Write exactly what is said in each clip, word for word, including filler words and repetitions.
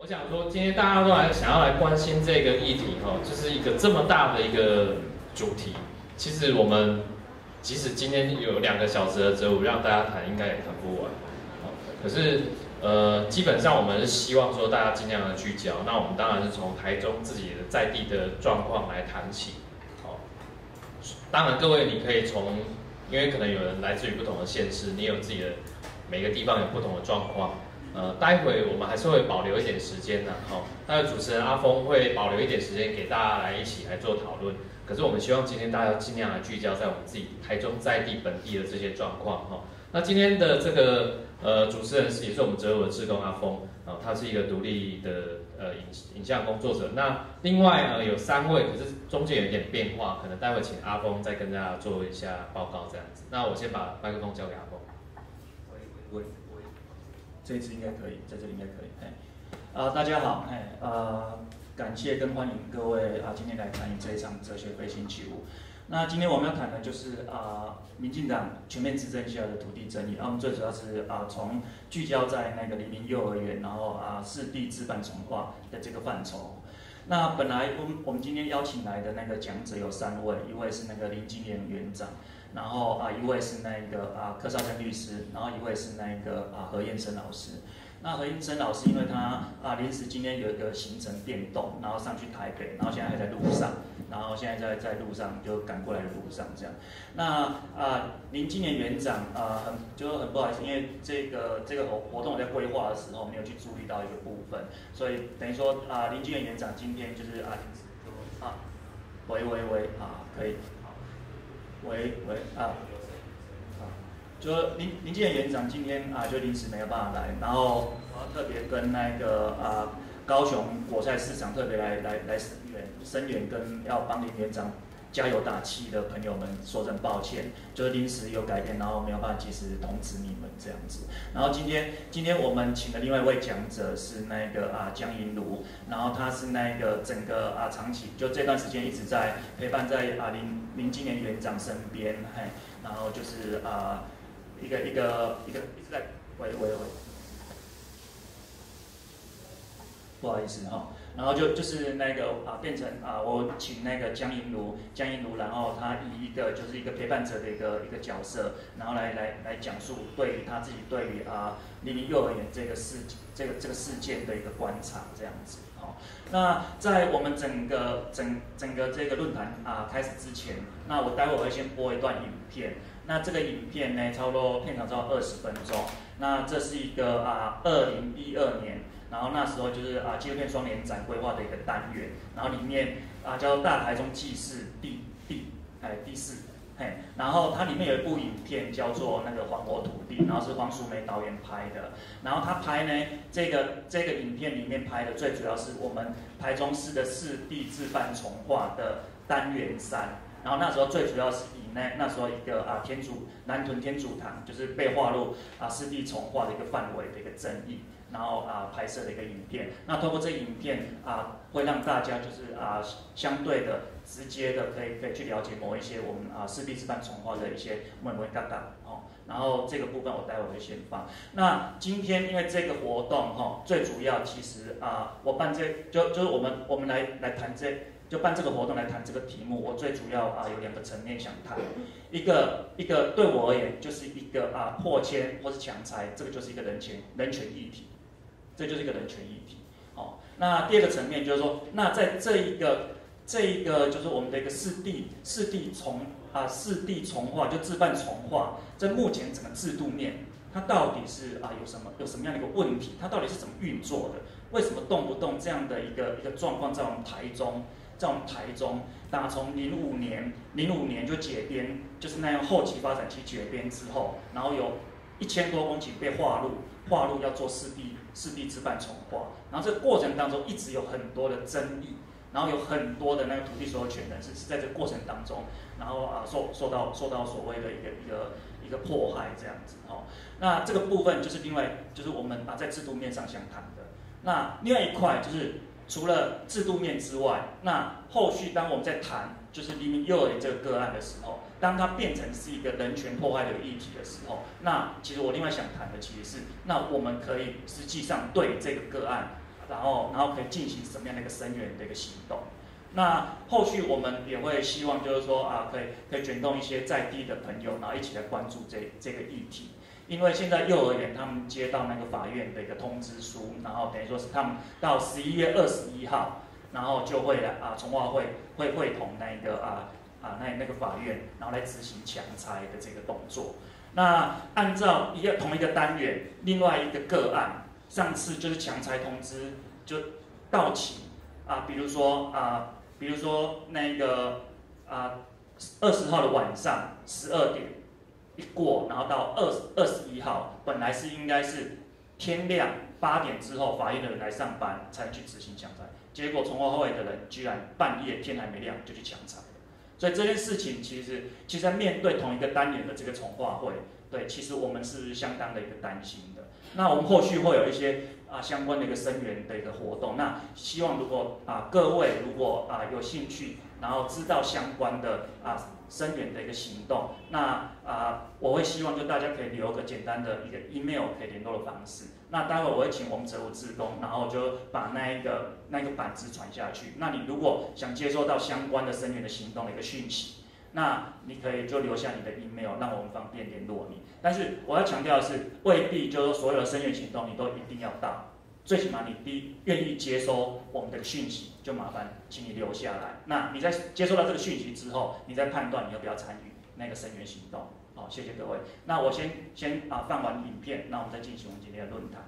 我想说，今天大家都来想要来关心这个议题哈，就是一个这么大的一个主题。其实我们即使今天有两个小时的择午让大家谈，应该也谈不完。可是呃，基本上我们是希望说大家尽量的聚焦。那我们当然是从台中自己的在地的状况来谈起。好，当然各位你可以从，因为可能有人来自于不同的县市，你有自己的每个地方有不同的状况。呃，待会我们还是会保留一点时间的，哈、哦。待会主持人阿峰会保留一点时间给大家来一起来做讨论。可是我们希望今天大家尽量来聚焦在我们自己台中在地本地的这些状况，哈、哦。那今天的这个呃主持人是也是我们择午的志工阿峰，啊、哦，他是一个独立的呃影影像工作者。那另外呃有三位，可是中间有一点变化，可能待会请阿峰再跟大家做一下报告这样子。那我先把麦克风交给阿峰。 喂喂喂。这一次应该可以，在这里应该可以。哎，啊、呃，大家好，哎，呃，感谢跟欢迎各位啊，今天来参与这一场哲学飞行起舞。那今天我们要谈的就是啊、呃，民进党全面执政下的土地争议。然后我们最主要是啊，从聚焦在那个黎明幼儿园，然后啊，市地自办重划的这个范畴。那本来我们我们今天邀请来的那个讲者有三位，一位是那个林金莲园长。然后啊，一位是那个啊柯少珍律师，然后一位是那个啊何燕生老师。那何燕生老师因为他啊临时今天有一个行程变动，然后上去台北，然后现在还在路上，然后现在在在路上就赶过来的路上这样。那啊林金莲园长啊很就很不好意思，因为这个这个活活动在规划的时候没有去注意到一个部分，所以等于说啊林金莲园长今天就是啊啊喂喂喂啊可以。喂喂啊，啊，就林林建园长今天啊就临时没有办法来，然后我要特别跟那个啊高雄果菜市场特别来来来声援声援跟要帮林园长加油打气的朋友们说声抱歉，就是临时有改变，然后没有办法及时通知你们这样子。然后今天今天我们请的另外一位讲者是那个啊江银如，然后他是那个整个啊长期就这段时间一直在陪伴在啊林林金莲园长身边，嘿，然后就是啊一个一个一个一直在喂喂喂，不好意思哈、哦。然后就就是那个啊，变成啊，我请那个江银如，江银如，然后他以一个就是一个陪伴者的一个一个角色，然后来来来讲述对于他自己对于啊黎明幼儿园这个事这个这个事件的一个观察这样子。好，那在我们整个整整个这个论坛啊开始之前，那我待会儿会先播一段影片。那这个影片呢，差不多片长超过二十分钟。那这是一个啊二零一二年。然后那时候就是啊纪录片双年展规划的一个单元，然后里面啊叫大台中纪事第第哎第四，嘿，然后它里面有一部影片叫做那个还我土地，然后是黄淑梅导演拍的，然后他拍呢这个这个影片里面拍的最主要是我们台中市的市地自办重划的单元三，然后那时候最主要是以那那时候一个啊天主南屯天主堂就是被划入啊市地重划的一个范围的一个争议。然后啊拍摄的一个影片，那通过这个影片啊，会让大家就是啊相对的直接的可以可以去了解某一些我们啊市地自办重划的一些问问嘎嘎哦，然后这个部分我待会会先放。那今天因为这个活动哈、哦，最主要其实啊我办这就就是我们我们来来谈这。就办这个活动来谈这个题目，我最主要啊有两个层面想谈，一个一个对我而言就是一个啊破迁或是强拆，这个就是一个人权人权议题，这就是一个人权议题。哦，那第二个层面就是说，那在这一个这一个就是我们的一个市地市地重啊市地重划就自办重划，在目前整个制度面，它到底是啊有什么有什么样的一个问题？它到底是怎么运作的？为什么动不动这样的一个一个状况在我们台中？在我们台中，打从零五年，零五年就解编，就是那样后期发展期解编之后，然后有一千多公顷被划入，划入要做市地市地自办重划，然后这个过程当中一直有很多的争议，然后有很多的那个土地所有权人是是在这个过程当中，然后啊受受到受到所谓的一个一个一个迫害这样子哦。那这个部分就是另外就是我们啊在制度面上想谈的，那另外一块就是。除了制度面之外，那后续当我们在谈就是黎明幼儿园这个个案的时候，当它变成是一个人权迫害的议题的时候，那其实我另外想谈的其实是，那我们可以实际上对这个个案然后然后可以进行什么样的一个声援的一个行动。那后续我们也会希望就是说啊，可以可以卷动一些在地的朋友，然后一起来关注这这个议题。因为现在幼儿园他们接到那个法院的一个通知书，然后等于说是他们到十一月二十一号，然后就会来啊，从化会会会同那个啊啊那那个法院，然后来执行强拆的这个动作。那按照一个同一个单元，另外一个个案，上次就是强拆通知就到期啊，比如说啊，比如说那个啊二十号的晚上十二点。一过，然后到二二十一号，本来是应该是天亮八点之后，法院的人来上班才能去执行强拆，结果从化会的人居然半夜天还没亮就去强拆了。所以这件事情其实，其实在面对同一个单元的这个从化会，对，其实我们是相当的一个担心的。那我们后续会有一些啊相关的一个声援的一个活动，那希望如果啊各位如果啊有兴趣，然后知道相关的啊声援的一个行动，那啊我会希望就大家可以留个简单的一个 email 可以联络的方式。那待会我会请我们责务志工，然后就把那一个那个板子传下去。那你如果想接收到相关的声援的行动的一个讯息，那你可以就留下你的 email， 让我们方便联络你。但是我要强调的是，未必就是说所有的声援行动你都一定要到，最起码你第一愿意接收我们的讯息，就麻烦请你留下来。那你在接收到这个讯息之后，你再判断你要不要参与那个声援行动。好，谢谢各位。那我先先啊放完影片，那我们再进行我们今天的论坛。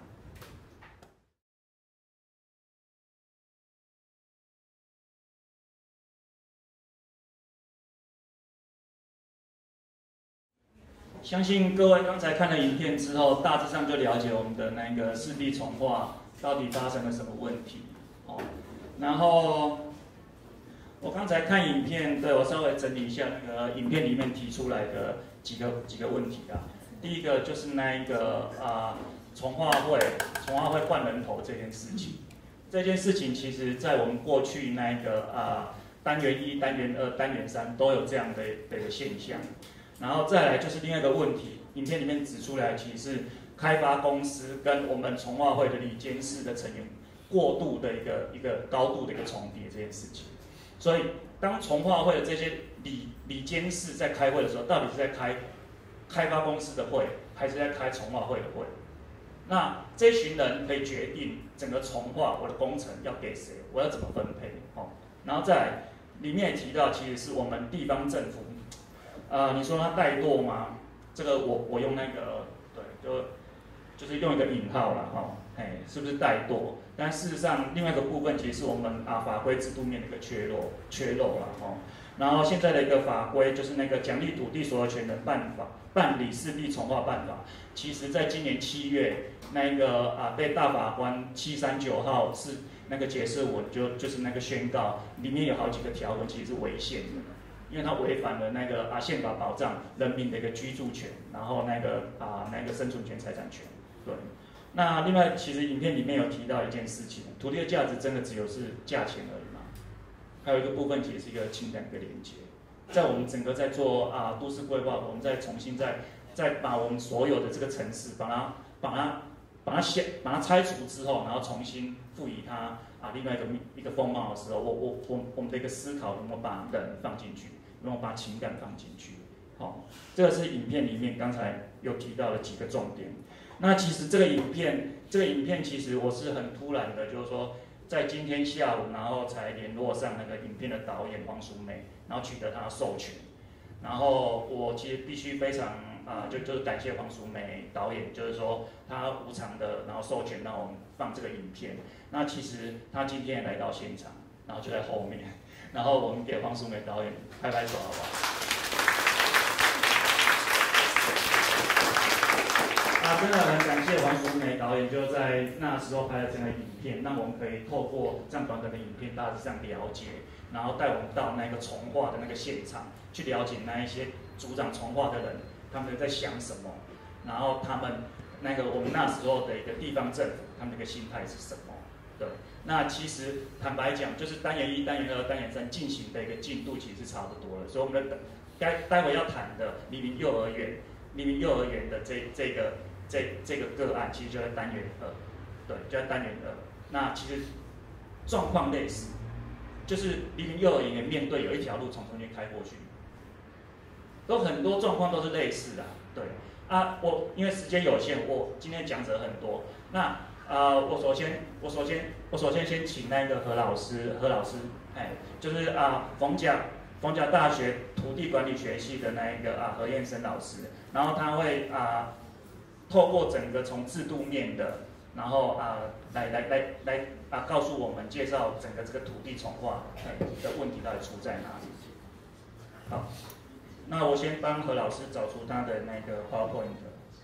相信各位刚才看了影片之后，大致上就了解我们的那个市地重划到底发生了什么问题。哦，然后我刚才看影片，对我稍微整理一下那个影片里面提出来的几个几个问题啊。第一个就是那一个啊，重划会重划会换人头这件事情。这件事情其实在我们过去那一个啊单元一、单元二、单元三都有这样的的一个现象。然后再来就是另外一个问题，影片里面指出来，其实是开发公司跟我们重划会的理监事的成员过度的一个一个高度的一个重叠这件事情。所以当重划会的这些理理监事在开会的时候，到底是在开开发公司的会，还是在开重划会的会？那这群人可以决定整个重划我的工程要给谁，我要怎么分配。哦，然后再来里面也提到，其实是我们地方政府。呃，你说他怠惰吗？这个我我用那个对，就就是用一个引号啦，哈、哦，哎，是不是怠惰？但事实上，另外一个部分其实是我们啊法规制度面的一个缺漏，缺漏啦，哦。然后现在的一个法规就是那个奖励土地所有权人办法办理市地重划办法，其实在今年七月那个啊被大法官七三九号是那个解释文就就是那个宣告，里面有好几个条文其实是违宪的。因为它违反了那个啊宪法保障人民的一个居住权，然后那个啊那个生存权、财产权，对。那另外，其实影片里面有提到一件事情，土地的价值真的只有是价钱而已嘛？还有一个部分其实是一个情感的连接，在我们整个在做啊都市规划，我们再重新再再把我们所有的这个城市，把它把它把它先把它拆除之后，然后重新赋予它啊另外一个一个风貌的时候，我我我我们的一个思考有没有把人放进去？然后把情感放进去，好、哦，这个是影片里面刚才有提到的几个重点。那其实这个影片，这个影片其实我是很突然的，就是说在今天下午，然后才联络上那个影片的导演黄淑梅，然后取得她的授权。然后我其实必须非常啊、呃，就就是感谢黄淑梅导演，就是说他无偿的，然后授权让我们放这个影片。那其实他今天也来到现场，然后就在后面。然后我们给黄淑梅导演拍拍手，好不好？啊，真的很感谢黄淑梅导演，就在那时候拍了这样的影片，让我们可以透过这样短短的影片，大致上了解，然后带我们到那个重划的那个现场，去了解那一些主掌重划的人，他们在想什么，然后他们那个我们那时候的一个地方政府，他们的一个心态是什么？对。那其实坦白讲，就是单元一、单元二、单元三进行的一个进度其实是差不多了，所以我们的该待会要谈的黎明幼儿园、黎明幼儿园的这这个这这个个案，其实就在单元二，对，就在单元二。 那其实状况类似，就是离离幼儿园面对有一条路从中间开过去，都很多状况都是类似的，对啊，我因为时间有限，我今天讲者很多，那呃，我首先我首先我首先先请那个何老师何老师，哎，就是啊逢甲逢甲大学土地管理学系的那一个啊何燕生老师，然后他会啊透过整个从制度面的，然后啊来来来来啊告诉我们介绍整个这个土地重划的问题到底出在哪里。好，那我先帮何老师找出他的那个 PowerPoint。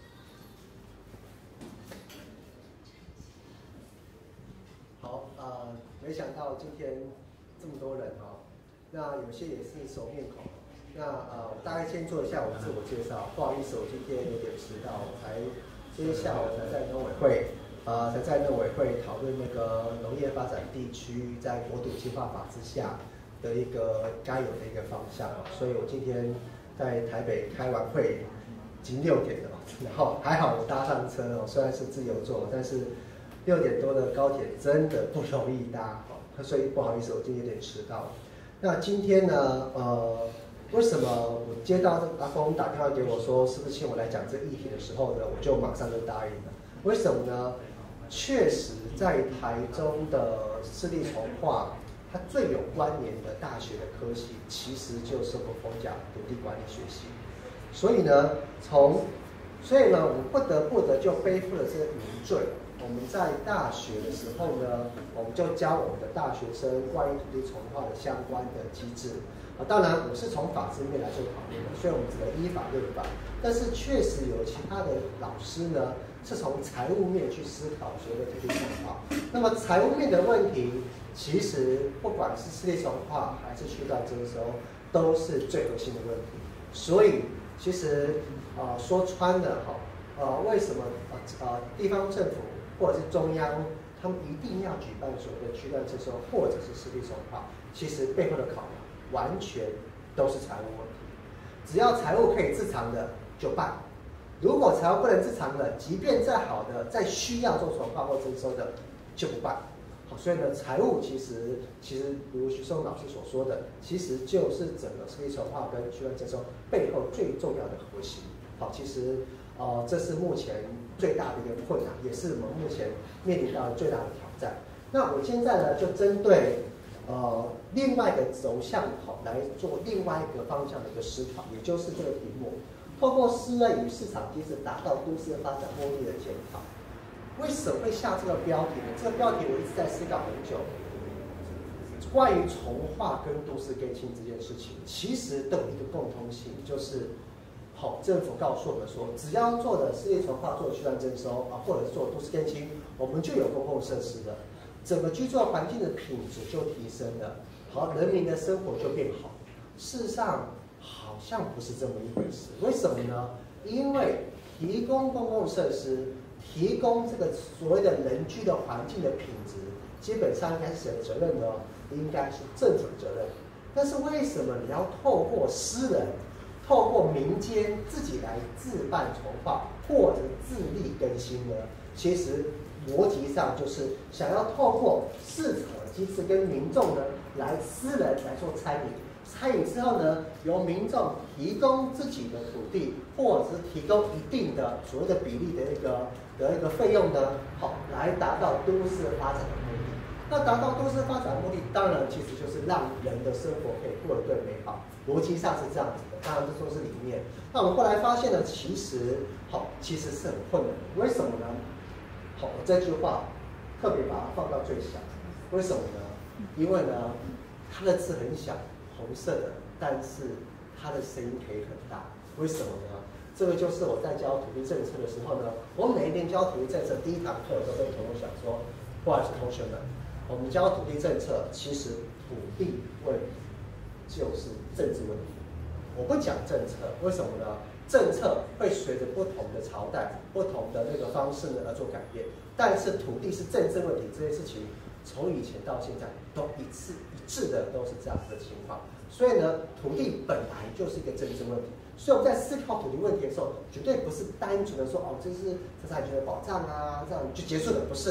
好，呃，没想到今天这么多人哦，那有些也是熟面孔。那呃，我大概先做一下我自我介绍。不好意思，我今天有点迟到，我才今天下午才在农委会，呃，才在农委会讨论那个农业发展地区在国土计划法之下的一个该有的一个方向，所以我今天在台北开完会，已经六点了，然后还好我搭上车哦，虽然是自由座，但是六点多的高铁真的不容易搭哦，所以不好意思，我今天有点迟到。那今天呢，呃。为什么我接到阿公打电话给我说，是不是请我来讲这个议题的时候呢，我就马上就答应了？为什么呢？确实，在台中的市立重划，它最有关联的大学的科系，其实就是我逢甲土地管理学系。所以呢，从所以呢，我不得不的就背负了这个名罪。我们在大学的时候呢，我们就教我们的大学生关于土地重划的相关的机制。啊，当然我是从法制面来做讨论的，所以我们只能依法论法。但是确实有其他的老师呢，是从财务面去思考所谓的土地重划。那么财务面的问题，其实不管是市地重划还是区段征收，都是最核心的问题。所以其实啊、呃，说穿了哈，呃，为什么呃呃地方政府或者是中央，他们一定要举办所谓的区段征收或者是市地重划？其实背后的考量完全都是财务问题，只要财务可以自偿的就办，如果财务不能自偿的，即便再好的、再需要做重划或征收的就不办。好，所以呢，财务其实其实如徐松老师所说的，其实就是整个市地重划跟区段征收背后最重要的核心。好，其实呃这是目前最大的一个困难，也是我们目前面临到的最大的挑战。那我现在呢，就针对呃，另外一个走向好来做另外一个方向的一个思考，也就是这个题目：透过私人与市场机制达到都市发展目的的检讨。为什么会下这个标题呢？这个标题我一直在思考很久。关于重划跟都市更新这件事情，其实都有一个共通性，就是好，政府告诉我们说，只要做的市地重划、做区段征收啊，或者是做都市更新，我们就有公共设施的。整个居住环境的品质就提升了，好，人民的生活就变好。事实上好像不是这么一回事，为什么呢？因为提供公共设施，提供这个所谓的人居的环境的品质，基本上应该是谁的责任呢？应该是政府的责任。但是为什么你要透过私人、透过民间自己来自办重划或者自力更新呢？其实逻辑上就是想要透过市场的机制跟民众呢来私人来做参与，参与之后呢，由民众提供自己的土地，或者是提供一定的所谓的比例的一个的一个费用呢，好，来达到都市发展的目的。那达到都市发展的目的，当然其实就是让人的生活可以过得更美好，逻辑上是这样子的。当然这都是理念。那我们后来发现呢，其实好，其实是很困难的。为什么呢？好，我这句话特别把它放到最小，为什么呢？因为呢，它的字很小，红色的，但是它的声音可以很大。为什么呢？这个就是我在教土地政策的时候呢，我每一年教土地政策第一堂课都跟同学讲说，不好意思，同学们，我们教土地政策，其实土地问题就是政治问题。我不讲政策，为什么呢？政策会随着不同的朝代、不同的那个方式呢而做改变，但是土地是政治问题这件事情，从以前到现在都一致一致的都是这样子的情况。所以呢，土地本来就是一个政治问题。所以我们在思考土地问题的时候，绝对不是单纯的说哦，这是财产权的保障啊，这样就结束了，不是的。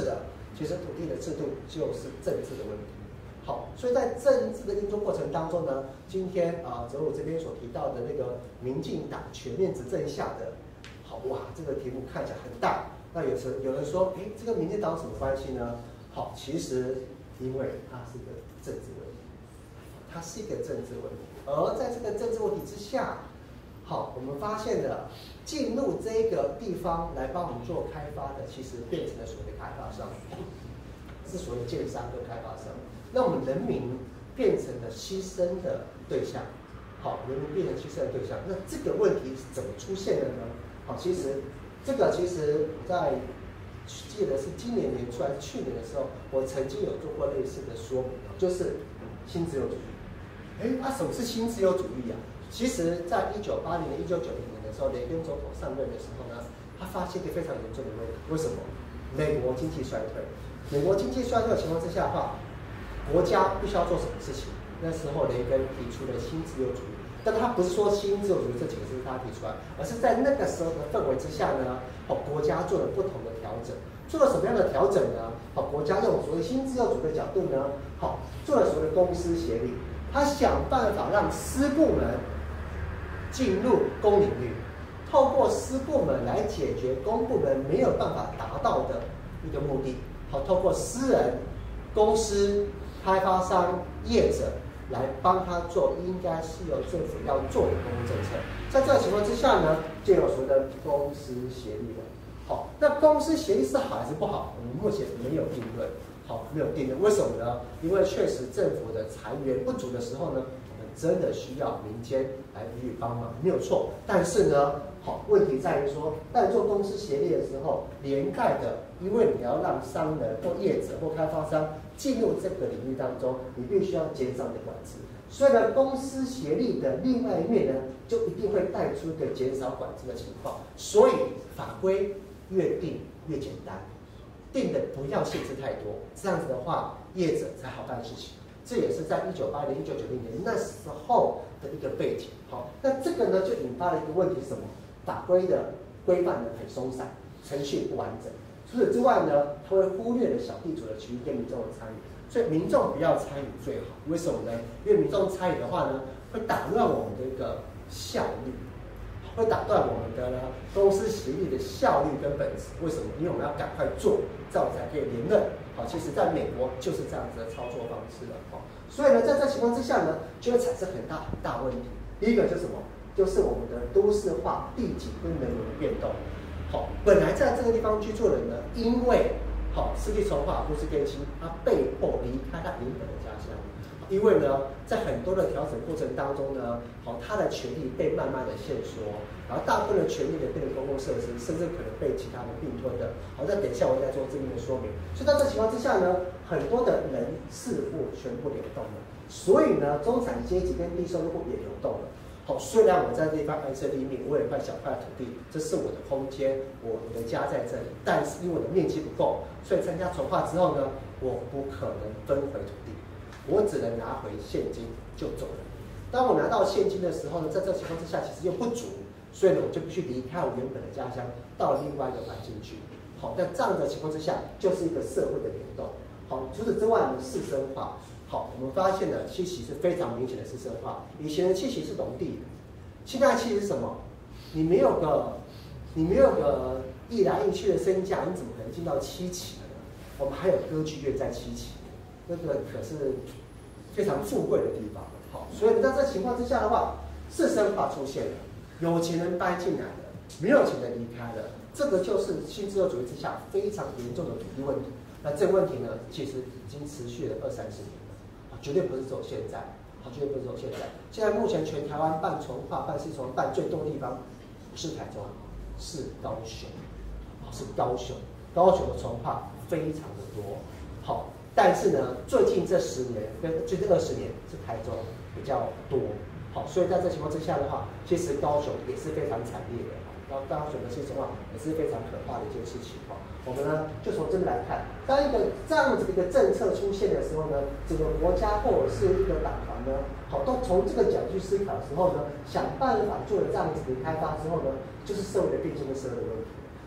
其实土地的制度就是政治的问题。好，所以在政治的运作过程当中呢，今天啊，哲武这边所提到的那个民进党全面执政下的，好哇，这个题目看起来很大。那有时有人说，哎，这个民进党有什么关系呢？好，其实因为它是一个政治问题，它是一个政治问题。而在这个政治问题之下，好，我们发现了进入这个地方来帮我们做开发的，其实变成了所谓的开发商，是所谓的建商跟开发商。那我们人民变成了牺牲的对象，好，人民变成牺牲的对象。那这个问题是怎么出现的呢？好，其实这个其实我在记得是今年年初还是去年的时候，我曾经有做过类似的说明，就是新自由主义。哎，啊，什么是新自由主义啊？其实，在一九八零年、一九九零年的时候，雷根总统上任的时候呢，他发现一个非常严重的问题。为什么？美国经济衰退。美国经济衰退的情况之下的话，国家必须要做什么事情？那时候雷根提出了新自由主义，但他不是说新自由主义这几个字是他提出来，而是在那个时候的氛围之下呢，哦，国家做了不同的调整。做了什么样的调整呢？好，国家用所谓新自由主义的角度呢，好，做了所谓的公私协力，他想办法让私部门进入公领域，透过私部门来解决公部门没有办法达到的一个目的。好，透过私人、公司、开发商、业者来帮他做应该是由政府要做的公共政策。在这个情况之下呢，就有所谓的公私协力了。好，那公私协力是好还是不好？我们目前没有定论。好，没有定论，为什么呢？因为确实政府的财源不足的时候呢，我们真的需要民间来予以帮忙，没有错。但是呢，好，问题在于说，在做公私协力的时候，连带的，因为你要让商人或业者或开发商进入这个领域当中，你必须要减少你的管制。所以呢，公私协力的另外一面呢，就一定会带出一个减少管制的情况。所以法规越定越简单。定的不要限制太多，这样子的话，业者才好办事情。这也是在一九八零、一九九零年那时候的一个背景。好，那这个呢，就引发了一个问题是什么？法规的规范呢很松散，程序不完整。除此之外呢，它会忽略了小地主的权益跟民众的参与，所以民众不要参与最好。为什么呢？因为民众参与的话呢，会打乱我们的一个效率。会打断我们的呢公私协力的效率跟本质。为什么？因为我们要赶快做，这样才可以连任。好，其实在美国就是这样子的操作方式了。好，所以呢，在这情况之下呢，就会产生很大很大问题。第一个就是什么？就是我们的都市化、地景跟人文的变动。好，本来在这个地方居住的人呢，因为好失去重化、都市更新，他被迫离开他原本的家乡。因为呢，在很多的调整过程当中呢，好，他的权利被慢慢的限缩，然后大部分的权利呢变成公共设施，甚至可能被其他人并吞的。好，那等一下我再做这边的说明。所以在这情况之下呢，很多的人事物全部流动了，所以呢，中产阶级跟低收入户也流动了。好，虽然我在这地方安身立命，我有一块小块土地，这是我的空间，我我的家在这里，但是因为我的面积不够，所以参加重划之后呢，我不可能分回土地。我只能拿回现金就走了。当我拿到现金的时候呢，在这情况之下其实又不足，所以呢我就必须离开我原本的家乡，到另外一个环境去。好，在这样的情况之下，就是一个社会的联动。好，除此之外呢，士绅化。好，我们发现了七期是非常明显的士绅化。以前的七期是农地的，现在七期是什么？你没有个你没有个一来一去的身价，你怎么可能进到七期呢？我们还有歌剧院在七期。那个可是非常富贵的地方，好，所以在这情况之下的话，士绅化出现了，有钱人搬进来了，没有钱的离开了，这个就是新自由主义之下非常严重的土地问题。那这个问题呢，其实已经持续了二三十年了，绝对不是只有现在，好，绝对不是只有现在。现在目前全台湾办重划、办市重办最多的地方，不是台中，是高雄，是高雄，高雄的重划非常的多，好。但是呢，最近这十年跟最近二十年是台中比较多，好，所以在这情况之下的话，其实高雄也是非常惨烈的，然后高雄的市重划也是非常可怕的一件事情。我们呢就从这边来看，当一个这样子的一个政策出现的时候呢，整个国家或者是一个党团呢，好，都从这个角度去思考的时候呢，想办法做了这样子的开发之后呢，就是社会的变迁跟社会的问题。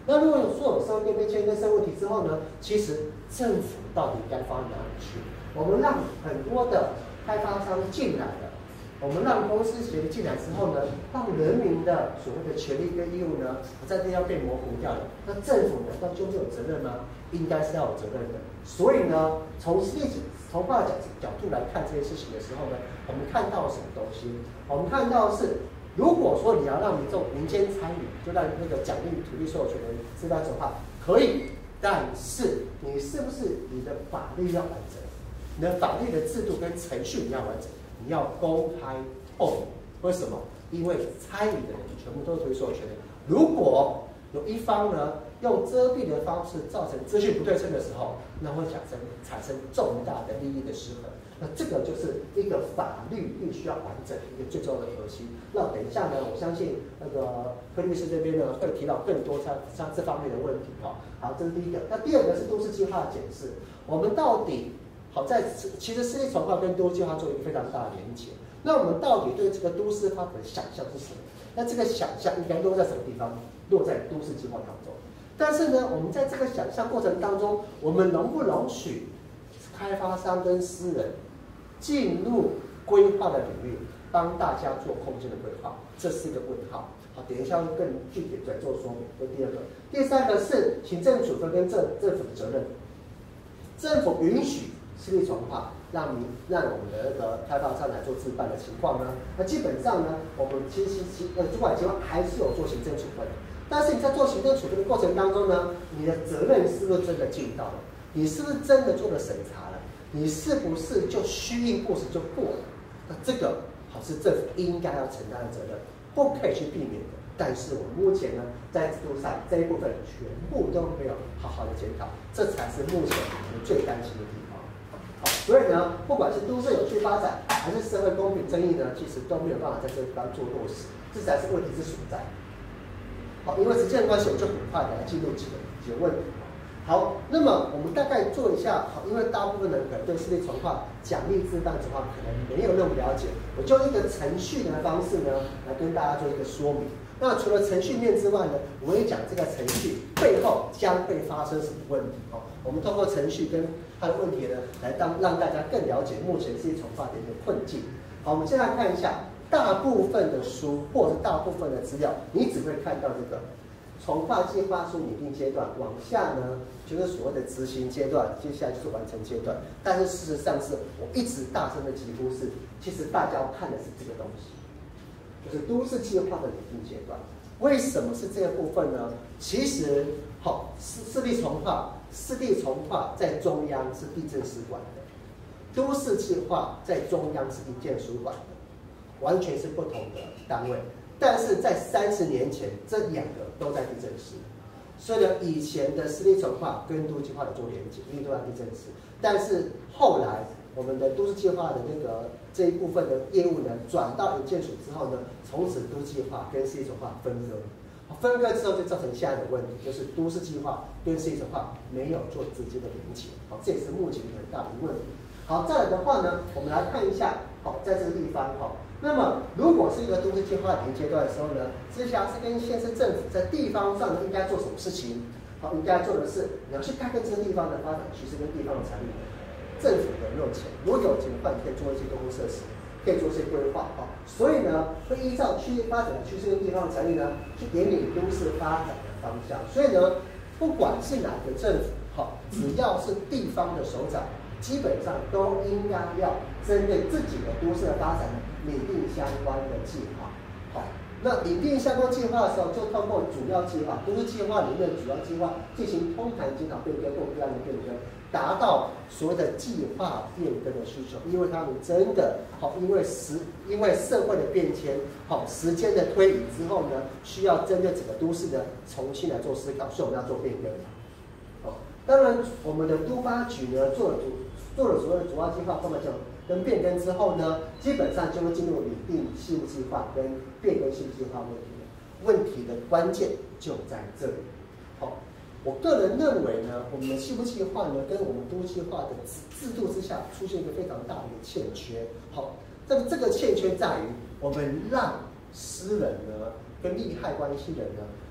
那如果有说有社会变迁跟社会问题之后呢，其实政府到底该放哪里去？我们让很多的开发商进来了，我们让公司协力进来之后呢，让人民的所谓的权利跟义务呢，在这要被模糊掉了。那政府难道就没有责任吗？应该是要有责任的。所以呢，从历史从化角角度来看这件事情的时候呢，我们看到什么东西？我们看到的是。如果说你要让民众民间参与，就让那个奖励土地所有权人知道的话，可以，但是你是不是你的法律要完整？你的法律的制度跟程序你要完整，你要公开透明。为什么？因为参与的人全部都是土地所有权人。如果有一方呢用遮蔽的方式造成资讯不对称的时候，那会产生产生重大的利益的失衡。那这个就是一个法律必须要完整的一个最重要的核心。那等一下呢，我相信那个柯律师这边呢会提到更多像像这方面的问题哈。好，这是第一个。那第二个是都市计划的检视，我们到底好在其实市立重划跟都市计划做一个非常大的连结。那我们到底对这个都市发展的想象是什么？那这个想象应该落在什么地方？落在都市计划当中。但是呢，我们在这个想象过程当中，我们容不容许开发商跟私人进入规划的领域，帮大家做空间的规划？这是一个问号。好，等一下会更具体的做说明。这第二个，第三个是行政处分跟政政府的责任。政府允许市立重划，让民让我们的那个开发商来做自办的情况呢？那基本上呢，我们其实其呃主管机关还是有做行政处分的。但是你在做行政处分的过程当中呢，你的责任是不是真的尽到了？你是不是真的做了审查了？你是不是就虚应故事就过了？那这个好是政府应该要承担的责任，不可以去避免的。但是我们目前呢，在制度上这一部分全部都没有好好的检讨，这才是目前我们最担心的地方。好，所以呢，不管是都市有序发展，还是社会公平正义呢，其实都没有办法在这地方做落实，这才是问题之所在。好，因为时间的关系，我就很快的来进入几个几个问题。好，那么我们大概做一下，好，因为大部分人可能对市立重划奖励自办重划可能没有那么了解，我就一个程序的方式呢，来跟大家做一个说明。那除了程序面之外呢，我也讲这个程序背后将会发生什么问题哦。我们通过程序跟它的问题呢，来当让大家更了解目前市立重划的一个困境。好，我们先来看一下。大部分的书或者大部分的资料，你只会看到这个重划计划书拟定阶段，往下呢就是所谓的执行阶段，接下来就是完成阶段。但是事实上是我一直大声的疾呼是，其实大家要看的是这个东西，就是都市计划的拟定阶段。为什么是这个部分呢？其实好，市市立重划，市立重划在中央是地政司管的，都市计划在中央是营建署管的。完全是不同的单位，但是在三十年前，这两个都在地政司，所以呢，以前的市立重划跟都市计划的做连接，因为都在地政司，但是后来我们的都市计划的那个这一部分的业务呢，转到营建署之后呢，从此都市计划跟市立重划分割，分割之后就造成下一个问题，就是都市计划跟市立重划没有做直接的连接，好，这也是目前很大的问题。好，再来的话呢，我们来看一下，好，在这个地方哈。那么，如果是一个都市计划临阶段的时候呢，直辖市跟县市政府在地方上呢，应该做什么事情？好，应该做的是你要去看看这个地方的发展趋势跟地方的财力，政府有没有钱？如果有钱的话，你可以做一些公共设施，可以做一些规划啊。所以呢，会依照区域发展的趋势跟地方的财力呢，去引领都市发展的方向。所以呢，不管是哪个政府，好，只要是地方的首长，基本上都应该要针对自己的都市的发展拟定相关的计划。好，那拟定相关计划的时候，就透过主要计划、都市计划里面的主要计划进行通盘检讨变更或不断的变更，达到所谓的计划变更的需求。因为他们真的好，因为时因为社会的变迁，好，时间的推移之后呢，需要针对整个都市呢重新来做思考，所以我们要做变更。好，当然我们的都发局呢做了主做了所谓的主要计划，通盘讲。跟变更之后呢，基本上就会进入拟定细部计划跟变更细部计划问题了。问题的关键就在这里。好，我个人认为呢，我们的细部计划呢，跟我们都计划的制制度之下出现一个非常大的一个欠缺。好，这个这个欠缺在于我们让私人呢跟利害关系人呢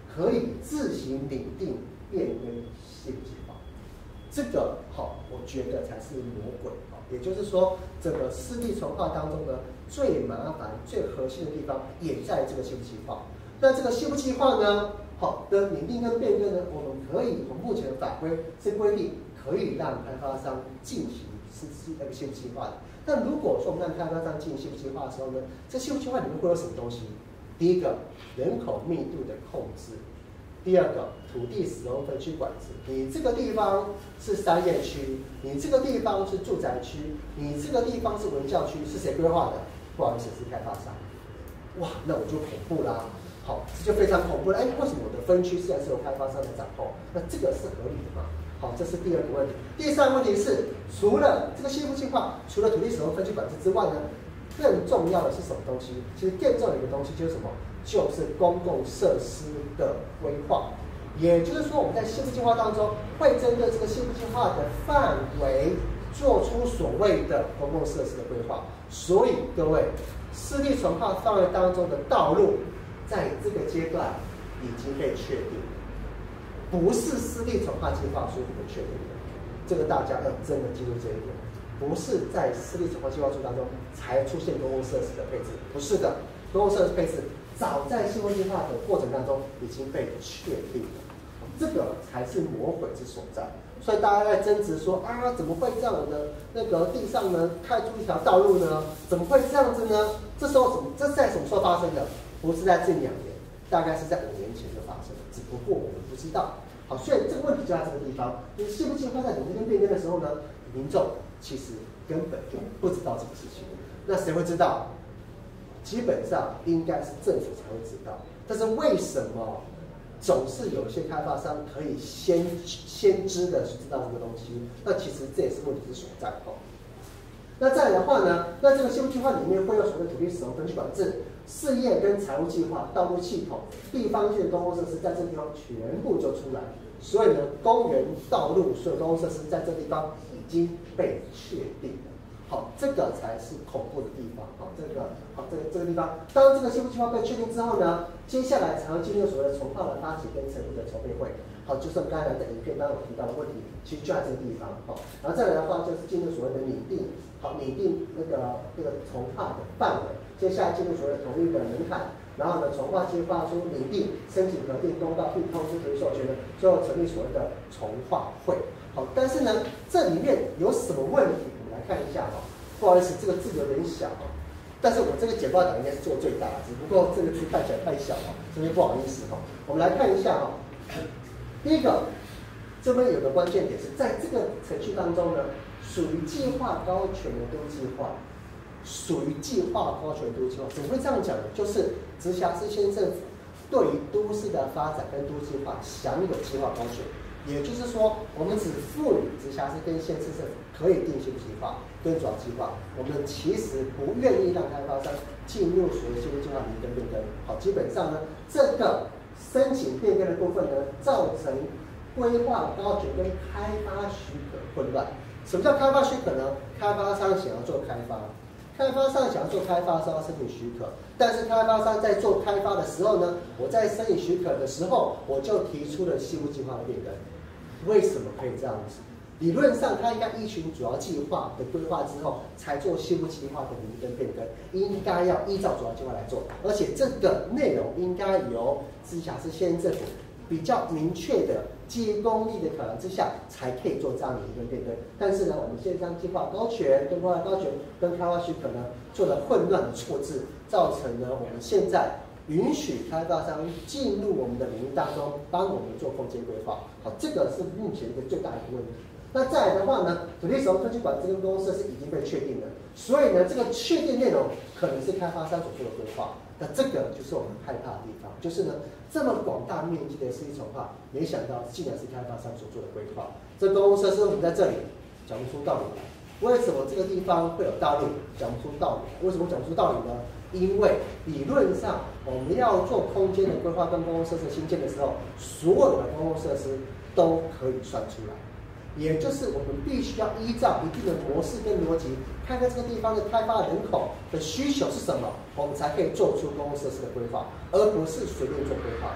可以自行拟定变更细部计划。这个好，我觉得才是魔鬼啊！也就是说，这个湿地重划当中呢，最麻烦、最核心的地方也在这个细部计划。那这个细部计划呢，好的拟定跟变更呢，我们可以，我们目前的法规是规定可以让开发商进行是是那个细部计划的。但如果说我们让开发商进行细部计划的时候呢，这细部计划里面会有什么东西？第一个，人口密度的控制。第二个，土地使用分区管制。你这个地方是商业区，你这个地方是住宅区，你这个地方是文教区，是谁规划的？不好意思，是开发商。哇，那我就恐怖啦。好，这就非常恐怖了。哎，为什么我的分区现在是由开发商来掌控？那这个是合理的吗？好，这是第二个问题。第三个问题是，除了这个细部计划，除了土地使用分区管制之外呢，更重要的是什么东西？其实更重要的一个东西就是什么？就是公共设施的规划。也就是说，我们在细部计划当中会针对这个细部计划的范围，做出所谓的公共设施的规划。所以各位，湿地重划范围当中的道路，在这个阶段已经被确定，不是湿地重划计划书里面确定的。这个大家要真的记住这一点，不是在湿地重划计划书当中才出现公共设施的配置，不是的，公共设施配置早在细部计划的过程当中已经被确定了，这个才是魔鬼之所在。所以大家在争执说啊，怎么会在我的那个地上呢开出一条道路呢？怎么会这样子呢？这时候怎么？这是在什么时候发生的？不是在近两年，大概是在五年前就发生了，只不过我们不知道。好，所以这个问题就在这个地方。就是细部计划在拟定跟变更的时候呢，民众其实根本就不知道这个事情。那谁会知道？基本上应该是政府才会知道，但是为什么总是有一些开发商可以先先知的去知道这个东西？那其实这也是问题之所在哦。那再来的话呢，那这个细部计划里面会有所谓土地使用分区管制、事业跟财务计划、道路系统、地方性公共设施在这地方全部就出来。所以呢，公园、道路所有公共设施在这地方已经被确定了。好，这个才是恐怖的地方。好，这个好，这个这个地方，当这个细部计划被确定之后呢，接下来才会进入所谓的重划的发起跟成立的筹备会。好，就是我们刚才在影片当中提到的问题，其实就在这个地方。好，然后再来的话就是进入所谓的拟定，好，拟定那个这个重划的范围，接下来进入所谓的统一的门槛。然后呢，重划计划书拟定、申请核定、公告并通知土地授权呢，最后成立所谓的重划会。好，但是呢，这里面有什么问题？我们来看一下哈。不好意思，这个字有点小哦，但是我这个简报档应该是做最大的，只不过这个字看起来太小了，这边不好意思哈。我们来看一下哈。第一个，这边有个关键点是在这个程序当中呢，属于计划高权的都计划。属于计划高权都计划，怎么会这样讲呢？就是直辖市县政府对于都市的发展跟都计划享有计划高权，也就是说，我们只赋予直辖市跟县市政府可以定性计划跟主要计划，我们其实不愿意让开发商进入所谓细部计划拟跟变更。好，基本上呢，这个申请变更的部分呢，造成规划高权跟开发许可混乱。什么叫开发许可呢？开发商想要做开发。开发商想要做开发的时候要申请许可，但是开发商在做开发的时候呢，我在申请许可的时候，我就提出了细部计划的变更。为什么可以这样子？理论上，它应该依循主要计划的规划之后，才做细部计划的拟定变更，应该要依照主要计划来做，而且这个内容应该由直辖市县政府比较明确的基于公益的考量之下，才可以做这样的一个变更。但是呢，我们现在将计划高权跟规划高权跟开发许可呢做了混乱的错字，造成呢我们现在允许开发商进入我们的领域当中，帮我们做空间规划。好，这个是目前一个最大的一个问题。那再来的话呢，土地使用分区管制跟公共设施已经被确定了，所以呢，这个确定内容可能是开发商所做的规划。那这个就是我们害怕的地方，就是呢，这么广大面积的湿地重划，没想到竟然是开发商所做的规划。这公共设施我们在这里讲不出道理来，为什么这个地方会有道路？讲不出道理来。为什么讲不出道理呢？因为理论上我们要做空间的规划跟公共设施新建的时候，所有的公共设施都可以算出来。也就是我们必须要依照一定的模式跟逻辑，看看这个地方的开发人口的需求是什么，我们才可以做出公共设施的规划，而不是随便做规划的。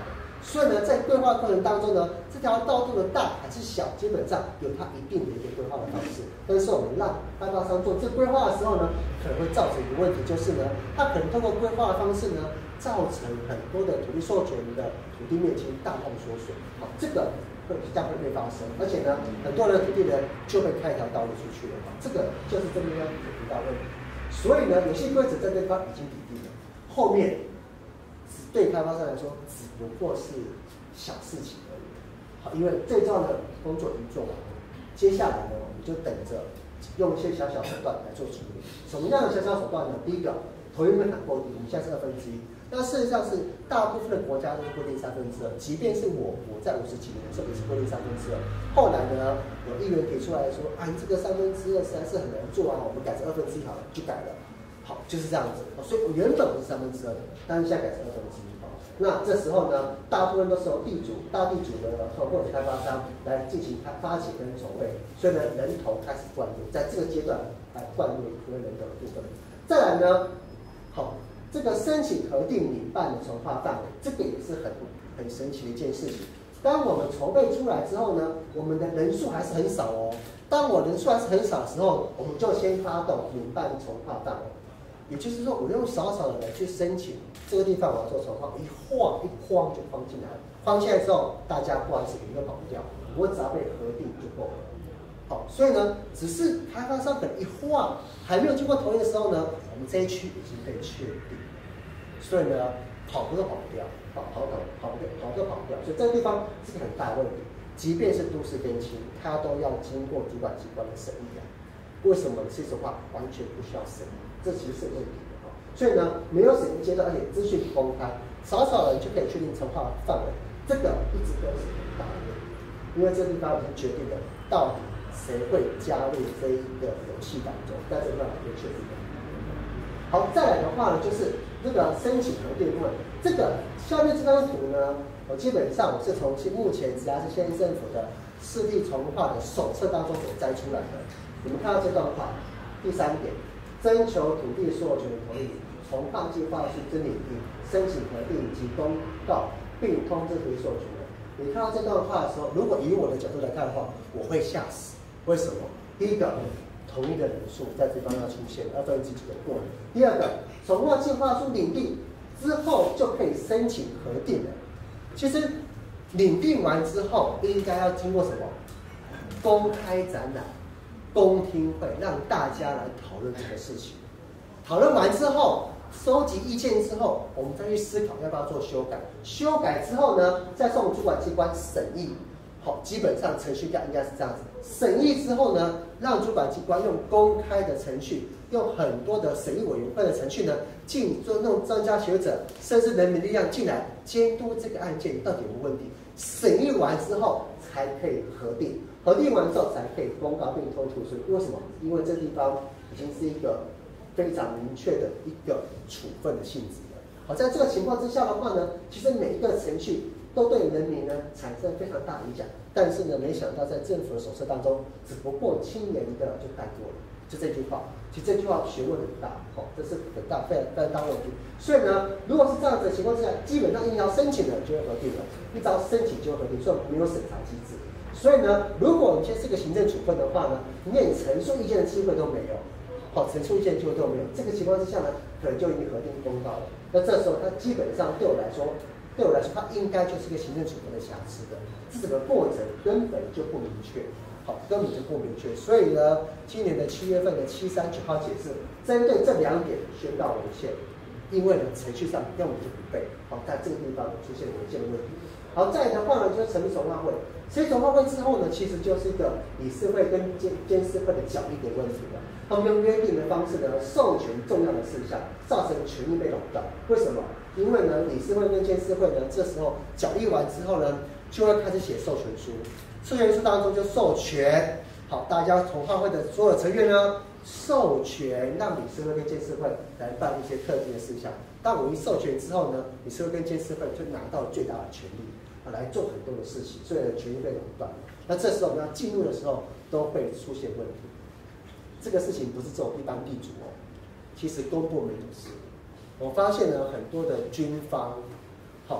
所以呢，在规划过程当中呢，这条道路的大还是小，基本上有它一定的一个规划的方式。但是我们让开发商做这规划的时候呢，可能会造成一个问题，就是呢，它可能通过规划的方式呢，造成很多的土地授权的土地面积大量缩水。好，这个会将会被发生，而且呢，很多人土地人就会开一条道路出去了。这个就是这边要提到问题。所以呢，有些规则在这地方已经拟定了，后面对开发商来说只不过是小事情而已。好，因为最重要的工作已经做完了，接下来呢，我们就等着用一些小小手段来做处理。什么样的小小手段呢？第一个，投影门槛够低，我们现在是二分之一。那事实上是大部分的国家都是规定三分之二，即便是我国在五十几年的时候也是规定三分之二。后来呢，有议员提出来说，啊，你这个三分之二实在是很难做啊，我们改成二分之一好了，就改了。好，就是这样子。所以我原本我是三分之二的，但是现在改成二分之一。那这时候呢，大部分都是由地主、大地主的或者开发商来进行发起跟筹备，所以呢，人头开始灌入，在这个阶段来灌入除了人头的部分。再来呢，好。这个申请核定领办的从化范围，这个也是很很神奇的一件事情。当我们筹备出来之后呢，我们的人数还是很少哦。当我人数还是很少的时候，我们就先发动领办从化范围，也就是说，我用少少的人去申请这个地方我要做从化，一晃一晃就晃进来了。晃进来之后，大家不好意思，你又跑不掉，我只要被核定就够了。好，所以呢，只是开发商可能一晃还没有经过同意的时候呢，我们这一区已经被确定。所以呢，跑不都跑不掉，跑跑跑跑不掉，跑都跑不掉。所以这个地方是个很大的问题。即便是都市更新，它都要经过主管机关的审议啊。为什么这种话完全不需要审议？这其实是问题的哈。所以呢，没有审议阶段，而且资讯不公开，少少人就可以确定从化范围，这个一直都是很大的问题。因为这个地方已经决定了到底谁会加入这一个游戏当中，在这个地方已经确定了。好，再来的话呢，就是这个申请核定部分。这个下面这张图呢，我基本上我是从目前只要是县政府的市地重划的手册当中所摘出来的。你们看到这段话，第三点，征求土地所有权同意，重划计划书之拟定，申请核定及公告，并通知土地所有权人。你看到这段话的时候，如果以我的角度来看的话，我会吓死。为什么？第一个，同意的人数在这方要出现二分之几的过了。第二个，重划计划书领定之后就可以申请核定了。其实领定完之后，应该要经过什么？公开展览、公听会，让大家来讨论这个事情。讨论完之后，收集意见之后，我们再去思考要不要做修改。修改之后呢，再送主管机关审议。好，基本上程序应该是这样子。审议之后呢，让主管机关用公开的程序，用很多的审议委员会的程序呢，进做那种专家学者，甚至人民力量进来监督这个案件到底有没有问题。审议完之后才可以核定，核定完之后才可以公告并通出去。为什么？因为这地方已经是一个非常明确的一个处分的性质了。好，在这个情况之下的话呢，其实每一个程序都对人民呢产生非常大影响，但是呢，没想到在政府的手册当中，只不过轻言的就带过了，就这句话。其实这句话学问很大，哦，这是很大非常非常大问题。所以呢，如果是这样子的情况之下，基本上你要申请了就会核定了，一招申请就会核定，所以没有审查机制。所以呢，如果你现在是个行政处分的话呢，你连陈述意见的机会都没有，好，陈述意见机会都没有，这个情况之下呢，可能就已经核定公告了。那这时候，它基本上对我来说。对我来说，它应该就是一个行政处分的瑕疵的，这整个过程根本就不明确，好，根本就不明确。所以呢，今年的七月份的七三九号解释，针对这两点宣告违宪，因为呢程序上根本就不备，好，在这个地方出现违宪的问题。好，再来的话呢，就是成立重划会，成立重划会之后呢，其实就是一个理事会跟监监事会的角力的问题了。他们用约定的方式呢，授权重要的事项，造成权益被垄断。为什么？因为呢，理事会跟监事会呢，这时候角力完之后呢，就会开始写授权书。授权书当中就授权，好，大家重划会的所有成员呢，授权让理事会跟监事会来办一些特定的事项。当我一授权之后呢，理事会跟监事会就拿到最大的权利，啊，来做很多的事情，所以呢，权益被垄断。那这时候我们要进入的时候，都会出现问题。这个事情不是只有一般地主哦，其实公部门也是。我发现呢，很多的军方，好，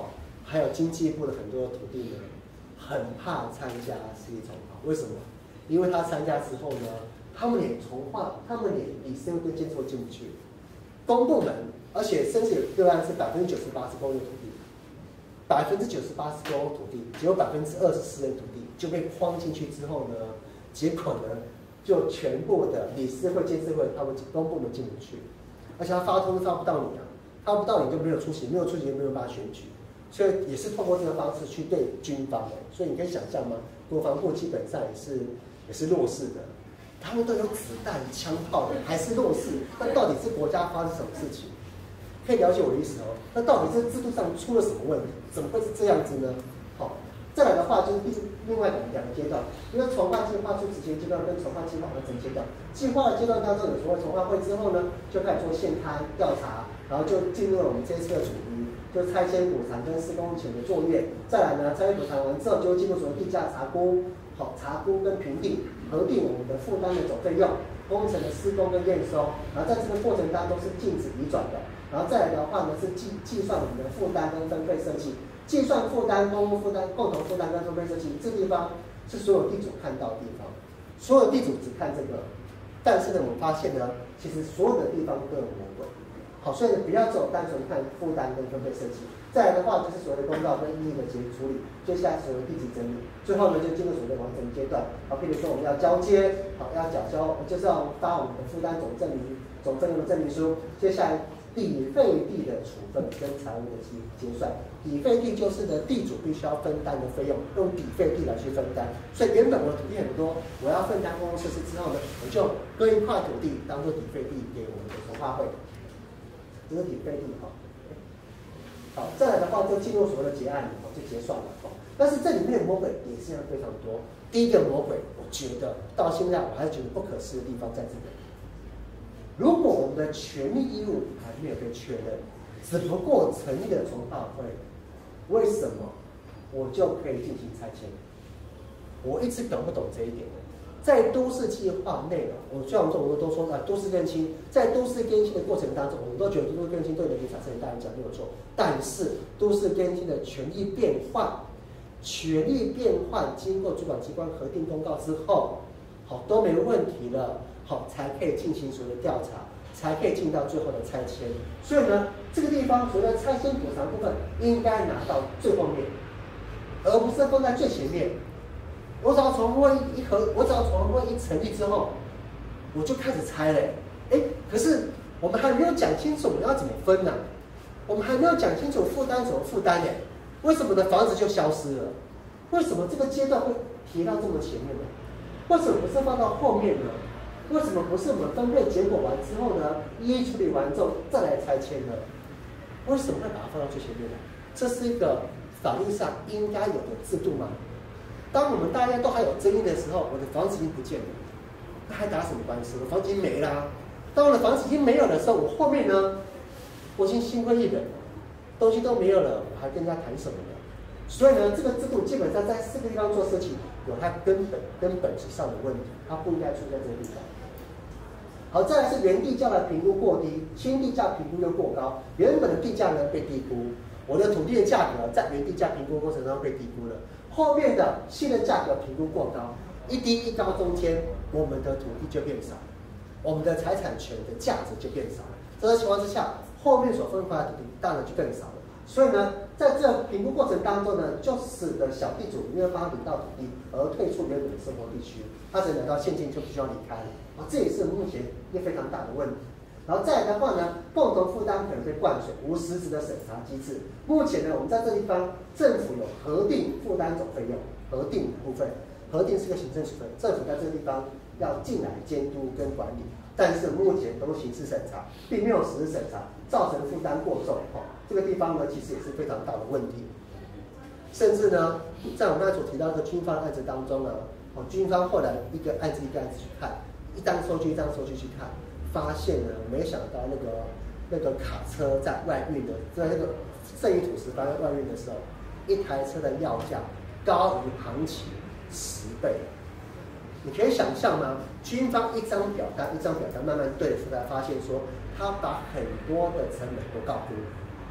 还有经济部的很多土地呢，很怕参加市立重划，为什么？因为他参加之后呢，他们连重划，他们连理事会跟监事会进不去，公部门，而且甚至有个案是百分之九十八是公有土地，百分之九十八是公有土地，只有百分之二十私人土地就被框进去之后呢，结果呢，就全部的理事会、监事会他们公部门进不去，而且他发通知发不到你啊，发不到你就没有出席，没有出席就没有办法选举。所以也是透过这个方式去对军方的，所以你可以想象吗？国防部基本上也是也是弱势的，他们都有子弹、枪炮的，还是弱势。那到底是国家发生什么事情？可以了解我的意思哦。那到底这制度上出了什么问题？怎么会是这样子呢？好，再来的话就是另外两个阶段，因为重划计划出执行阶段跟重划计划完成阶段。计划的阶段当中有所谓重划会之后呢，就开始做现勘调查，然后就进入了我们这一次的主题。就拆迁补偿跟施工前的作业，再来呢，拆迁补偿完之后就进入所谓地价查估，好查估跟评定，核定我们的负担的总费用，工程的施工跟验收，然后在这个过程当中是禁止移转的，然后再来的话呢是计计算我们的负担跟分配设计，计算负担、公共负担、共同负担跟分配设计，这地方是所有地主看到的地方，所有地主只看这个，但是呢，我们发现呢，其实所有的地方都有魔鬼。好，所以呢，不要只有单纯看负担跟分配设计。再来的话，就是所谓的公告跟异议的结处理。接下来所谓地籍整理，最后呢，就进入所谓的完成阶段。好，譬如说我们要交接，好，要缴交，就是要发我们的负担总证明、总费用的证明书。接下来抵费地的处分跟财务的结结算。抵费地就是呢，地主必须要分担的费用，用抵费地来去分担。所以原本我的土地很多，我要分担公共设施之后呢，我就割一块土地当做抵费地给我们的重划会。这是抵费地哈，好，再来的话就进入所谓的结案，就结算了哈。但是这里面的魔鬼也是非常多。第一个魔鬼，我觉得到现在我还是觉得不可思议的地方在这里。如果我们的权利义务还没有被确认，只不过成立了重划会，为什么我就可以进行拆迁？我一直搞不懂这一点。在都市计划内，我虽然我们都说啊，都市更新，在都市更新的过程当中，我们都觉得都市更新对人民产生很大影响，没有错。但是都市更新的权利变换，权利变换经过主管机关核定公告之后，好都没问题了，好才可以进行所谓的调查，才可以进到最后的拆迁。所以呢，这个地方所谓的拆迁补偿部分应该拿到最后面，而不是放在最前面。我只要重复会一合，我只要重复会一成立之后，我就开始拆了。哎，可是我们还没有讲清楚我们要怎么分呢、啊？我们还没有讲清楚负担怎么负担呢？为什么呢？房子就消失了？为什么这个阶段会提到这么前面呢？为什么不是放到后面呢？为什么不是我们分配结果完之后呢，一一处理完之后再来拆迁呢？为什么会把它放到最前面呢？这是一个法律上应该有的制度吗？当我们大家都还有争议的时候，我的房子已经不见了，那还打什么官司？我房子已经没啦、啊。当我的房子已经没有的时候，我后面呢，我已经心灰意冷了，东西都没有了，我还跟人家谈什么呢？所以呢，这个制度基本上在四个地方做事情，有它根本跟本质上的问题，它不应该出现在这个地方。好，再来是原地价的评估过低，新地价评估又过高，原本的地价呢被低估，我的土地的价格在原地价评估过程中被低估了。后面的新的价格评估过高，一低一高中间，我们的土地就变少，我们的财产权的价值就变少了。这个情况之下，后面所分回来的土地当然就更少了。所以呢，在这评估过程当中呢，就使得小地主没有办法领到土地，而退出原本的生活地区，他只能拿到现金就必须要离开了啊，这也是目前一个非常大的问题。然后再来的话呢，共同负担可能被灌水，无实质的审查机制。目前呢，我们在这地方，政府有核定负担总费用，核定部分，核定是个行政处分，政府在这个地方要进来监督跟管理，但是目前都刑事审查，并没有实质审查，造成负担过重。哦，这个地方呢，其实也是非常大的问题。甚至呢，在我刚才所提到的军方案子当中呢，哦，军方后来一个案子一个案子去看，一张收据一张收据去看。发现呢，没想到那个那个卡车在外运的，在那个剩余土石方在外运的时候，一台车的要价高于行情十倍。你可以想象吗？军方一张表单一张表单慢慢对出来，发现说他把很多的成本都高估，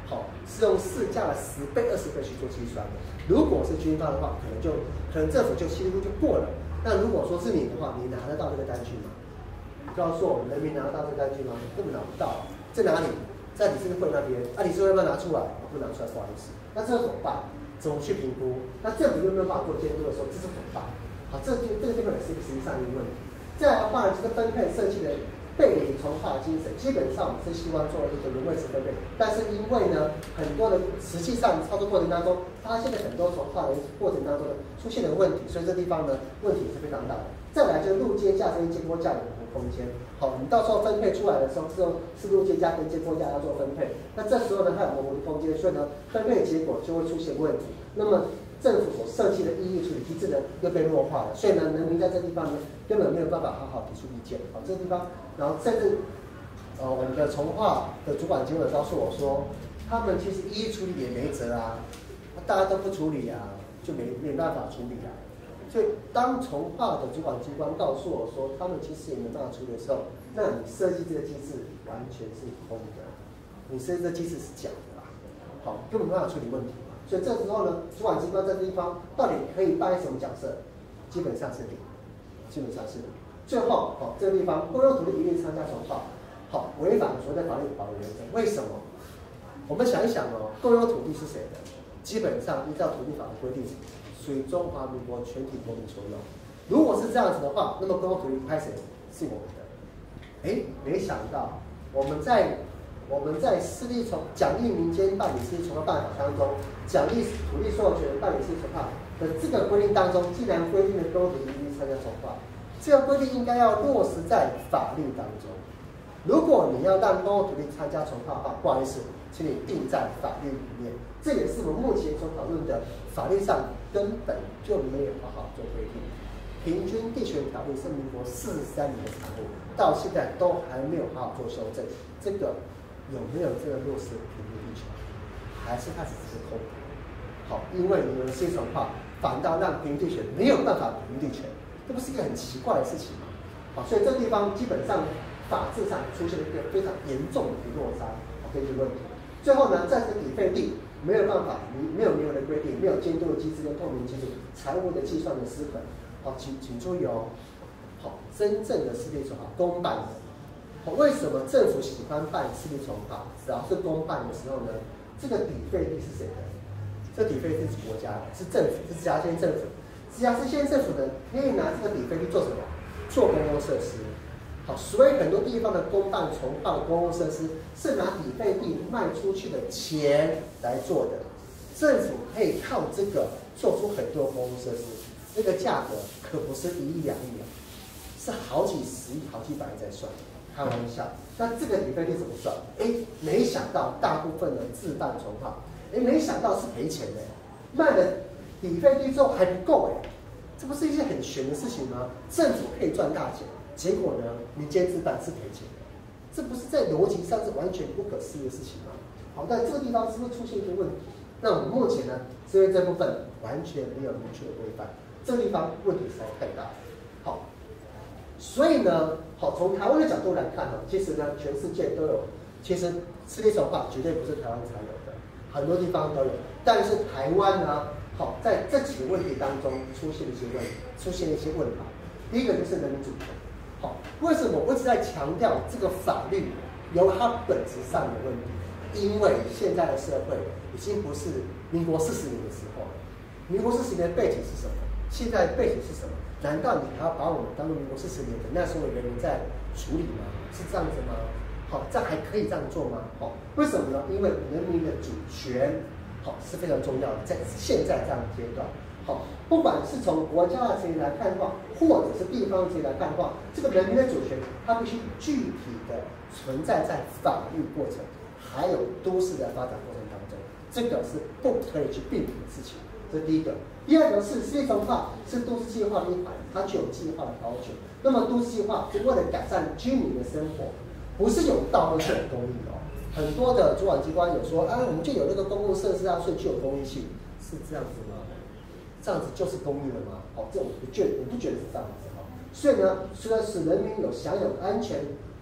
好，是用市价的十倍、二十倍去做计算的。如果是军方的话，可能就可能政府就稀里糊涂就过了。那如果说是你的话，你拿得到这个单据吗？告诉我们人民拿得到这个单据吗？根本拿不到，在哪里？在理事会那边。啊，理事会要不要拿出来？我不拿出来，不好意思。那这怎么办？怎么去评估？那政府有没有办法做监督的时候，这是怎么办？好，这这这个地方也是一个实际上的问题。再来的话呢，就是分配设计的背离从化的精神，基本上我们是希望做一个人位式分配，但是因为呢，很多的实际上操作过程当中，发现了很多从化的过程当中呢出现了问题，所以这地方呢问题也是非常大的。再来就是路接架跟接驳架的空间，好，你到时候分配出来的时候，是用是路接架跟接驳架要做分配，那这时候呢它有模糊的空间，所以呢分配的结果就会出现问题。那么政府所设计的异议处理机制呢又被弱化了，所以呢人民在这地方呢根本没有办法好好提出意见。好，这个地方，然后甚至呃我们的从化的主管经理告诉我说，他们其实异议处理也没辙啊，大家都不处理啊，就没没办法处理啊。所以当从化的主管机关告诉我说他们其实也没办法处理的时候，那你设计这个机制完全是空的，你设计这个机制是假的啦，好，根本没办法处理问题。所以这时候呢，主管机关在这地方到底可以扮演什么角色？基本上是零，基本上是零。最后，好、哦，这个地方公用土地一律参加重划，好，违反所谓的法律保留原则。为什么？我们想一想哦，公用土地是谁的？基本上依照土地法的规定，属于中华民国全体国民所有。如果是这样子的话，那么公用土地拍谁？是我们的。哎，没想到我们在我们在私立从奖励民间办理私立从化办法当中，奖励土地所有权人办理私立从化的这个规定当中，竟然规定了公用土地一律参加从化。这个规定应该要落实在法律当中。如果你要让公用土地参加从化的话，不好意思，请你定在法律里面。这也是我们目前所讨论的法律上根本就没有好好做规定。平均地权条例是民国四十三年的产物，到现在都还没有好好做修正。这个有没有这个落实平均地权？还是它只是空？好，因为你们私立从化，反倒让平均地权没有办法平均地权。这不是一个很奇怪的事情吗？好，所以这个地方基本上法制上出现了一个非常严重的一个落差，好，这个问题。最后呢，在这个抵费地没有办法，没有明文的规定，没有监督的机制跟透明机制，财务的计算的失衡。好，请请注意哦，好，真正的私立从化公办的，好，为什么政府喜欢办私立从化？只要是公办的时候呢，这个抵费地是谁的？这抵费地是国家的，是政府，是直辖县政府。直辖市县政府呢，可以拿这个抵费地做什么？做公共设施。好，所以很多地方的公办从化的公共设施是拿抵费地卖出去的钱来做的。政府可以靠这个做出很多公共设施，那个价格可不是一亿两亿啊，是好几十亿、好几百亿在算。开玩笑，那这个抵费地怎么算？哎，没想到大部分的自办从化，哎，没想到是赔钱的，卖了抵费地之后还不够哎，这不是一件很悬的事情吗？政府可以赚大钱，结果呢，民间自办是赔钱的，这不是在逻辑上是完全不可思议的事情吗？好，在这个地方是不是出现一个问题？那我们目前呢，是因为这部分完全没有明确的规范，这个地方问题实在太大了。好，所以呢，好，从台湾的角度来看呢，其实呢，全世界都有，其实私立从化绝对不是台湾才有的，很多地方都有，但是台湾呢，好，在这几个问题当中出现了一些问题，出现了一些问题。第一个就是人民主权。好，为什么我一直在强调这个法律有它本质上的问题？因为现在的社会已经不是民国四十年的时候了。民国四十年的背景是什么？现在的背景是什么？难道你还要把我们当做民国四十年的那时候的人民在处理吗？是这样子吗？好，这还可以这样做吗？好，为什么呢？因为人民的主权，好，是非常重要的，在现在这样的阶段。好，不管是从国家的层面来看的话，或者是地方层面来看的话，这个人民的主权，它必须具体的存在在法律过程，还有都市的发展过程当中，这个是不可以去避免的事情。这是第一个。第二个是私立从化是都市计划的一环，它具有计划的要求。那么都市计划是为了改善居民的生活，不是有道路就有公益哦。很多的主管机关有说，啊，我们就有那个公共设施啊，所以就有公益性，是这样子吗？这样子就是公益了吗？哦，这我不觉，我不觉得是这样子哈。所以呢，除了使人民有享有安全、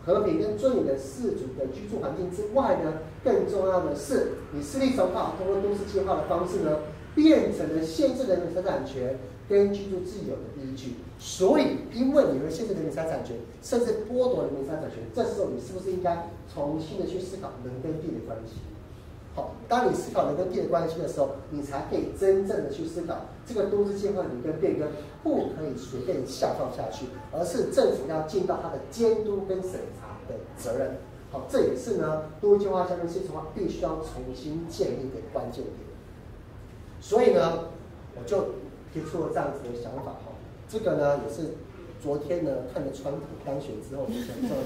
和平跟尊严的氏族的居住环境之外呢，更重要的是，你市立重划通过都市计划的方式呢，变成了限制人民财产权跟居住自由的依据。所以，因为你会限制人民财产权，甚至剥夺人民财产权，这时候你是不是应该重新的去思考人跟地的关系？好，当你思考人跟地的关系的时候，你才可以真正的去思考这个都市计划里跟变更不可以随便下放下去，而是政府要尽到它的监督跟审查的责任。好，这也是呢都市计划下面市计划必须要重新建立的关键点。所以呢，我就提出了这样子的想法哈。这个呢也是昨天呢看了川普当选之后，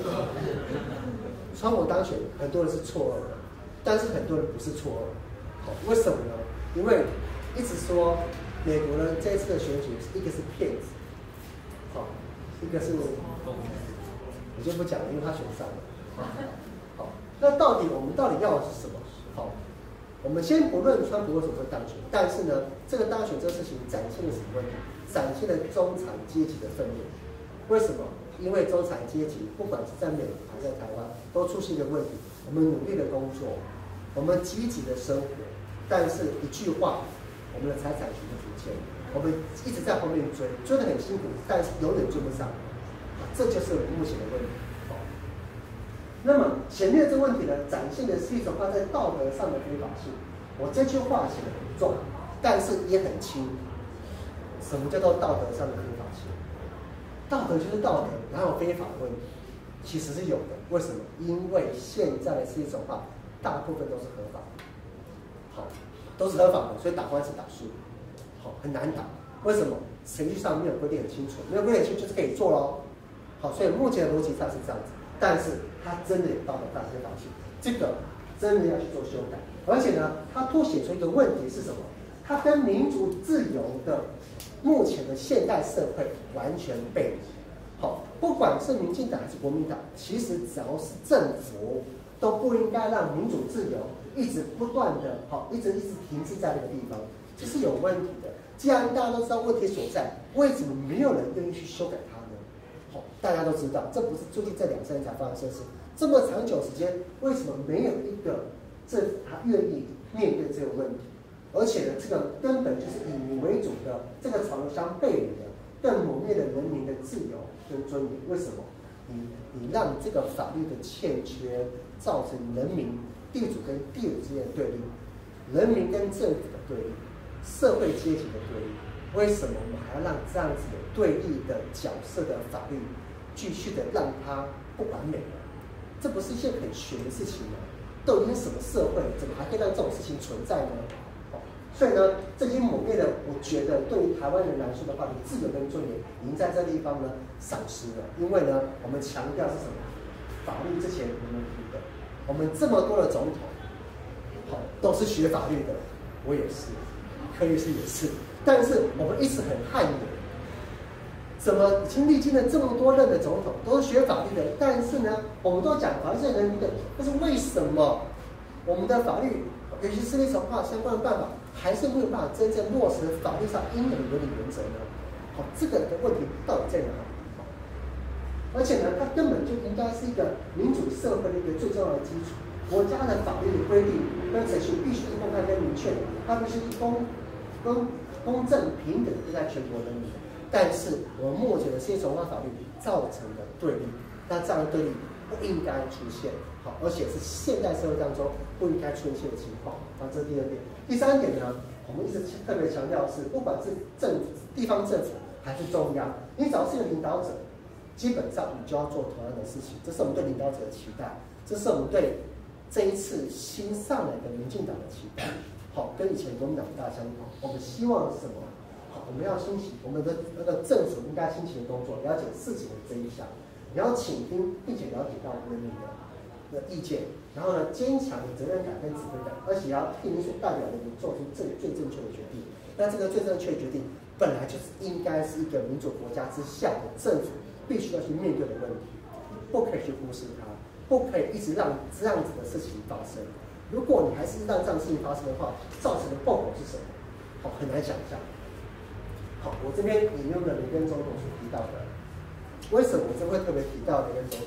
川普当选很多人是错愕的。但是很多人不是错愕，为什么呢？因为一直说美国呢这一次的选举，一个是骗子，好，一个是我就不讲了，因为他选上了。好，那到底我们到底要的是什么？好，我们先不论川普为什么会当选，但是呢，这个当选这个事情展现了什么问题？展现了中产阶级的愤怒。为什么？因为中产阶级不管是在美国还是在台湾，都出现一个问题：我们努力的工作。我们积极的生活，但是一句话，我们的财产权就不见了。我们一直在后面追，追得很辛苦，但是永远追不上。这就是我们目前的问题。哦，那么前面这个问题呢，展现的是一种它在道德上的非法性。我这句话写得很重，但是也很轻。什么叫做道德上的非法性？道德就是道德，哪有非法的问题？其实是有的。为什么？因为现在的是一种话。大部分都是合法的，好，都是合法的，所以打官司打输，好，很难打。为什么？程序上没有规定很清楚，没有规定很清楚就是可以做咯。好，所以目前的逻辑上是这样子，但是它真的有道德上的非法性，这个真的要去做修改。而且呢，它凸显出一个问题是什么？它跟民主自由的目前的现代社会完全背离。好，不管是民进党还是国民党，其实只要是政府。都不应该让民主自由一直不断的好，一直一直停滞在那个地方，这是有问题的。既然大家都知道问题所在，为什么没有人愿意去修改它呢？好，大家都知道，这不是最近这两三年才发生的事，这么长久时间，为什么没有一个政府他愿意面对这个问题？而且呢，这个根本就是以民为主的，这个朝相背离的，更抹灭了人民的自由跟尊严。为什么？你你让这个法律的欠缺，造成人民地主跟地主之间的对立，人民跟政府的对立，社会阶级的对立。为什么我们还要让这样子的对立的角色的法律继续的让它不完美呢？这不是一件很玄的事情吗？都已经什么社会，怎么还可以让这种事情存在呢？所以呢，这已经抹灭了。我觉得对于台湾人来说的话，你自由跟尊严已经在这地方呢丧失了。因为呢，我们强调是什么？法律之前我们读的，我们这么多的总统，好都是学法律的，我也是，柯律师也是。但是我们一直很汗颜，怎么已经历经了这么多任的总统都是学法律的，但是呢，我们都讲法律是人民的，但是为什么我们的法律，尤其是立重划相关的办法，还是没有办法真正落实法律上应有的伦理原则呢？好，这个的问题到底在哪里？而且呢，它根本就应该是一个民主社会的一个最重要的基础。国家的法律的规定跟程序必须是公开跟明确的，它必须是公公公正平等对待全国人民。但是我们目前的这些重划法律造成的对立，那这样的对立不应该出现。好，而且是现代社会当中不应该出现的情况。好，这是第二点。第三点呢，我们一直特别强调的是，不管是政府、地方政府还是中央，你只要是个领导者，基本上你就要做同样的事情。这是我们对领导者的期待，这是我们对这一次新上来的民进党的期待。好，跟以前国民党不大相同。我们希望是什么？好，我们要兴起我们的那个政府应该兴起的工作，了解事情的真相，你要倾听并且了解到人民的的意见，然后呢，坚强的责任感跟指挥感，而且要替你所代表的人做出正最正确的决定。那这个最正确的决定，本来就是应该是一个民主国家之下的政府必须要去面对的问题，不可以去忽视它，不可以一直让这样子的事情发生。如果你还是让这样的事情发生的话，造成的后果是什么？好，很难想象。好，我这边引用了雷根总统所提到的，为什么我这会特别提到雷根总统？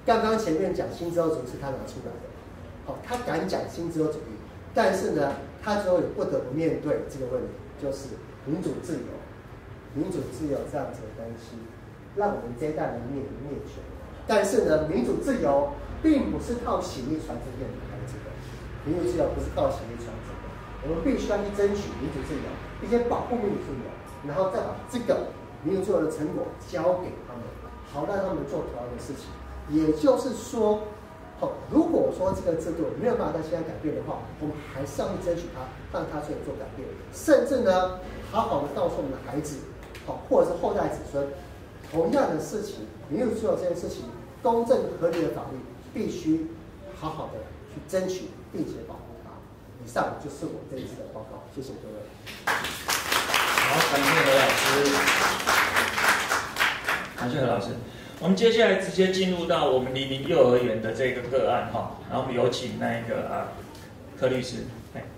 刚刚前面讲新自由主义是他拿出来的，好、哦，他敢讲新自由主义，但是呢，他最后也不得不面对这个问题，就是民主自由，民主自由这样子的东西，让我们这一代人灭灭绝。但是呢，民主自由并不是靠血液传承给我们孩子的，民主自由不是靠血液传承的，我们必须要去争取民主自由，并且保护民主自由，然后再把这个民主自由的成果交给他们，好让他们做同样的事情。也就是说，好，如果说这个制度没有办法在现在改变的话，我们还是要去争取它，让它出来做改变，甚至呢，好好的告诉我们的孩子，好，或者是后代子孙，同样的事情，民主自由这件事情，公正合理的法律必须好好的去争取，并且保护它。以上就是我这一次的报告，谢谢各位。 好，感谢何老师，感谢何老师。我们接下来直接进入到我们黎明幼儿园的这个个案哈，然后我们有请那个啊柯律师。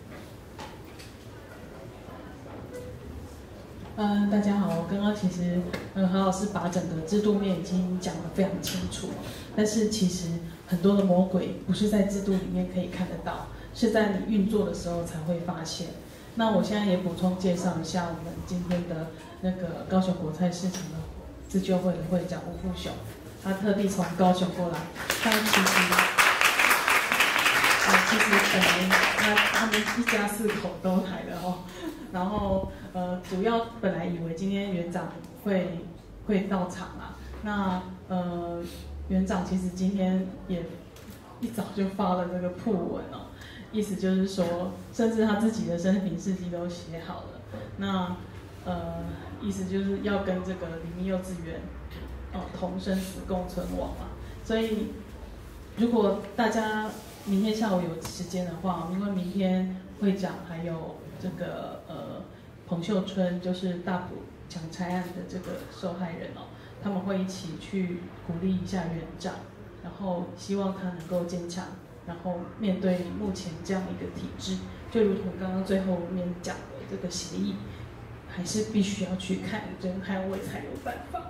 嗯、呃，大家好，刚刚其实呃何老师把整个制度面已经讲得非常清楚，但是其实很多的魔鬼不是在制度里面可以看得到，是在你运作的时候才会发现。那我现在也补充介绍一下我们今天的那个高雄果菜市场的自救会的会长吴富雄，他特地从高雄过来，他其实，呃，其实本来他他们一家四口都来了哦，然后呃，主要本来以为今天园长会会到场啦，那呃，园长其实今天也一早就发了这个讣文哦，意思就是说，甚至他自己的生平事迹都写好了，那呃。意思就是要跟这个黎明幼稚园，哦，同生死共存亡嘛。所以，如果大家明天下午有时间的话，因为明天会长还有这个呃彭秀春，就是大埔强拆案的这个受害人哦，他们会一起去鼓励一下园长，然后希望他能够坚强，然后面对目前这样一个体制，就如同刚刚最后面讲的这个协议。还是必须要去看真捍卫才有办法。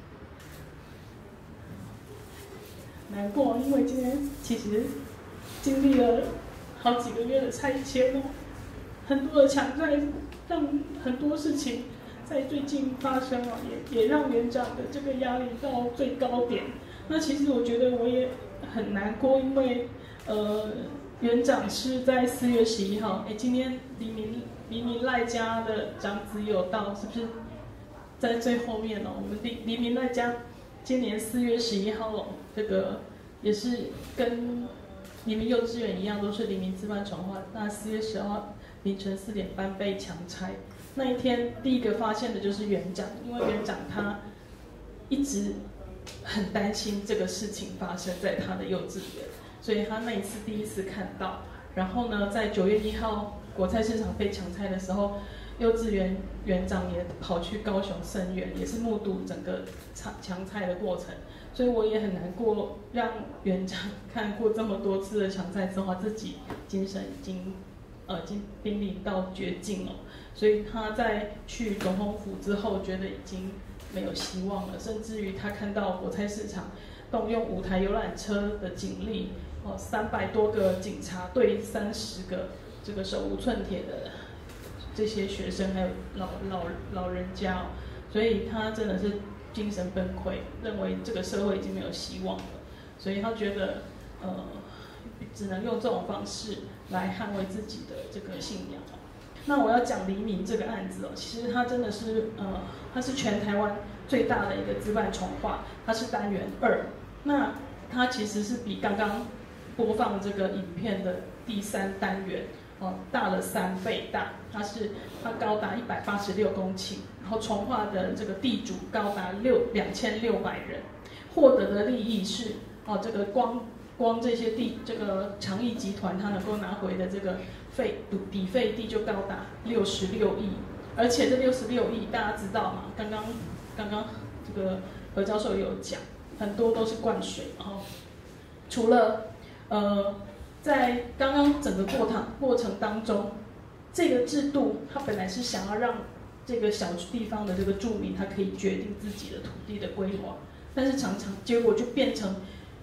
难过，因为今天其实经历了好几个月的拆迁哦，很多的强拆，让很多事情在最近发生了，也也让园长的这个压力到最高点。那其实我觉得我也很难过，因为呃，园长是在四月十一号，哎，今天黎明。黎明赖家的长子有到，是不是在最后面哦？我们黎黎明赖家今年四月十一号哦，这个也是跟黎明幼稚园一样，都是黎明自办传唤。那四月十号凌晨四点半被强拆，那一天第一个发现的就是园长，因为园长他一直很担心这个事情发生在他的幼稚园，所以他那一次第一次看到。然后呢，在九月一号。果菜市场被强拆的时候，幼稚园园长也跑去高雄声援，也是目睹整个强强拆的过程，所以我也很难过，让园长看过这么多次的强拆之后，自己精神已经呃已经濒临到绝境了，所以他在去总统府之后，觉得已经没有希望了，甚至于他看到果菜市场动用五台游览车的警力，哦，三百多个警察对三十个。这个手无寸铁的这些学生还有老老老人家、哦，所以他真的是精神崩溃，认为这个社会已经没有希望了，所以他觉得呃只能用这种方式来捍卫自己的这个信仰。那我要讲黎明这个案子哦，其实它真的是呃它是全台湾最大的一个自办重划，它是单元二，那它其实是比刚刚播放这个影片的第三单元。哦，大了三倍大，它是它高达一百八十六公顷，然后重划的这个地主高达六两千六百人，获得的利益是哦，这个光光这些地，这个长益集团它能够拿回的这个费抵费地就高达六十六亿，而且这六十六亿大家知道吗？刚刚刚刚这个何教授有讲，很多都是灌水，然后除了呃。在刚刚整个过程过程当中，这个制度它本来是想要让这个小地方的这个住民他可以决定自己的土地的规划，但是常常结果就变成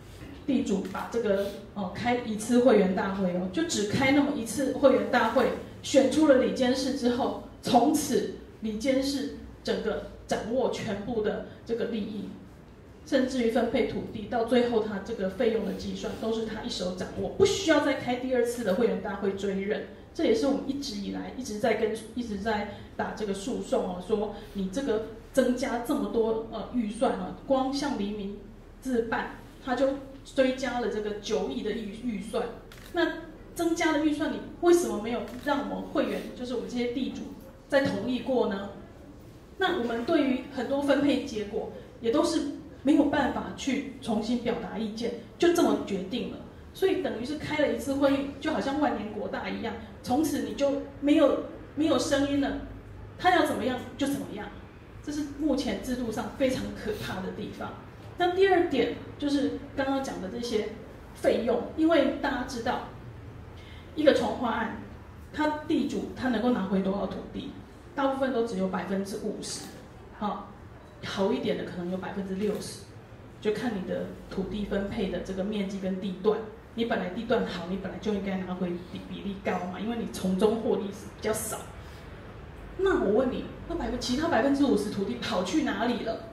地主把这个哦开一次会员大会哦，就只开那么一次会员大会，选出了里监事之后，从此里监事整个掌握全部的这个利益，甚至于分配土地，到最后他这个费用的计算都是他一手掌握，不需要再开第二次的会员大会追认。这也是我们一直以来一直在跟一直在打这个诉讼哦，说你这个增加这么多呃预算啊，光像黎明自办，他就追加了这个九亿的预预算。那增加的预算，你为什么没有让我们会员，就是我们这些地主再同意过呢？那我们对于很多分配结果，也都是没有办法去重新表达意见，就这么决定了。所以等于是开了一次会议，就好像万年国大一样，从此你就没有没有声音了，他要怎么样就怎么样，这是目前制度上非常可怕的地方。那第二点就是刚刚讲的这些费用，因为大家知道，一个重划案，他地主他能够拿回多少土地，大部分都只有百分之五十，好，好一点的可能有百分之六十，就看你的土地分配的这个面积跟地段。你本来地段好，你本来就应该拿回比比例高嘛，因为你从中获利比较少。那我问你，那百分其他百分之五十土地跑去哪里了？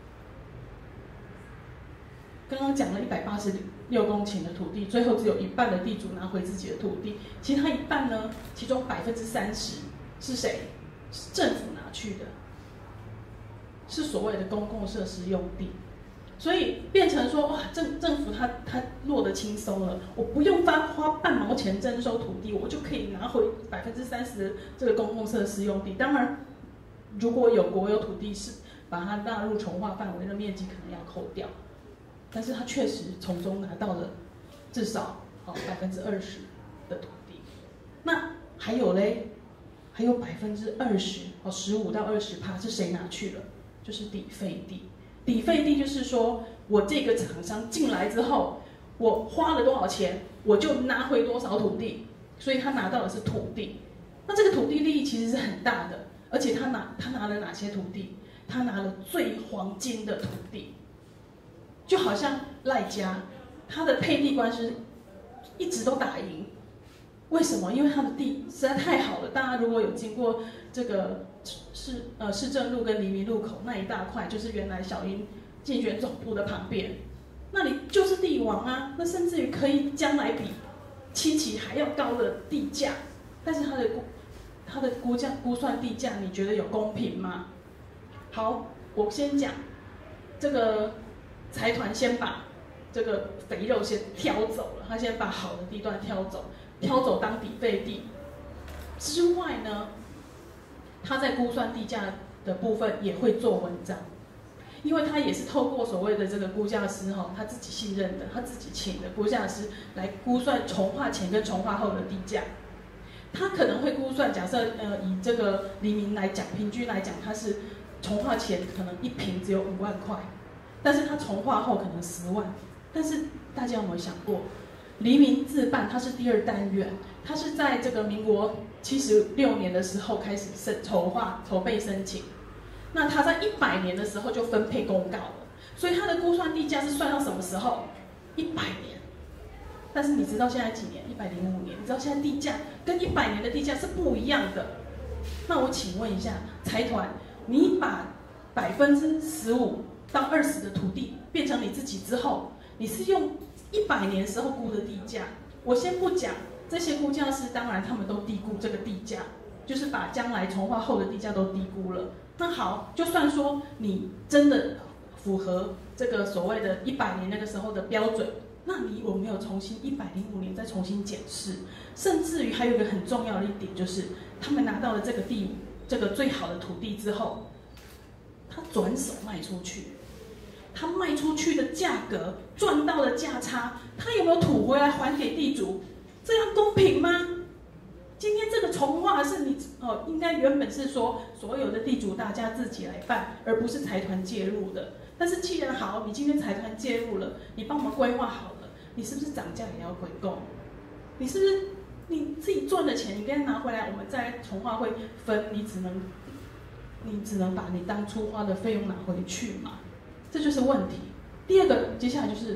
刚刚讲了一百八十六公顷的土地，最后只有一半的地主拿回自己的土地，其他一半呢？其中百分之三十是谁？是政府拿去的，是所谓的公共设施用地。所以变成说，哇，政政府它它落得轻松了，我不用花花半毛钱征收土地，我就可以拿回百分之三十的这个公共设施用地。当然，如果有国有土地是把它纳入重划范围的面积可能要扣掉，但是它确实从中拿到了至少哦百分之二十的土地。那还有嘞，还有百分之二十哦十五到二十趴是谁拿去了？就是抵费地。抵费地就是说，我这个厂商进来之后，我花了多少钱，我就拿回多少土地，所以他拿到的是土地。那这个土地利益其实是很大的，而且他拿他拿了哪些土地？他拿了最黄金的土地，就好像赖家，他的配地官司一直都打赢。为什么？因为他的地实在太好了。大家如果有经过这个市呃市政路跟黎明路口那一大块，就是原来小英竞选总部的旁边，那里就是地王啊。那甚至于可以将来比七期还要高的地价，但是他的估他的估价估算地价，你觉得有公平吗？好，我先讲这个财团先把这个肥肉先挑走了，他先把好的地段挑走。挑走当抵费地之外呢，他在估算地价的部分也会做文章，因为他也是透过所谓的这个估价师哈，他自己信任的，他自己请的估价师来估算重划前跟重划后的地价。他可能会估算，假设呃以这个黎明来讲，平均来讲，他是重划前可能一坪只有五万块，但是他重划后可能十万。但是大家有没有想过？黎明自办，它是第二单元，它是在这个民国七十六年的时候开始申筹划、筹备申请，那它在一百年的时候就分配公告了，所以它的估算地价是算到什么时候？一百年。但是你知道现在几年？一百零五年。你知道现在地价跟一百年的地价是不一样的。那我请问一下，财团，你把百分之十五到二十的土地变成你自己之后，你是用一百年时候估的地价，我先不讲这些估价师，当然他们都低估这个地价，就是把将来重划后的地价都低估了。那好，就算说你真的符合这个所谓的一百年那个时候的标准，那你有没有重新一百零五年再重新检视？甚至于还有一个很重要的一点，就是他们拿到了这个地这个最好的土地之后，他转手卖出去。他卖出去的价格赚到的价差，他有没有吐回来还给地主？这样公平吗？今天这个重划是你哦，应该原本是说所有的地主大家自己来办，而不是财团介入的。但是既然好，你今天财团介入了，你帮我们规划好了，你是不是涨价也要回购？你是不是你自己赚的钱，你给他拿回来，我们再重划会分，你只能你只能把你当初花的费用拿回去嘛？这就是问题。第二个，接下来就是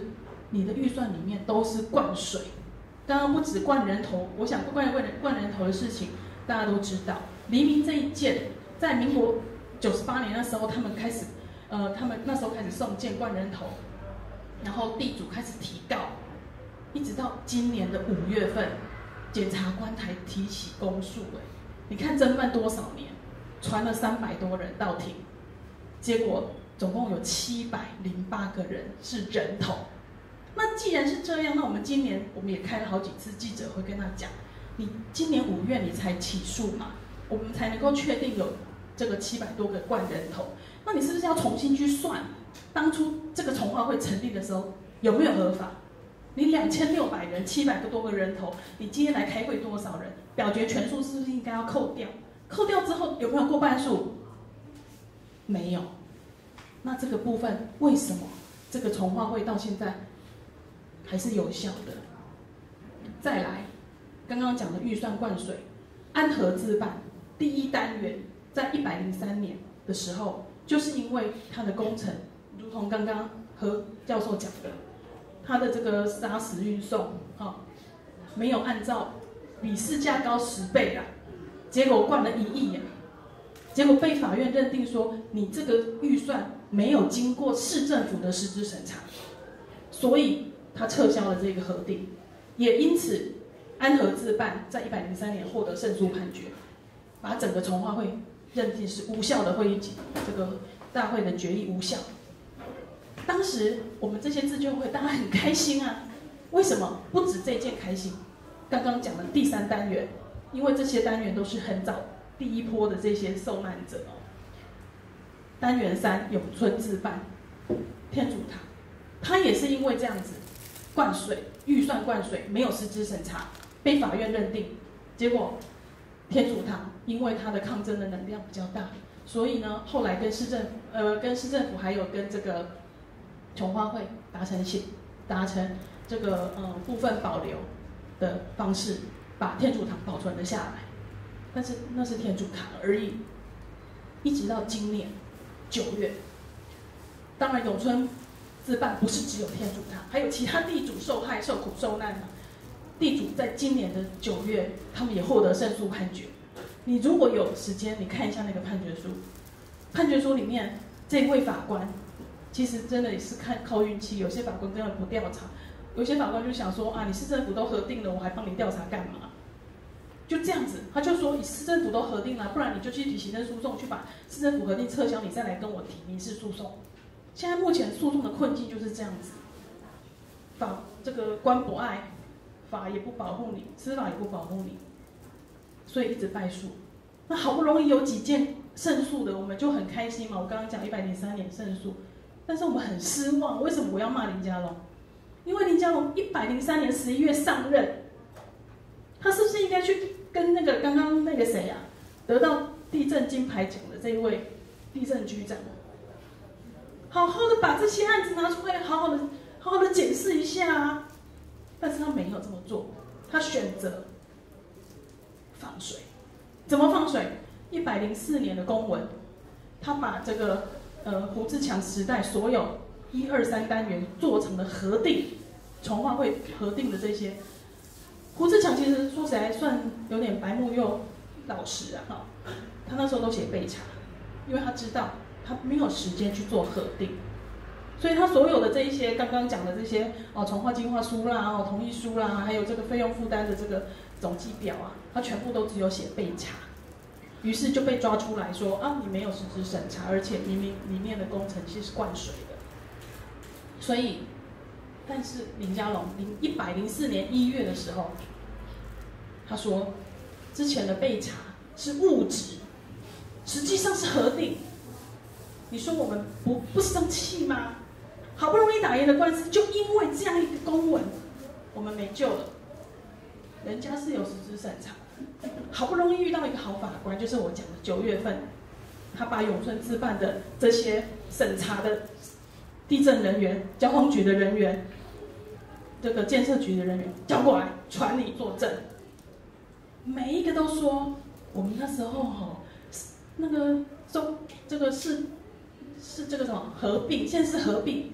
你的预算里面都是灌水。刚刚不止灌人头，我想灌灌人灌人头的事情大家都知道。黎明这一件，在民国九十八年那时候，他们开始，呃，他们那时候开始送件灌人头，然后地主开始提告，一直到今年的五月份，检察官才提起公诉。哎，你看侦办多少年，传了三百多人到庭，结果总共有七百零八个人是人头。那既然是这样，那我们今年我们也开了好几次记者会，跟他讲，你今年五月你才起诉嘛，我们才能够确定有这个七百多个灌人头，那你是不是要重新去算，当初这个从化会成立的时候有没有合法？你两千六百人，七百多个人头，你今天来开会多少人？表决权数是不是应该要扣掉？扣掉之后有没有过半数？没有。那这个部分为什么这个从化会到现在还是有效的？再来，刚刚讲的预算灌水，安和自办第一单元在一百零三年的时候，就是因为它的工程，如同刚刚何教授讲的，它的这个砂石运送，哦，没有按照比市价高十倍啦，结果灌了一亿呀，结果被法院认定说你这个预算没有经过市政府的实质审查，所以他撤销了这个核定，也因此安和自办在一百零三年获得胜诉判决，把整个从化会认定是无效的会议，这个大会的决议无效。当时我们这些自救会当然很开心啊，为什么？不止这件开心，刚刚讲的第三单元，因为这些单元都是很早第一波的这些受难者哦。单元三永春自办天主堂，他也是因为这样子灌水预算灌水没有实质审查，被法院认定，结果天主堂因为它的抗争的能量比较大，所以呢后来跟市政呃跟市政府还有跟这个从化会达成协达成这个呃部分保留的方式，把天主堂保存了下来。但是那是天主堂而已，一直到今年九月，当然永春自办不是只有天主堂，还有其他地主受害受苦受难嘛。地主在今年的九月，他们也获得胜诉判决。你如果有时间，你看一下那个判决书，判决书里面这位法官，其实真的也是看靠运气，有些法官根本不调查，有些法官就想说啊，你市政府都核定了，我还帮你调查干嘛？就这样子，他就说你市政府都核定了，不然你就去提行政诉讼，去把市政府核定撤销，你再来跟我提民事诉讼。现在目前诉讼的困境就是这样子，法这个官不爱，法也不保护你，司法也不保护你，所以一直败诉。那好不容易有几件胜诉的，我们就很开心嘛。我刚刚讲一百零三年胜诉，但是我们很失望。为什么我要骂林佳龙？因为林佳龙一百零三年十一月上任，他是不是应该去跟那个刚刚那个谁啊，得到地震金牌奖的这一位地震局长，好好的把这些案子拿出来，好好的好好的检视一下啊。但是他没有这么做，他选择放水。怎么放水？一百零四年的公文，他把这个呃胡志强时代所有一二三单元做成了核定，从化会核定的这些。胡志强其实说起来算有点白目又老实啊，哈，他那时候都写备查，因为他知道他没有时间去做核定，所以他所有的这一些刚刚讲的这些哦，从化计划书啦，哦，同意书啦，还有这个费用负担的这个总计表啊，他全部都只有写备查，于是就被抓出来说啊，你没有实质审查，而且明明里面的工程其实是灌水的，所以。但是林佳龙零一百零四年一月的时候，他说，之前的备查是误植，实际上是核定。你说我们不不生气吗？好不容易打赢的官司，就因为这样一个公文，我们没救了。人家是有实质审查，好不容易遇到一个好法官，就是我讲的九月份，他把永春自办的这些审查的地震人员、交通局的人员。这个建设局的人员叫过来传你作证，每一个都说我们那时候哈、哦，那个中这个是是这个什么合并，现在是合并，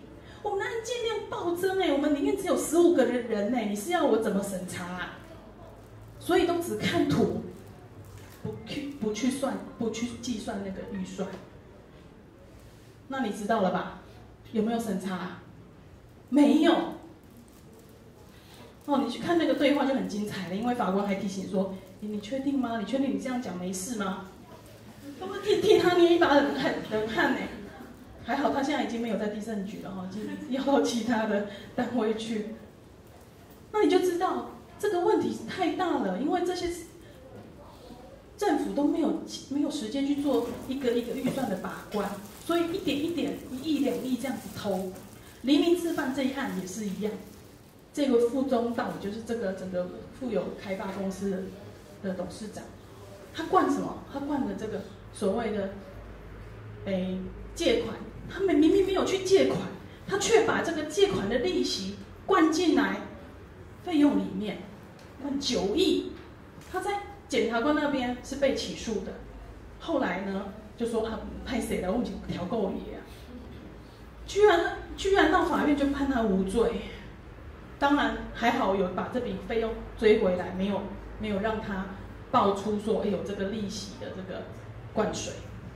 我们案件量暴增哎，我们里面只有十五个人哎，你是要我怎么审查啊？所以都只看图，不去不去算，不去计算那个预算。那你知道了吧？有没有审查？没有。哦，你去看那个对话就很精彩了，因为法官还提醒说：“你你确定吗？你确定你这样讲没事吗？”他们替替他捏一把冷汗，冷汗呢。还好他现在已经没有在地政局了哈，已经要到其他的单位去。那你就知道这个问题太大了，因为这些政府都没有没有时间去做一个一个预算的把关，所以一点一点一亿两亿这样子偷。黎明自办这一案也是一样，这个傅中道就是这个整个富有开发公司的的董事长，他灌什么？他灌的这个所谓的诶借款，他们明明没有去借款，他却把这个借款的利息灌进来费用里面，灌九亿，他在检察官那边是被起诉的，后来呢就说啊派谁来，我们调够爷啊，居然居然到法院就判他无罪，当然还好有把这笔费用追回来，没有没有让他爆出说哎有这个利息的这个灌水，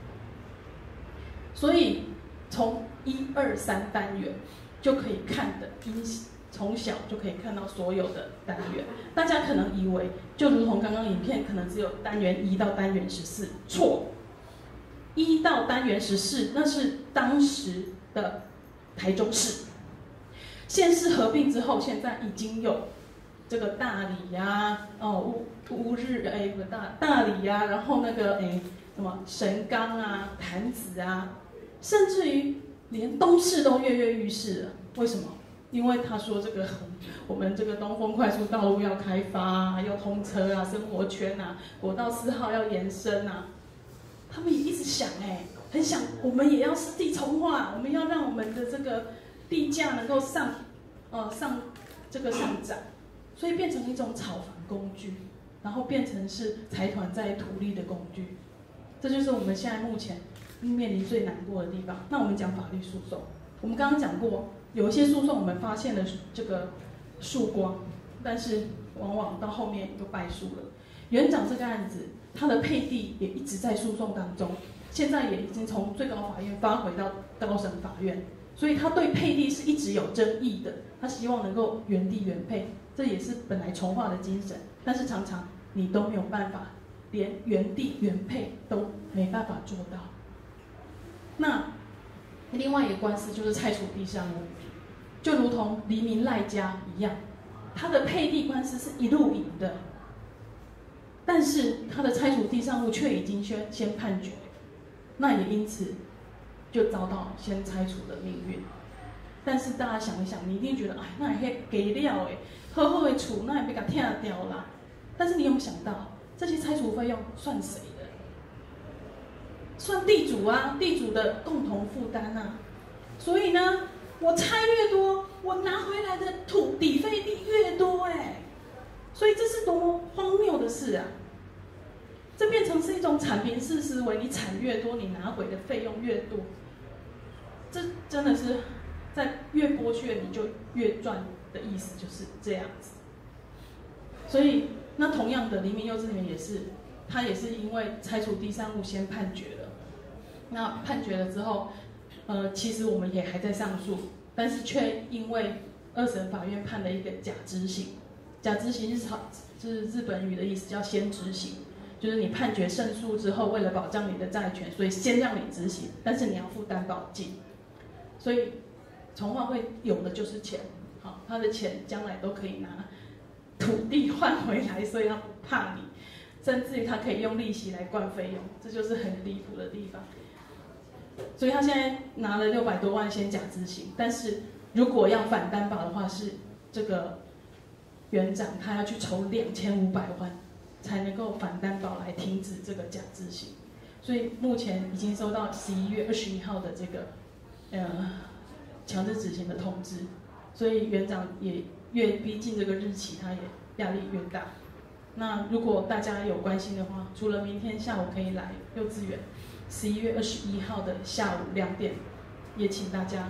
所以从一二三单元就可以看的因。从小就可以看到所有的单元，大家可能以为就如同刚刚影片可能只有单元一到单元十四，错，一到单元十四那是当时的台中市，县市合并之后，现在已经有这个大里呀、啊，哦乌乌日哎不大大里呀、啊，然后那个哎什么神冈啊、潭子啊，甚至于连东市都跃跃欲试了，为什么？因为他说这个我们这个东风快速道路要开发啊，要通车啊，生活圈啊，国道四号要延伸啊，他们也一直想哎、欸，很想我们也要湿地重划，我们要让我们的这个地价能够上，呃上这个上涨，所以变成一种炒房工具，然后变成是财团在图利的工具，这就是我们现在目前面临最难过的地方。那我们讲法律诉讼，我们刚刚讲过。有一些诉讼我们发现了这个曙光，但是往往到后面又败诉了。园长这个案子，他的配地也一直在诉讼当中，现在也已经从最高法院发回到高审法院，所以他对配地是一直有争议的。他希望能够原地原配，这也是本来重划的精神，但是常常你都没有办法，连原地原配都没办法做到。那另外一个官司就是拆除地项目。就如同黎明赖家一样，他的配地官司是一路赢的，但是他的拆除地上物却已经先先判决，那也因此就遭到先拆除的命运。但是大家想一想，你一定觉得，哎，那也给料哎，好好的厝那也被他踢掉啦。但是你有没有想到，这些拆除费用算谁的？算地主啊，地主的共同负担啊。所以呢？我拆越多，我拿回来的土地费地越多哎，所以这是多么荒谬的事啊！这变成是一种产平式思维，你产越多，你拿回的费用越多，这真的是在越剥削你就越赚的意思，就是这样子。所以那同样的，黎明幼稚园也是，他也是因为拆除地上物先判决了，那判决了之后。呃，其实我们也还在上诉，但是却因为二审法院判了一个假执行。假执行是是日本语的意思，叫先执行，就是你判决胜诉之后，为了保障你的债权，所以先让你执行，但是你要负担保金。所以重划会有的就是钱，好，他的钱将来都可以拿土地换回来，所以他不怕你，甚至于他可以用利息来灌费用，这就是很离谱的地方。所以他现在拿了六百多万先假执行，但是如果要反担保的话，是这个园长他要去筹两千五百万，才能够反担保来停止这个假执行。所以目前已经收到十一月二十一号的这个呃强制执行的通知，所以园长也越逼近这个日期，他也压力越大。那如果大家有关心的话，除了明天下午可以来幼稚园。十一月二十一号的下午两点，也请大家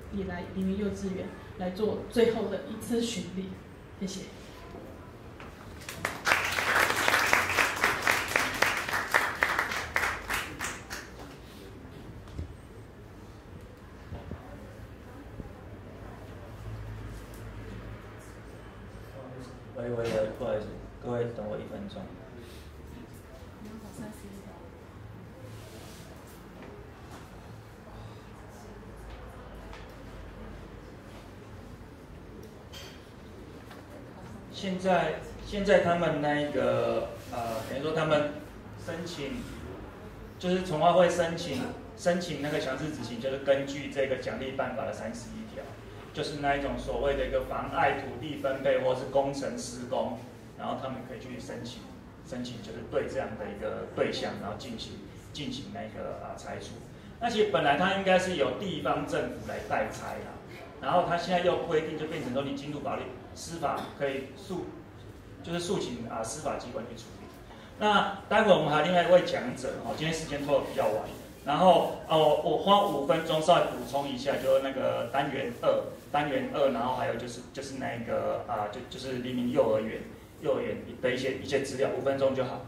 也来黎明幼稚园来做最后的一次巡礼，谢谢。 喂喂喂，不好意思，各位等我一分钟。现在现在他们那个呃，等于说他们申请，就是从化会申请申请那个强制执行，就是根据这个奖励办法的三十一条，就是那一种所谓的一个妨碍土地分配或是工程施工，然后他们可以去申请申请，就是对这样的一个对象，然后进行进行那个啊拆除。那其实本来它应该是由地方政府来代拆啦，然后它现在又规定，就变成说你进入法律司法可以诉，就是诉请啊司法机关去处理。那待会我们还有另外一位讲者哦，今天时间拖得比较晚，然后哦我花五分钟稍微补充一下，就是那个单元二，单元二，然后还有就是就是那个啊就就是黎明幼儿园幼儿园的一些一些资料，五分钟就好。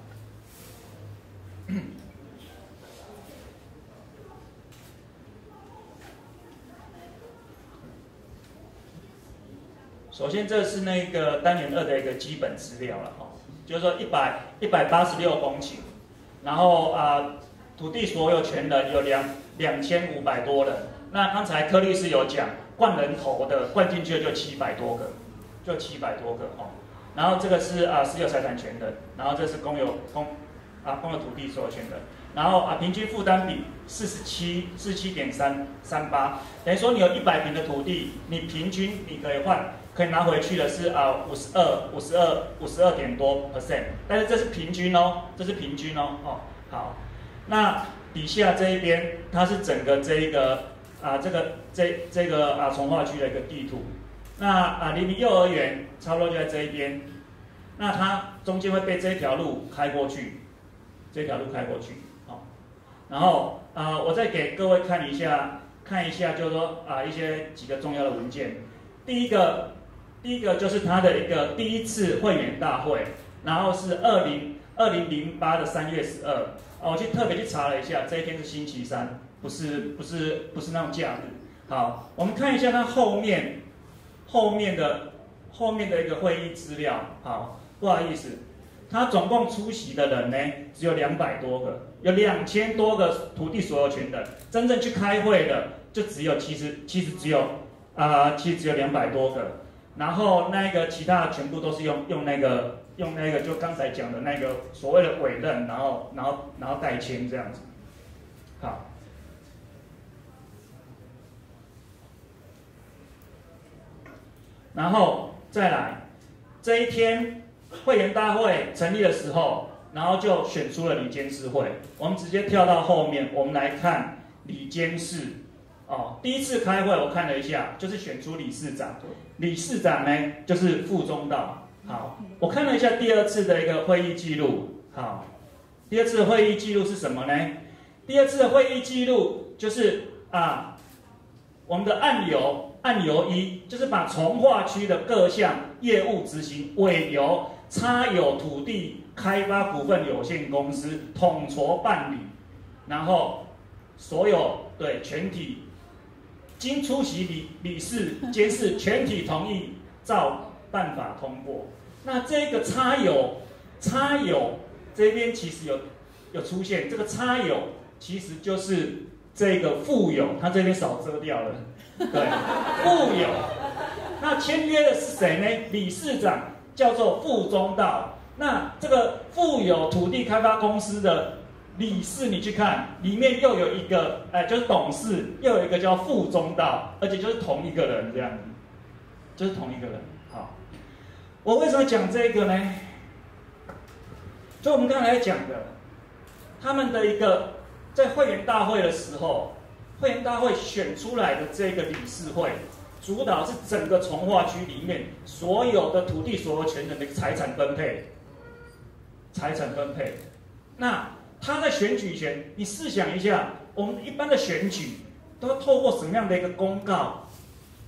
首先，这是那个单元二的一个基本资料了哈，就是说一百一百八十六公顷，然后啊、呃，土地所有权人有两两千五百多人。那刚才柯律师有讲，灌人头的灌进去的就七百多个，就七百多个哦。然后这个是啊私有财产权人，然后这是公有公啊公有土地所有权人，然后啊平均负担比四十七四七点三三八，等于说你有一百坪的土地，你平均你可以换。可以拿回去的是啊五十二、五十二、五十二点多 percent， 但是这是平均哦，这是平均哦，哦好，那底下这一边它是整个这一个啊这个这这个啊从化区的一个地图，那啊黎明幼儿园差不多就在这一边，那它中间会被这条路开过去，这条路开过去，好、哦，然后啊我再给各位看一下看一下，就是说啊一些几个重要的文件，第一个。第一个就是他的一个第一次会员大会，然后是二零二零零八的三月十二，我去特别去查了一下，这一天是星期三，不是不是不是那种假日。好，我们看一下它后面后面的后面的一个会议资料。好，不好意思，他总共出席的人呢只有两百多个，有两千多个土地所有权人，真正去开会的就只有其实其实只有啊、呃、其实只有两百多个。然后那个其他的全部都是用用那个用那个就刚才讲的那个所谓的委任，然后然后然后代签这样子。好，然后再来这一天会员大会成立的时候，然后就选出了理监事会。我们直接跳到后面，我们来看理监事。哦，第一次开会我看了一下，就是选出理事长，理事长呢就是傅中道。好，我看了一下第二次的一个会议记录。好，第二次的会议记录是什么呢？第二次的会议记录就是啊，我们的案由案由一，就是把从化区的各项业务执行委由插有土地开发股份有限公司统筹办理，然后所有对全体。经出席理理事监事全体同意，照办法通过。那这个插有插有这边其实有有出现，这个插有其实就是这个富有，它这边少遮掉了，对，富有。那签约的是谁呢？理事长叫做傅中道。那这个富有土地开发公司的。理事，你去看，里面又有一个，哎，就是董事，又有一个叫傅中道，而且就是同一个人这样子，就是同一个人。好，我为什么讲这个呢？就我们刚才讲的，他们的一个在会员大会的时候，会员大会选出来的这个理事会，主导是整个从化区里面所有的土地所有权人的财产分配，财产分配，那。他在选举前，你试想一下，我们一般的选举都要透过什么样的一个公告，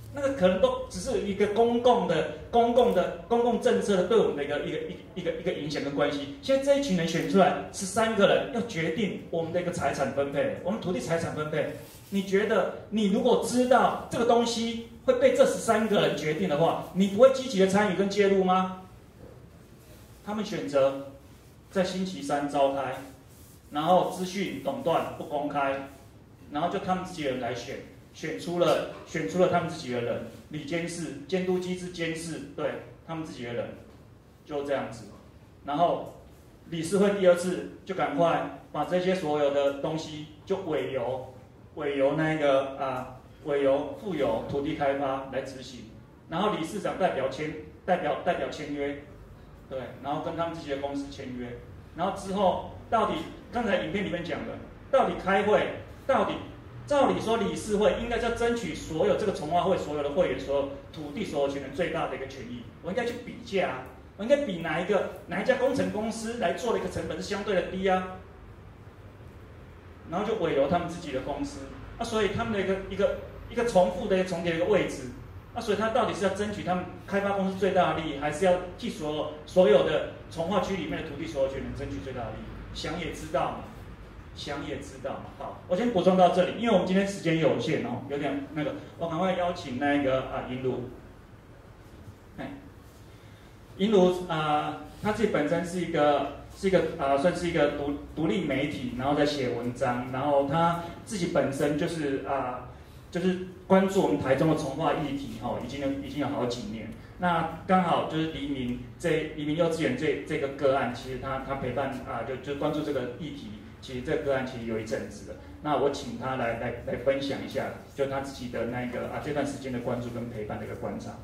那个可能都只是一个公共的、公共的、公共政策的对我们的一个一个一个一个影响跟关系。现在这一群人选出来，十三个人要决定我们的一个财产分配，我们土地财产分配。你觉得，你如果知道这个东西会被这十三个人决定的话，你不会积极的参与跟介入吗？他们选择在星期三召开，然后资讯垄断不公开，然后就他们自己人来选。选出了选出了他们自己的人，理监事、监督机制监事，对他们自己的人，就这样子。然后理事会第二次就赶快把这些所有的东西就委由委由那个啊委由负由土地开发来执行，然后理事长代表签代表代表签约，对，然后跟他们自己的公司签约，然后之后到底刚才影片里面讲的，到底开会到底。照理说，理事会应该要争取所有这个从化会所有的会员、所有土地所有权人最大的一个权益。我应该去比价啊，我应该比哪一个哪一家工程公司来做的一个成本是相对的低啊。然后就委由他们自己的公司，啊，所以他们的一个一个一个重复的一个重叠的一个位置，啊，所以他到底是要争取他们开发公司最大的利益，还是要替所有所有的从化区里面的土地所有权人争取最大的利益？想也知道嘛。想也知道嘛，好，我先补充到这里，因为我们今天时间有限哦，有点那个，我赶快邀请那个啊银如，哎，银如啊，他自己本身是一个是一个啊，算是一个独独立媒体，然后在写文章，然后他自己本身就是啊，就是关注我们台中的从化议题哈、哦，已经有已经有好几年。那刚好就是黎明这黎明幼稚园这这个个案，其实他他陪伴啊，就就关注这个议题。其实这个个案其实有一阵子了，那我请他来来来分享一下，就他自己的那个啊这段时间的关注跟陪伴的一个观察。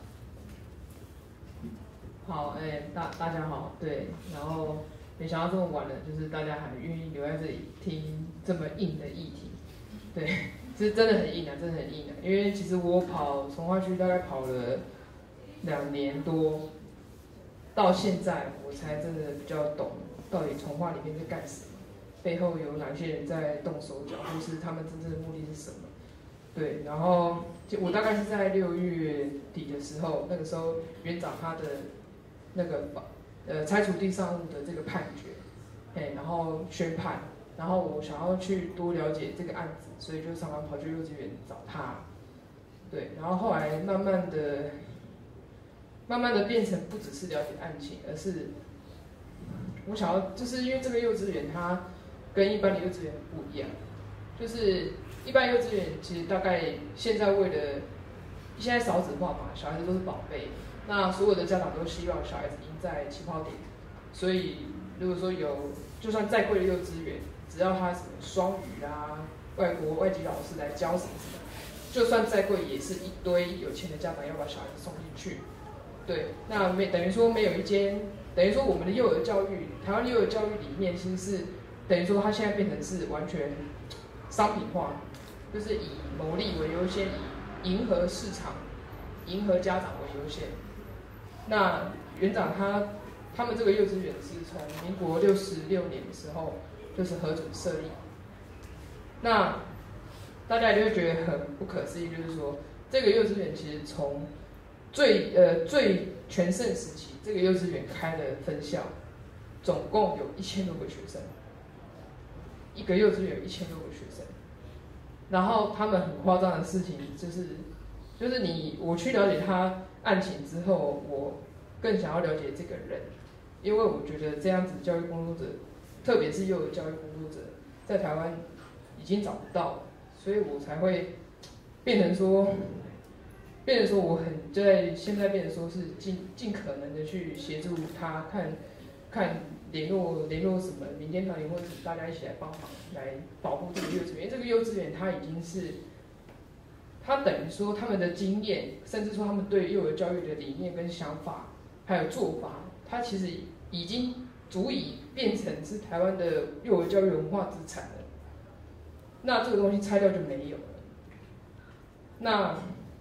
好，哎、欸，大大家好，对，然后没想到这么晚了，就是大家还愿意留在这里听这么硬的议题，对，是真的很硬啊，真的很硬啊，因为其实我跑从化区大概跑了两年多，到现在我才真的比较懂到底从化里面在干什么。背后有哪些人在动手脚，或是他们真正的目的是什么？对，然后就我大概是在六月底的时候，那个时候园长他的那个呃拆除地上物的这个判决，哎，然后宣判，然后我想要去多了解这个案子，所以就常常跑去幼稚园找他。对，然后后来慢慢的、慢慢的变成不只是了解案情，而是我想要，就是因为这个幼稚园它。跟一般的幼稚园不一样，就是一般幼稚园其实大概现在为了现在少子化嘛，小孩子都是宝贝，那所有的家长都希望小孩子赢在起跑点，所以如果说有就算再贵的幼稚园，只要他什么双语啦、外国外籍老师来教什么什么，就算再贵也是一堆有钱的家长要把小孩子送进去。对，那没等于说没有一间，等于说我们的幼儿教育，台湾幼儿教育理念其实是。等于说，它现在变成是完全商品化，就是以牟利为优先，以迎合市场、迎合家长为优先。那园长他他们这个幼稚园是从民国六十六年的时候就是核准设立。那大家就会觉得很不可思议，就是说这个幼稚园其实从最呃最全盛时期，这个幼稚园开了分校，总共有一千多个学生。一个幼稚园有一千多个学生，然后他们很夸张的事情就是，就是你我去了解他案情之后，我更想要了解这个人，因为我觉得这样子教育工作者，特别是幼儿教育工作者，在台湾已经找不到了，所以我才会变成说，变成说我很在现在变成说是尽尽可能的去协助他看看。联络联络什么民间团体或者大家一起来帮忙来保护这个幼稚园，因为这个幼稚园它已经是，它等于说他们的经验，甚至说他们对幼儿教育的理念跟想法，还有做法，它其实已经足以变成是台湾的幼儿教育文化资产了。那这个东西拆掉就没有了。那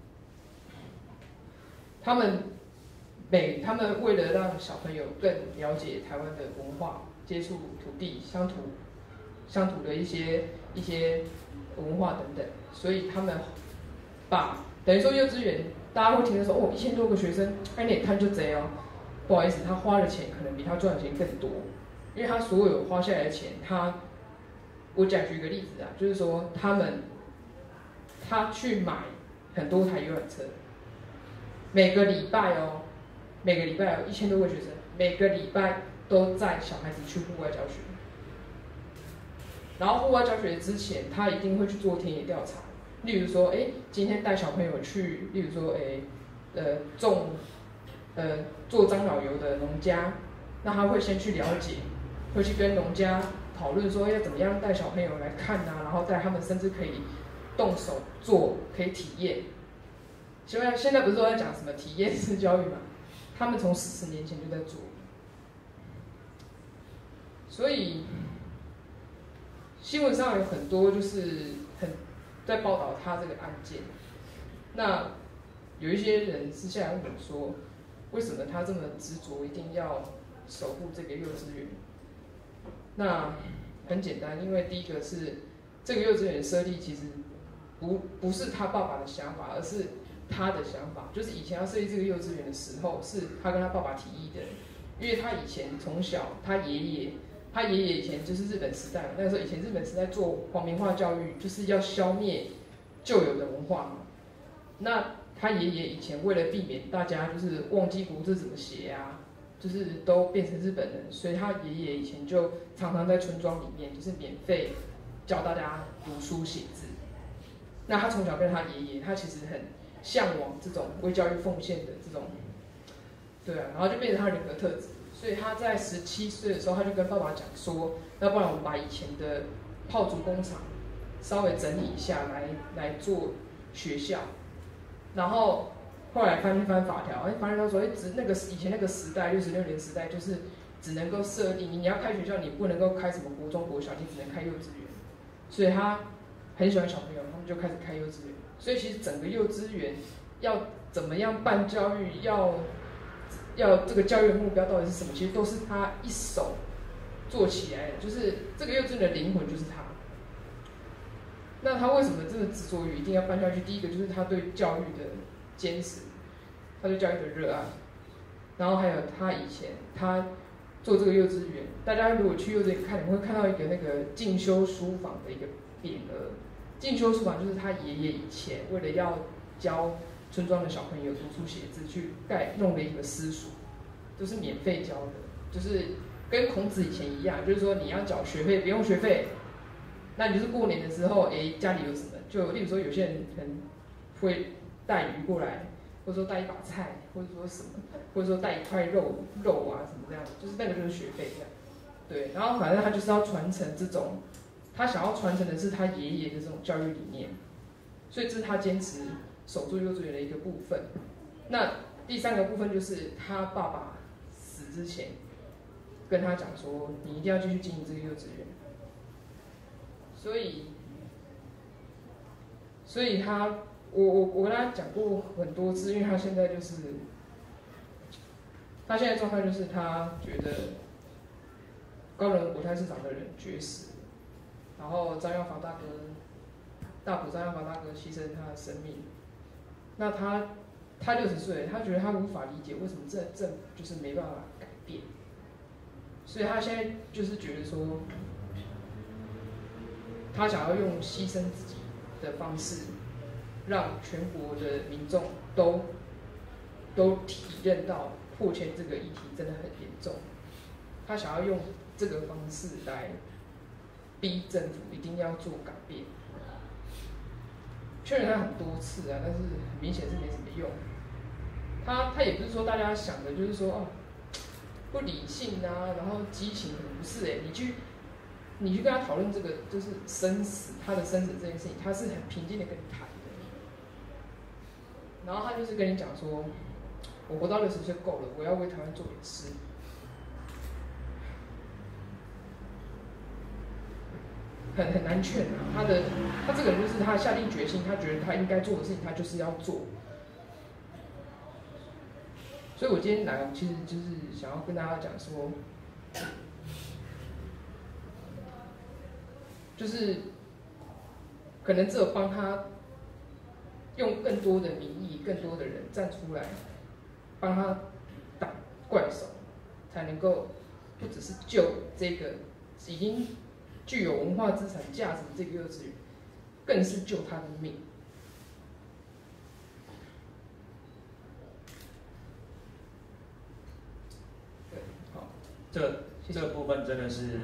他们。每他们为了让小朋友更了解台湾的文化，接触土地、乡土、乡土的一些一些文化等等，所以他们把等于说幼稚园大家会听到说哦一千多个学生，哎你看就这样，不好意思，他花的钱可能比他赚的钱更多，因为他所有花下来的钱，他我讲举一个例子啊，就是说他们他去买很多台游览车，每个礼拜哦，每个礼拜有一千多个学生，每个礼拜都载小孩子去户外教学。然后户外教学之前，他一定会去做田野调查，例如说，哎，今天带小朋友去，例如说，哎，呃，种，呃，做樟脑油的农家，那他会先去了解，会去跟农家讨论说要怎么样带小朋友来看啊，然后带他们甚至可以动手做，可以体验。现在现在不是都在讲什么体验式教育嘛？他们从四十年前就在做，所以。新闻上有很多就是很在报道他这个案件，那有一些人私下来问我说，为什么他这么执着一定要守护这个幼稚园？那很简单，因为第一个是这个幼稚园设立其实不不是他爸爸的想法，而是他的想法，就是以前要设立这个幼稚园的时候，是他跟他爸爸提议的，因为他以前从小他爷爷。他爷爷以前就是日本时代，那个时候以前日本时代做皇民化教育，就是要消灭旧有的文化嘛。那他爷爷以前为了避免大家就是忘记国字怎么写啊，就是都变成日本人，所以他爷爷以前就常常在村庄里面就是免费教大家读书写字。那他从小跟他爷爷，他其实很向往这种为教育奉献的这种，对啊，然后就变成他人格特质。所以他在十七岁的时候，他就跟爸爸讲说，要不然我们把以前的炮竹工厂稍微整理一下来来做学校。然后后来翻一翻法条，哎，发现他说，哎，只那个以前那个时代，六十六年时代，就是只能够设立你你要开学校，你不能够开什么国中、国小，你只能开幼稚园。所以他很喜欢小朋友，他们就开始开幼稚园。所以其实整个幼稚园要怎么样办教育，要要这个教育目标到底是什么？其实都是他一手做起来的，就是这个幼稚园的灵魂就是他。那他为什么这么执着于一定要办下去？第一个就是他对教育的坚持，他对教育的热爱，然后还有他以前他做这个幼稚园，大家如果去幼稚园看，你会看到一个那个进修书房的一个匾额。进修书房就是他爷爷以前为了要教村庄的小朋友读书写字，去盖弄了一个私塾，都是免费教的，就是跟孔子以前一样，就是说你要缴学费，不用学费。那你就是过年的时候，哎，家里有什么，就例如说有些人可能会带鱼过来，或者说带一把菜，或者说什么，或者说带一块肉肉啊什么这样，就是那个就是学费这样。对，然后反正他就是要传承这种，他想要传承的是他爷爷的这种教育理念，所以这是他坚持守住幼稚园的一个部分。那第三个部分就是他爸爸死之前跟他讲说，你一定要继续经营这个幼稚园。所以，所以他，我我我跟他讲过很多次，因为他现在就是，他现在状态就是他觉得高雄国泰市场的人绝食，然后张耀华大哥，大埔张耀华大哥牺牲他的生命，那他他六十岁，他觉得他无法理解为什么这政府就是没办法改变，所以他现在就是觉得说。他想要用牺牲自己的方式，让全国的民众都都体认到迫迁这个议题真的很严重。他想要用这个方式来逼政府一定要做改变。确认他很多次啊，但是很明显是没什么用。他他也不是说大家想的，就是说哦不理性啊，然后激情，不是哎、欸，你去。你去跟他讨论这个就是生死，他的生死这件事情，他是很平静的跟你谈的。然后他就是跟你讲说，我活到六十岁够了，我要为台湾做点事。很很难劝啊，他的他这个人就是他下定决心，他觉得他应该做的事情，他就是要做。所以我今天来，其实就是想要跟大家讲说。就是可能只有帮他用更多的民意、更多的人站出来，帮他打怪手，才能够不只是救这个已经具有文化资产价值的这个幼稚园，更是救他的命。 对，好，这个这个部分真的是。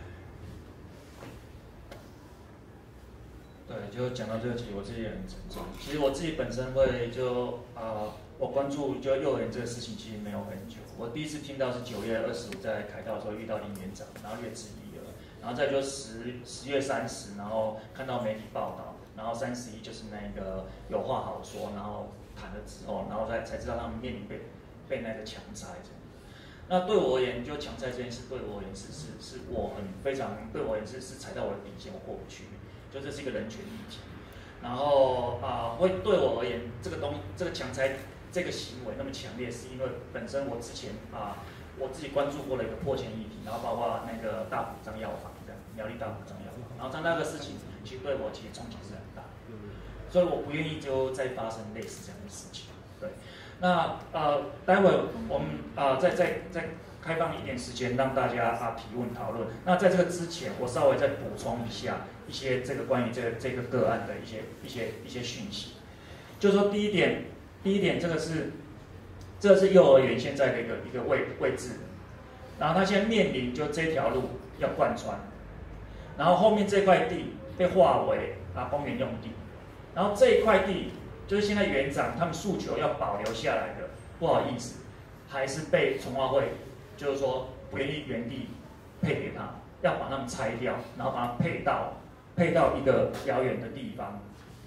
对，就讲到这个，其实我自己也很沉重。其实我自己本身会就啊、呃，我关注就幼儿园这个事情，其实没有很久。我第一次听到是九月二十五在凯道的时候遇到林园长，然后略质疑了，然后再就十十月三十，然后看到媒体报道，然后三十一就是那个有话好说，然后谈了之后，然后才才知道他们面临被被那个强拆这样。那对我而言，就强拆这件事对我而言是是是我很非常对我而言是是踩到我的底线，我过不去。就这是一个人权议题，然后啊、呃，会对我而言，这个东这个强拆这个行为那么强烈，是因为本身我之前啊、呃，我自己关注过了一个迫迁议题，然后包括那个大埔张药房这样，苗栗大埔张药房，然后他那个事情其实对我其实冲击是很大，所以我不愿意就再发生类似这样的事情。对，那呃，待会我们啊、呃、再再再开放一点时间让大家啊提问讨论。那在这个之前，我稍微再补充一下。一些这个关于这个这个个案的一些一些一些讯息，就是说第一点，第一点这个是，这个是幼儿园现在的一个一个位位置，然后他现在面临就这条路要贯穿，然后后面这块地被划为啊公园用地，然后这一块地就是现在园长他们诉求要保留下来的，不好意思，还是被从化会就是说不愿意原地配给他，要把他们拆掉，然后把它配到。配到一个遥远的地方，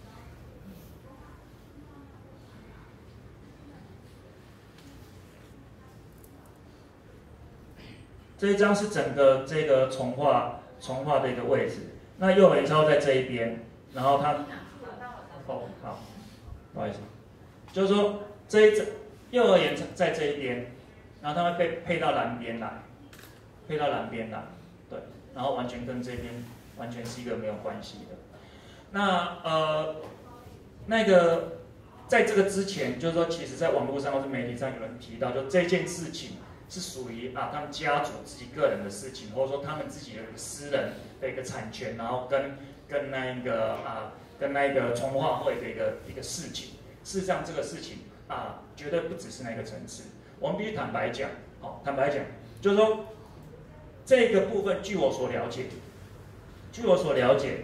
这一张是整个这个从化从化的一个位置。那幼儿园超在这一边，然后它哦好，不好意思，就是说这一整幼儿园在这一边，然后它会被配到南边来，配到南边来，对，然后完全跟这边完全是一个没有关系的。那呃，那个在这个之前，就是说，其实在网络上或是媒体上有人提到，就这件事情是属于啊他们家族自己个人的事情，或者说他们自己的一个私人的一个产权，然后跟跟那一个啊跟那个从化会的一个一个事情。事实上，这个事情啊绝对不只是那个层次。我们必须坦白讲，好、哦，坦白讲，就是说这个部分，据我所了解，据我所了解。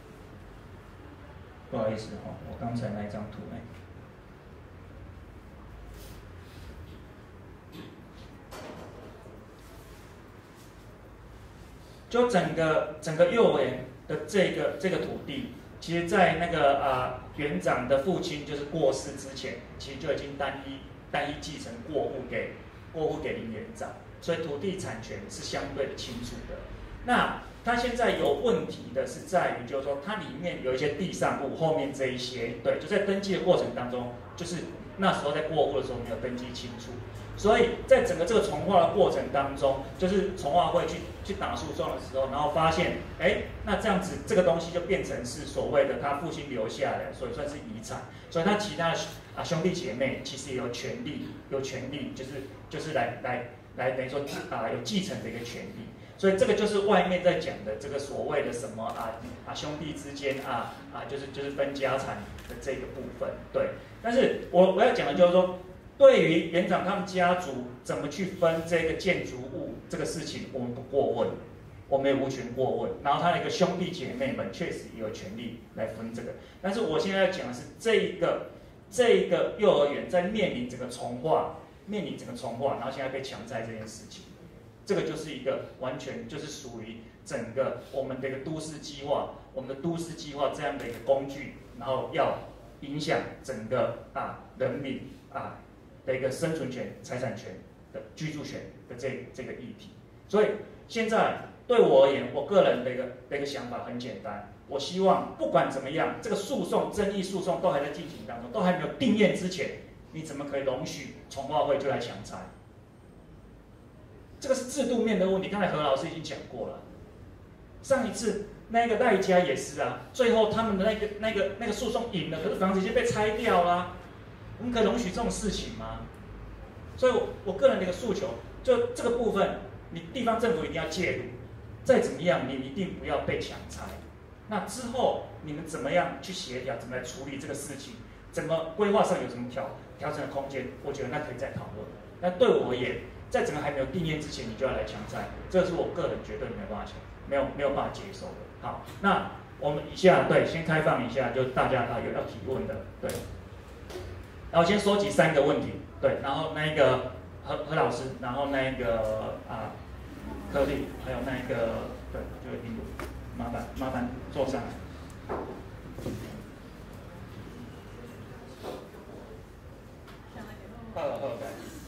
不好意思哈，我刚才那一张图呢，就整个整个幼儿园的这个这个土地，其实在那个啊、呃、园长的父亲就是过世之前，其实就已经单一单一继承过户给过户给林园长，所以土地产权是相对的清楚的。那它现在有问题的是在于，就是说它里面有一些地上物，后面这一些，对，就在登记的过程当中，就是那时候在过户的时候没有登记清楚，所以在整个这个重划的过程当中，就是重划会去去打诉讼的时候，然后发现，哎，那这样子这个东西就变成是所谓的他父亲留下来的，所以算是遗产，所以他其他的啊兄弟姐妹其实也有权利，有权利就是就是来来来等于说啊有继承的一个权利。所以这个就是外面在讲的这个所谓的什么啊啊兄弟之间啊啊就是就是分家产的这个部分，对。但是我我要讲的就是说，对于园长他们家族怎么去分这个建筑物这个事情，我们不过问，我们也无权过问。然后他的一个兄弟姐妹们确实也有权利来分这个。但是我现在要讲的是这一个这一个幼儿园在面临整个重划，面临整个重划，然后现在被强拆这件事情。这个就是一个完全就是属于整个我们的一个都市计划，我们的都市计划这样的一个工具，然后要影响整个啊人民啊的一个生存权、财产权的居住权的这这个议题。所以现在对我而言，我个人的一个的一个想法很简单，我希望不管怎么样，这个诉讼、争议诉讼都还在进行当中，都还没有定验之前，你怎么可以容许重划会就来强拆？这个是制度面的问题，刚才何老师已经讲过了。上一次那个赖家也是啊，最后他们的那个那个那个诉讼赢了，可是房子已经被拆掉啦，我们可容许这种事情吗？所以我，我个人的一个诉求，就这个部分，你地方政府一定要介入，再怎么样，你一定不要被强拆。那之后你们怎么样去协调，怎么来处理这个事情？怎么规划上有什么调调整的空间？我觉得那可以再讨论。那对我而言，在整个还没有定验之前，你就要来强拆，这是我个人绝对没有办法没有没有办法接受的。好，那我们以下对先开放一下，就大家啊有要提问的，对。然后先收集三个问题，对，然后那一个何何老师，然后那一个啊柯丽，还有那一个对，就印度，麻烦麻烦坐上来。好好的。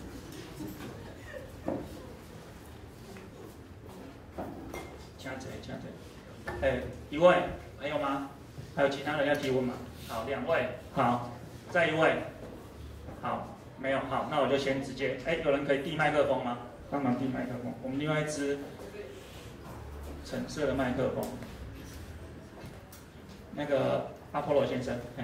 请坐，请坐。哎，一位，还有吗？还有其他人要提问吗？好，两位，好，再一位。好，没有好，那我就先直接，哎，有人可以递麦克风吗？帮忙递麦克风。我们另外一支橙色的麦克风，那个阿波罗先生，嘿。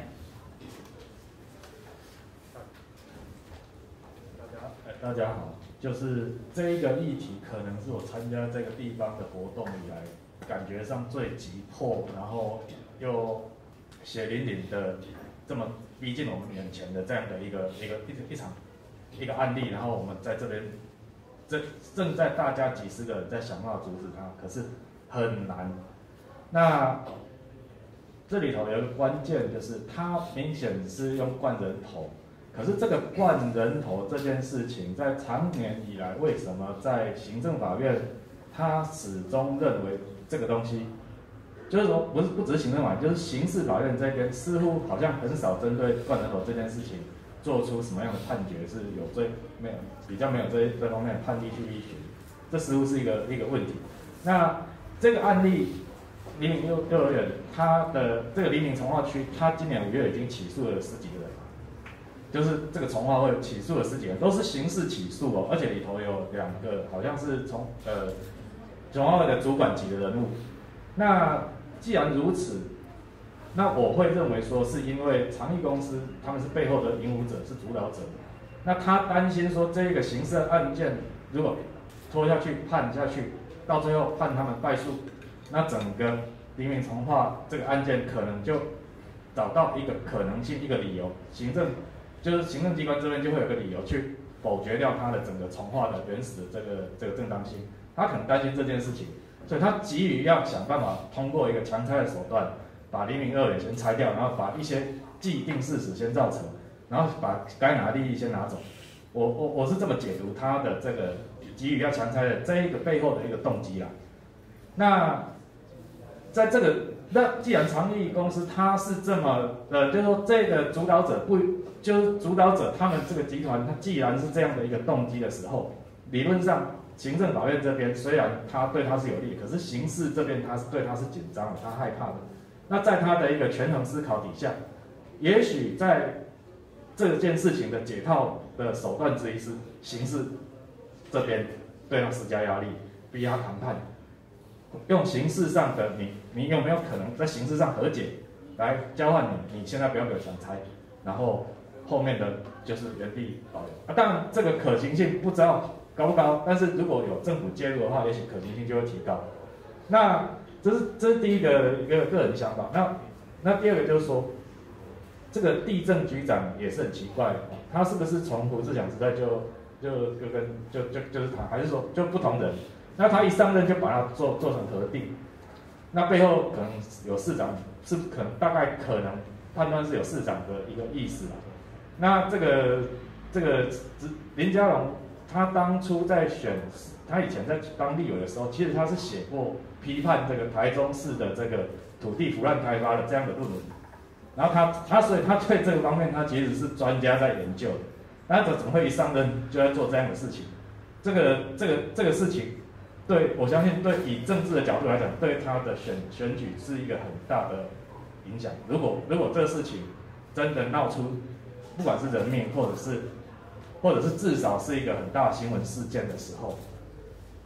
大家，哎，大家好，就是这一个议题，可能是我参加这个地方的活动以来，感觉上最急迫，然后又血淋淋的这么逼近我们眼前的这样的一个一个一一场一个案例，然后我们在这边正正在大家几十个人在想办法阻止它，可是很难。那这里头有一个关键，就是它明显是用灌人头，可是这个灌人头这件事情，在长年以来，为什么在行政法院，他始终认为这个东西？就是说，不是不只是行政法院，就是刑事法院这边似乎好像很少针对灌人头这件事情做出什么样的判决，是有这没有比较没有这这方面的判例去依循，这似乎是一个一个问题。那这个案例，黎明幼幼儿园，它的这个黎明从化区，它今年五月已经起诉了十几个人，就是这个从化会起诉了十几个人，都是刑事起诉哦，而且里头有两个好像是从呃从化会的主管级的人物。那既然如此，那我会认为说，是因为长益公司他们是背后的引武者，是主导者。那他担心说，这个刑事案件如果拖下去、判下去，到最后判他们败诉，那整个黎明从化这个案件可能就找到一个可能性、一个理由，行政就是行政机关这边就会有个理由去否决掉他的整个从化的原始的这个这个正当性。他很担心这件事情。所以他急于要想办法通过一个强拆的手段，把黎明幼儿园先拆掉，然后把一些既定事实先造成，然后把该拿的利益先拿走。我我我是这么解读他的这个急于要强拆的这一个背后的一个动机啦。那在这个那既然长益公司它是这么呃，就是说这个主导者不就是主导者他们这个集团，它既然是这样的一个动机的时候，理论上。行政法院这边虽然他对他是有利，可是刑事这边他是对他是紧张的，他害怕的。那在他的一个权衡思考底下，也许在这件事情的解套的手段之一是刑事这边对他施加压力，逼他谈判，用刑事上的你你有没有可能在刑事上和解，来交换你你现在不要给我强拆，然后后面的就是原地保留啊。当然这个可行性不知道。高不高？但是如果有政府介入的话，也许可行性就会提高。那这是这是第一个一个个人想法。那那第二个就是说，这个地政局长也是很奇怪，他是不是从胡志强时代就就就跟就就就是他，还是说就不同人？那他一上任就把它做做成核定，那背后可能有市长，是可能大概可能判断是有市长的一个意思啦。那这个这个林佳龙。他当初在选，他以前在当立委的时候，其实他是写过批判这个台中市的这个土地腐烂开发的这样的论文，然后他他所以他对这个方面他其实是专家在研究的，那怎怎么会一上任就在做这样的事情？这个这个这个事情，对我相信对以政治的角度来讲，对他的选选举是一个很大的影响。如果如果这个事情真的闹出，不管是人命或者是。或者是至少是一个很大的新闻事件的时候，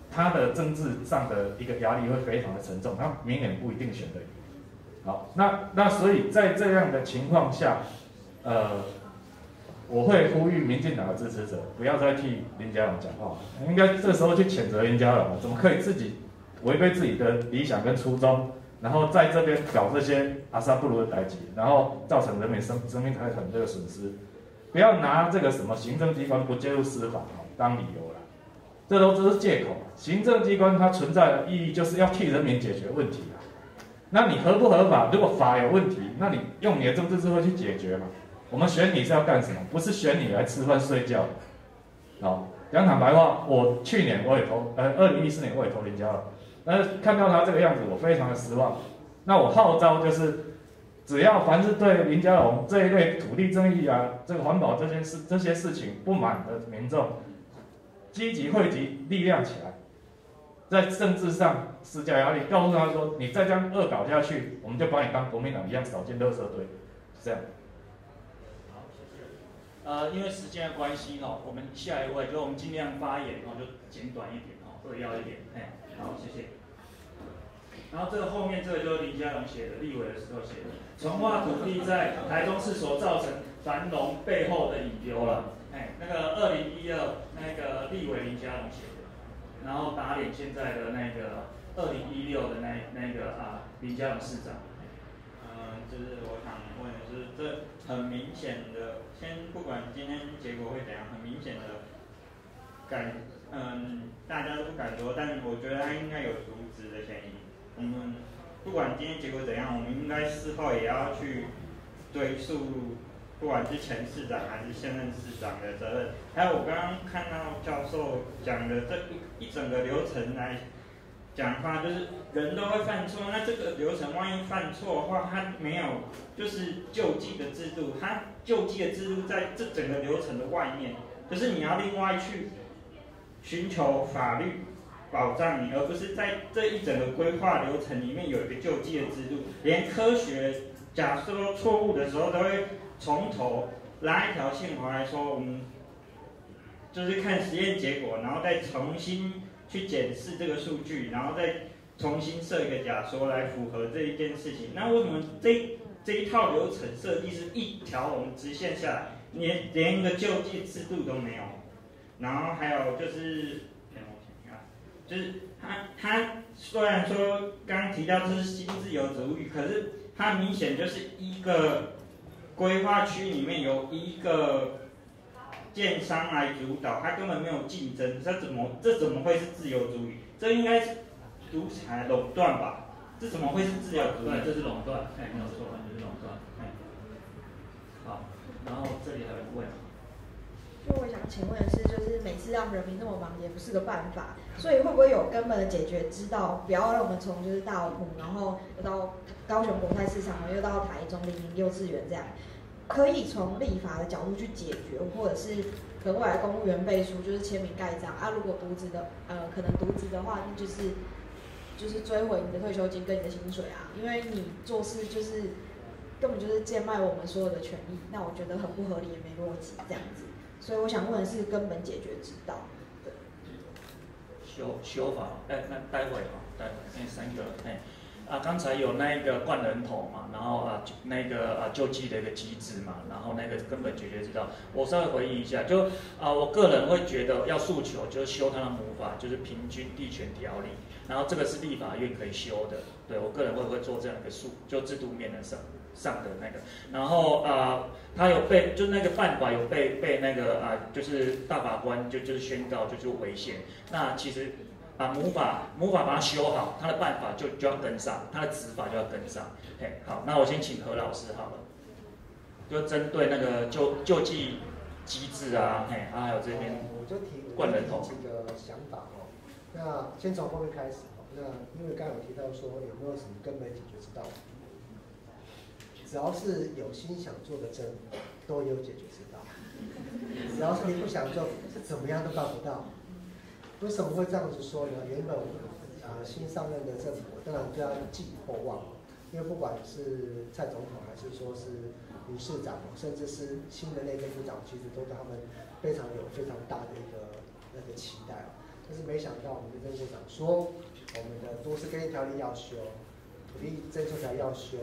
他的政治上的一个压力会非常的沉重，他明年不一定选得赢。好，那那所以在这样的情况下，呃，我会呼吁民进党的支持者不要再替林佳龙讲话，应该这时候去谴责林佳龙，怎么可以自己违背自己的理想跟初衷，然后在这边搞这些阿萨布鲁的代志，然后造成人民生生命财产这个损失，不要拿这个什么行政机关不介入司法当理由啦，这都只是借口。行政机关它存在的意义就是要替人民解决问题啊。那你合不合法？如果法有问题，那你用你的政治智慧去解决嘛。我们选你是要干什么？不是选你来吃饭睡觉。好，讲坦白话，我去年我也投，呃，二零一四年我也投林佳龙，但是看到他这个样子，我非常的失望。那我号召就是，只要凡是对林佳龙这一类土地争议啊、这个环保这件事、这些事情不满的民众，积极汇集力量起来，在政治上施加压力，告诉他说，你再这样恶搞下去，我们就把你当国民党一样扫进垃圾堆，是这样。 好，谢谢。呃，因为时间的关系哈，我们下一位就我们尽量发言哦，就简短一点哦，扼要一点。哎，好，谢谢。然后这个后面这个就是林佳龙写的，立委的时候写的，重划土地在台中市所造成繁荣背后的隐忧了。哎，那个二零一二那个立委林佳龙写的，然后打脸现在的那个二零一六的那那个啊林佳龙市长。 嗯，就是我想问的是，这很明显的，先不管今天结果会怎样，很明显的敢，嗯，大家都不敢说，但我觉得他应该有渎职的嫌疑。我们不管今天结果怎样，我们应该事后也要去追溯，不管是前市长还是现任市长的责任。还有我刚刚看到教授讲的这一一整个流程来讲话，就是人都会犯错，那这个流程万一犯错的话，他没有就是救济的制度，他救济的制度在这整个流程的外面，就是你要另外去寻求法律保障你，而不是在这一整个规划流程里面有一个救济的制度。连科学假设错误的时候，都会从头拉一条线回来说，我们就是看实验结果，然后再重新去检视这个数据，然后再重新设一个假说来符合这一件事情。那为什么这这一套流程设计是一条龙直线下来，连连一个救济制度都没有？然后还有就是。就是他，他虽然说刚刚提到这是新自由主义，可是它明显就是一个规划区里面有一个建商来主导，它根本没有竞争，这怎么这怎么会是自由主义？这应该是独裁垄断吧？这怎么会是自由主义？ 对，这是垄断，哎，没有错，这是垄断，哎。好，然后这里还有问。 就我想请问的是，就是每次让人民那么忙也不是个办法，所以会不会有根本的解决之道？不要让我们从就是大埔，然后又到高雄国泰市场，又到台中黎明幼稚园这样，可以从立法的角度去解决，或者是可能未来公务员背书就是签名盖章啊。如果渎职的呃可能渎职的话，那就是就是追回你的退休金跟你的薪水啊，因为你做事就是根本就是贱卖我们所有的权益，那我觉得很不合理也没逻辑这样子。所以我想问的是根本解决之道。对。 修修法，哎，那待会哈，待会，哎，三个，哎，啊，刚才有那个灌人头嘛，然后啊，那个啊救济的一个机制嘛，然后那个根本解决之道，我稍微回忆一下，就啊，我个人会觉得要诉求就是修它的母法，就是平均地权条例，然后这个是立法院可以修的，对我个人会不会做这样一个诉，就制度面的上。上的那个，然后啊、呃，他有被，就那个办法有被被那个啊、呃，就是大法官就就是宣告就是违宪。那其实把母法母法把它修好，他的办法就就要跟上，他的执法就要跟上。嘿，好，那我先请何老师好了，就针对那个救救济机制啊，嘿，啊还有这边我就提灌人头几个想法哦。那先从后面开始哦。那因为刚刚有提到说有没有什么根本解决之道？只要是有心想做的政府，都有解决之道。只要是你不想做，是怎么样都办不到。为什么会这样子说呢？原本呃新上任的政府，当然就要寄予厚望，因为不管是蔡总统还是说是李市长，甚至是新的内政部长，其实都对他们非常有非常大的一个那个期待。 但是没想到我们的政务长说，我们的都市更新条例要修，土地征收条要修，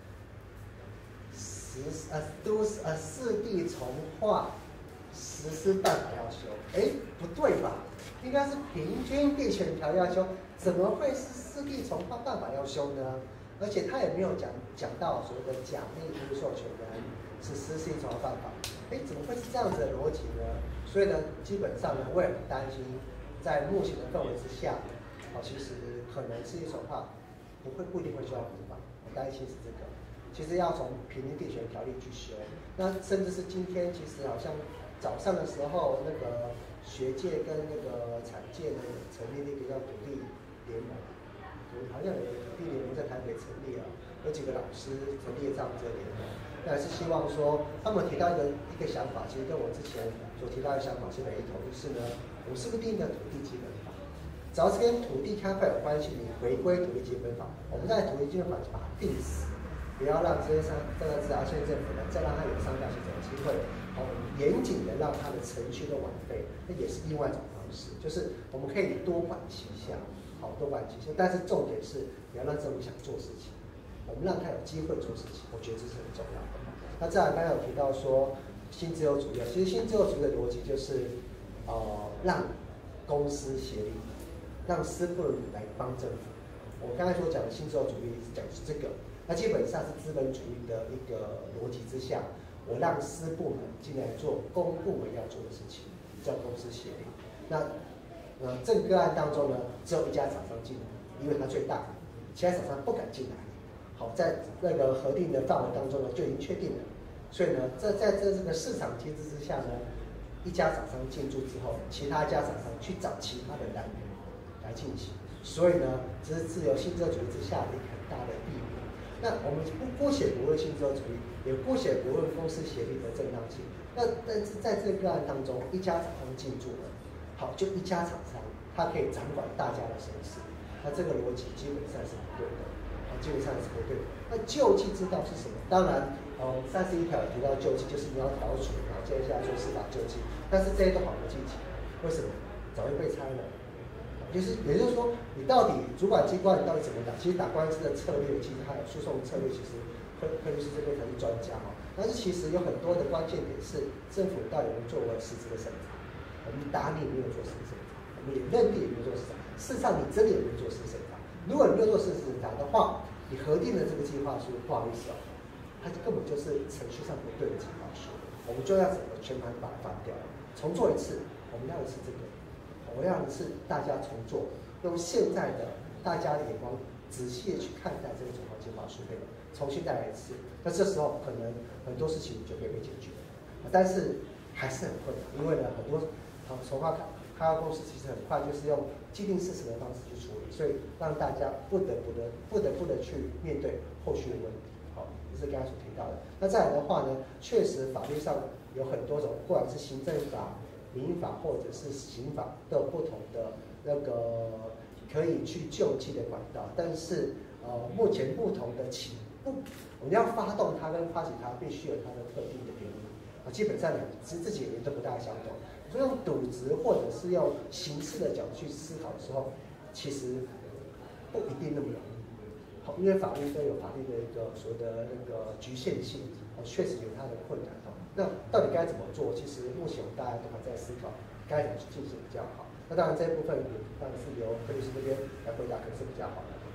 实呃都市呃市地重划实施办法要修，哎，不对吧？应该是平均地权条要修，怎么会是市地重划办法要修呢？而且他也没有讲讲到所谓的假定无授权人是实施重划办法，哎，怎么会是这样子的逻辑呢？所以呢，基本上呢，我也很担心，在目前的氛围之下，哦，其实可能市地重划不会不一定会修到民法，我担心是这个。其实要从平均地权条例去修，那甚至是今天其实好像早上的时候，那个学界跟那个产界呢成立了一个叫土地联盟，好像有一个土地联盟在台北成立了，有几个老师成立了这样子的联盟，那是希望说他们提到一个一个想法，其实跟我之前所提到的想法是雷同，就是呢，我们是不是定一个土地基本法？只要是跟土地开发有关系，你回归土地基本法，我们在土地基本法就把它定死。不要让这些商这个直辖县政府呢，再让它有商标行走的机会，好，严谨的让它的程序都完备，那也是另外一种方式，就是我们可以多管齐下，好，多管齐下，但是重点是你要让政府想做事情，我们让他有机会做事情，我觉得这是很重要的。那再来，刚才有提到说新自由主义，其实新自由主义的逻辑就是，呃，让公司协力，让私部人来帮政府。我刚才所讲的新自由主义讲的是这个。那基本上是资本主义的一个逻辑之下，我让私部门进来做公部门要做的事情，叫公司协力。那呃，这个个案当中呢，只有一家厂商进来，因为它最大，其他厂商不敢进来。好，在那个核定的范围当中呢，就已经确定了。所以呢，在在这这个市场机制之下呢，一家厂商进驻之后，其他家厂商去找其他的单元来进行。所以呢，这是自由新自由主义之下的一个很大的弊病。那我们不姑且不论新自由主义，也姑且不论公司协力的正当性。那但是在这个个案当中，一家厂商进驻了，好，就一家厂商，它可以掌管大家的生死。那这个逻辑基本上是不对的，啊，基本上是不对的。那救济之道是什么？当然，呃，三十一条提到救济，就是你要调处，然后接下来做司法救济。但是这些都好不积极，为什么？早就被拆了。就是，也就是说，你到底主管机关你到底怎么打？其实打官司的策略，其实还有诉讼策略，其实会会律师这边才是专家哈。但是其实有很多的关键点是政府到底有没有作为实质的审查？我们打你没有做实质审查，我们也认定也没有做实质审查。事实上，你真的也没有做实质审查。如果你没有做实质审查的话，你核定的这个计划书，不好意思哦，它根本就是程序上不对的计划书，我们就要整个全盘把它放掉，重做一次。我们要的是这个。我要的是大家重做，用现在的大家的眼光仔细的去看待这个重划计划书配，重新再来一次。那这时候可能很多事情就可以被解决，但是还是很困难，因为呢很多啊重划开发公司其实很快就是用既定事实的方式去处理，所以让大家不得不的不得不的去面对后续的问题。好，这是刚才所提到的。那再来的话呢，确实法律上有很多种，不管是行政法、民法或者是刑法都有不同的那个可以去救济的管道，但是呃目前不同的起不，我们要发动它跟发起它必须有它的特定的原因啊，基本上两自自己原因都不大相同，所以用赌值或者是用刑事的角度去思考的时候，其实不一定那么容易。好，因为法律都有法律的一个所谓的那个局限性，哦，确实有它的困难哦。那到底该怎么做？其实目前我们大家都还在思考该怎么去进行比较好。那当然这一部分也当然是由柯律师这边来回答，可能是比较好的。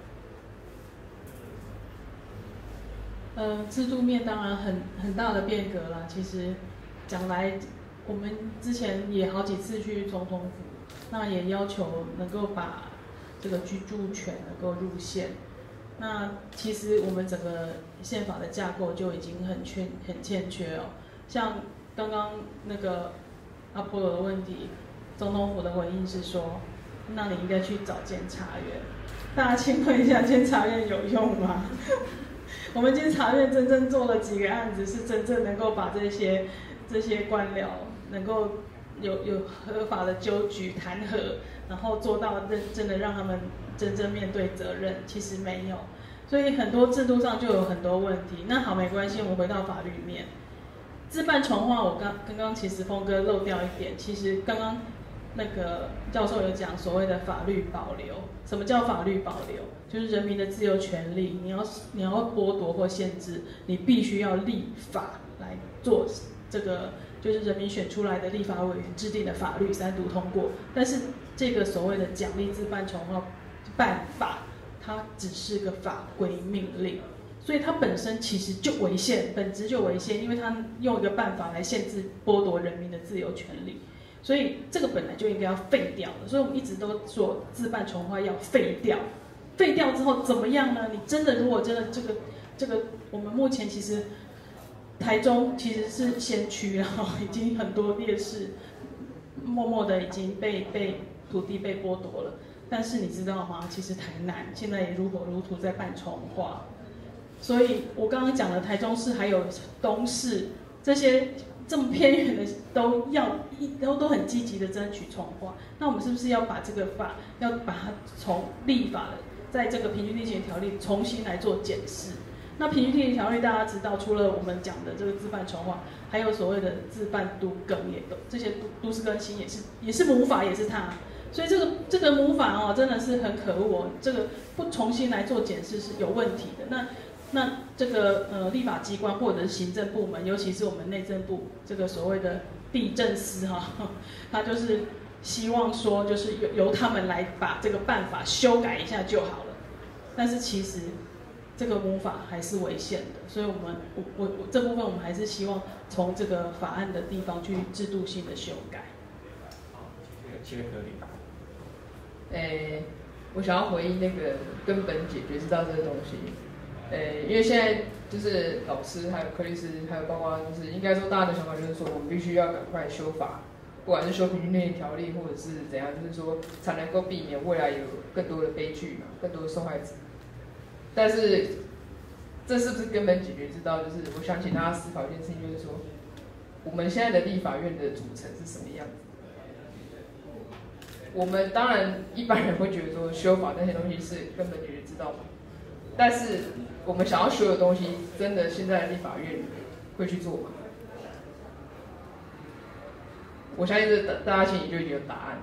呃，制度面当然很很大的变革啦。其实讲来，我们之前也好几次去总统府，那也要求能够把这个居住权能够入宪。那其实我们整个宪法的架构就已经很缺很欠缺哦。像刚刚那个阿波罗的问题，总统府的回应是说，那你应该去找监察院。大家请问一下，监察院有用吗？我们监察院真正做了几个案子，是真正能够把这些这些官僚能够有有合法的纠举弹劾，然后做到认真的让他们真正面对责任，其实没有，所以很多制度上就有很多问题。那好，没关系，我们回到法律面，自办重划，我刚刚刚其实峰哥漏掉一点，其实刚刚那个教授有讲所谓的法律保留。什么叫法律保留？就是人民的自由权利，你要你要剥夺或限制，你必须要立法来做这个，就是人民选出来的立法委员制定的法律三读通过。但是这个所谓的奖励自办重划办法，它只是个法规命令，所以它本身其实就违宪，本质就违宪，因为它用一个办法来限制剥夺人民的自由权利。所以这个本来就应该要废掉的，所以我们一直都说自办重划要废掉。废掉之后怎么样呢？你真的如果真的这个这个，我们目前其实台中其实是先驱，然后已经很多烈士默默的已经被被土地被剥夺了。但是你知道吗？其实台南现在也如火如荼在办重划，所以我刚刚讲了台中市还有东市这些。这么偏远的都要都都很积极的争取重划，那我们是不是要把这个法要把它从立法的，在这个平均地权条例重新来做检视？那平均地权条例大家知道，除了我们讲的这个自办重划，还有所谓的自办都更也都这些都都市更新也是也是母法也是它，所以这个这个母法哦真的是很可恶哦，这个不重新来做检视是有问题的。那那这个呃立法机关或者是行政部门，尤其是我们内政部这个所谓的地政司哈，他就是希望说就是由由他们来把这个办法修改一下就好了。但是其实这个母法还是违宪的，所以我们我我我这部分我们还是希望从这个法案的地方去制度性的修改。 好，谢谢科里。 诶，我想要回应那个根本解决之道这个东西。呃，因为现在就是老师还有柯律师，还有包括就是应该说大家的想法就是说，我们必须要赶快修法，不管是修平均地权条例或者是怎样，就是说才能够避免未来有更多的悲剧嘛，更多的受害者。但是这是不是根本解决之道？就是我想请大家思考一件事情，就是说我们现在的立法院的组成是什么样子？我们当然一般人会觉得说修法那些东西是根本解决之道嘛，但是我们想要修的东西，真的现在立法院会去做吗？我相信这大家心里就已经有答案了。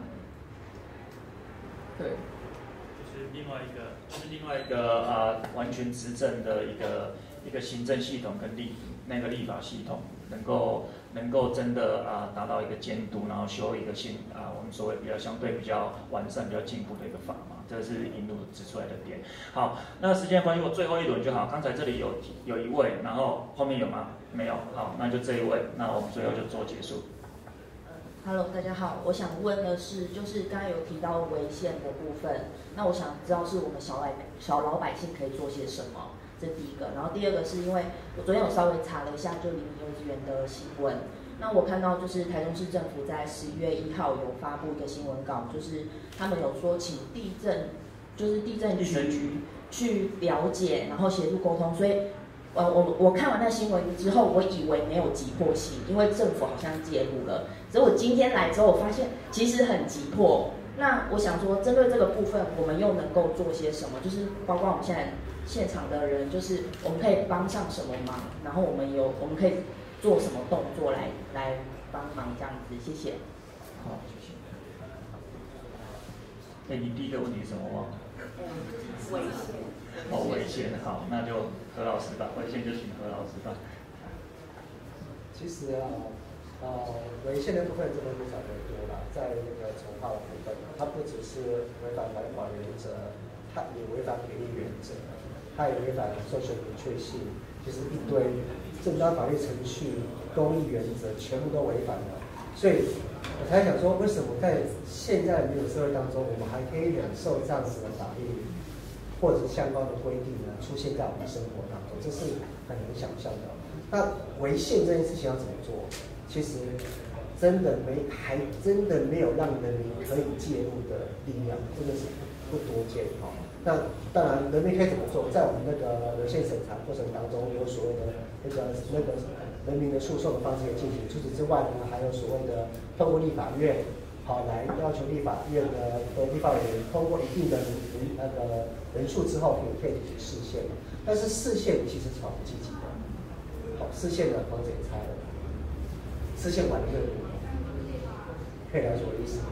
对， 就是另外一个，就是另外一个呃完全执政的一个一个行政系统跟立那个立法系统，能够能够真的啊、呃、达到一个监督，然后修一个新啊、呃、我们所谓比较相对比较完善、比较进步的一个法嘛。这是引路指出来的点。好，那时间关系，我最后一轮就好。刚才这里有有一位，然后后面有吗？没有。好，那就这一位，那我们最后就做结束。 Hello， 大家好，我想问的是，就是刚才有提到违宪的部分，那我想知道是我们小百小老百姓可以做些什么，这第一个。然后第二个是因为我昨天有稍微查了一下，就黎明幼稚园的新闻。那我看到就是台中市政府在十一月一号有发布一个新闻稿，就是他们有说请地政，就是地政局去了解，然后协助沟通。所以，呃，我我看完那新闻之后，我以为没有急迫性，因为政府好像介入了。所以我今天来之后，我发现其实很急迫。那我想说，针对这个部分，我们又能够做些什么？就是包括我们现在现场的人，就是我们可以帮上什么忙，然后我们有我们可以做什么动作来来帮忙这样子？谢谢。 好，谢谢。哎，你第一个问题是什么忘了？ 嗯，违宪。 哦，违宪，好，那就何老师吧，违宪就请何老师吧。 其实啊，呃，违宪的部分真的非常的多了，在那个重划的部分，它不只是违反环保原则，它也违反比例原则，它也违反授权明确性，就是一堆正当法律程序、公益原则全部都违反了。所以我才想说，为什么在现在的民主社会当中，我们还可以忍受这样子的法律或者是相关的规定呢出现在我们的生活当中，这是很难想象的。那违宪这件事情要怎么做？其实真的没，还真的没有让人民可以介入的力量，真的是不多见哈。那当然，人民可以怎么做？在我们那个违宪审查过程当中，有所谓的那个那个人民的诉讼的方式来进行。除此之外呢，还有所谓的透过立法院，好来要求立法院的的立法委员通过一定的人那个人数之后，可以可以提出释宪。但是释宪其实是很不积极的。好，释宪的房子也拆了。释宪完了就可以了解我的意思吗？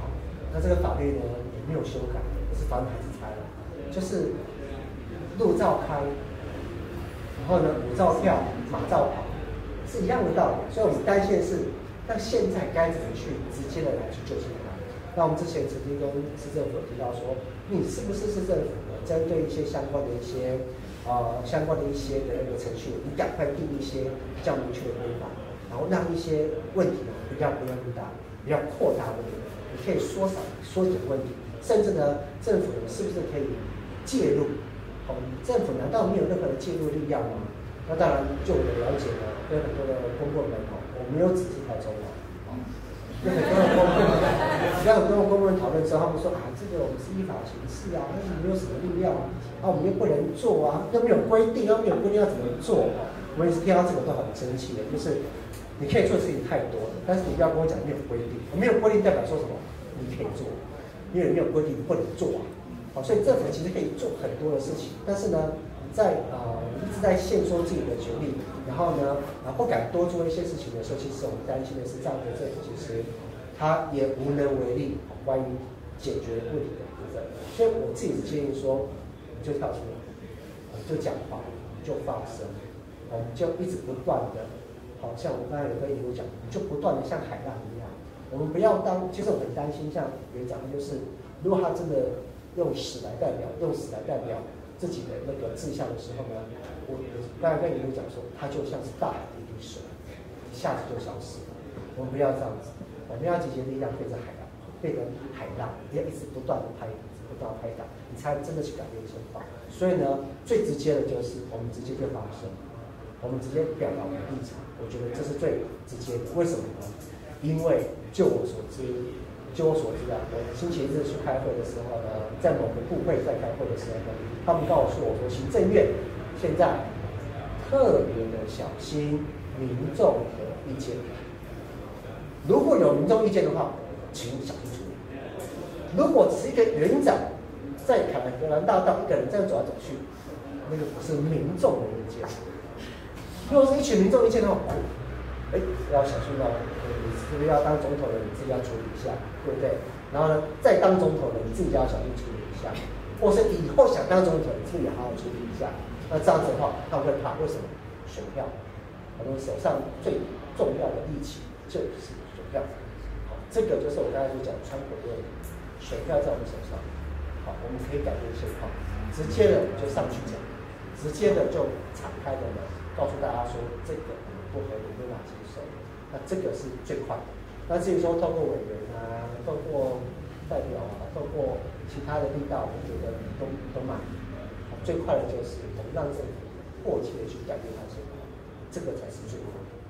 那这个法律呢也没有修改，可是法律还是拆了，就是路照开，然后呢舞照跳，马照跑，是一样的道理。所以我们担心的是，那现在该怎么去直接的来去救济他？那我们之前曾经跟市政府提到说，你是不是市政府呢，针对一些相关的一些呃相关的一些的那个程序，你赶快定一些比较明确的规范，然后让一些问题呢不要不要那么大，不要扩大问题，你可以缩少缩减问题，甚至呢政府呢是不是可以介入？好，政府难道没有任何的介入力量吗？那当然，就我的了解呢，跟很多的公部门哦，我没有只是台中哦。跟很多的公部门，跟很多的公部门讨论之后，他们说啊，这个我们是依法行事啊，但是没有什么力量啊，啊，我们又不能做啊，又没有规定，又没有规定要怎么做。我也是听到这个都很生气的，就是你可以做的事情太多了，但是你不要跟我讲没有规定，没有规定代表说什么？你可以做，因为没有规定不能做啊。好，所以政府其实可以做很多的事情，但是呢，在呃一直在限缩自己的权利，然后呢，啊不敢多做一些事情的时候，其实我们担心的是这样的政府其实他也无能为力关于解决问题的部分。所以我自己是建议说，就跳出来，就讲话，就发声，我们就一直不断的，好像我刚才有跟一路讲，就不断的像海浪一样，我们不要当，其实我很担心，像园长就是如果他真的用死来代表，用死来代表自己的那个志向的时候呢，我刚才跟你们讲说，它就像是大海的一滴水，一下子就消失了。我们不要这样子，我们要集结力量，变成海浪，变成海浪，你要一直不断的拍，不断的拍打，你才真的去改变现状。所以呢，最直接的就是我们直接就发声，我们直接表达我们的立场。我觉得这是最直接的。为什么呢？因为就我所知。就我所知啊，我星期日去开会的时候呢，在某个部会在开会的时候呢，他们告诉我说，行政院现在特别的小心民众的意见，如果有民众意见的话，请小心处理。如果只是一个园长在凯格兰大道一个人这样走来走去，那个不是民众的意见。如果是一群民众意见的话，哎，要小心哦，你是不是要当总统的，你自己要处理一下，对不对？然后呢，再当总统的，你自己要小心处理一下，或是以后想当总统，你自己好好处理一下。那这样子的话，他们会怕，为什么？选票，我们手上最重要的利器就是选票。好，这个就是我刚才所讲的川普论，选票在我们手上。好，我们可以改变现况，直接的就上去讲，直接的就敞开的呢，告诉大家说这个。不合理，没办法接受，那这个是最快的。那至于说透过委员啊，透过代表啊，透过其他的力道，我觉得都都慢。最快的就是我们让政府迫切的去改变它现状，这个才是最快的。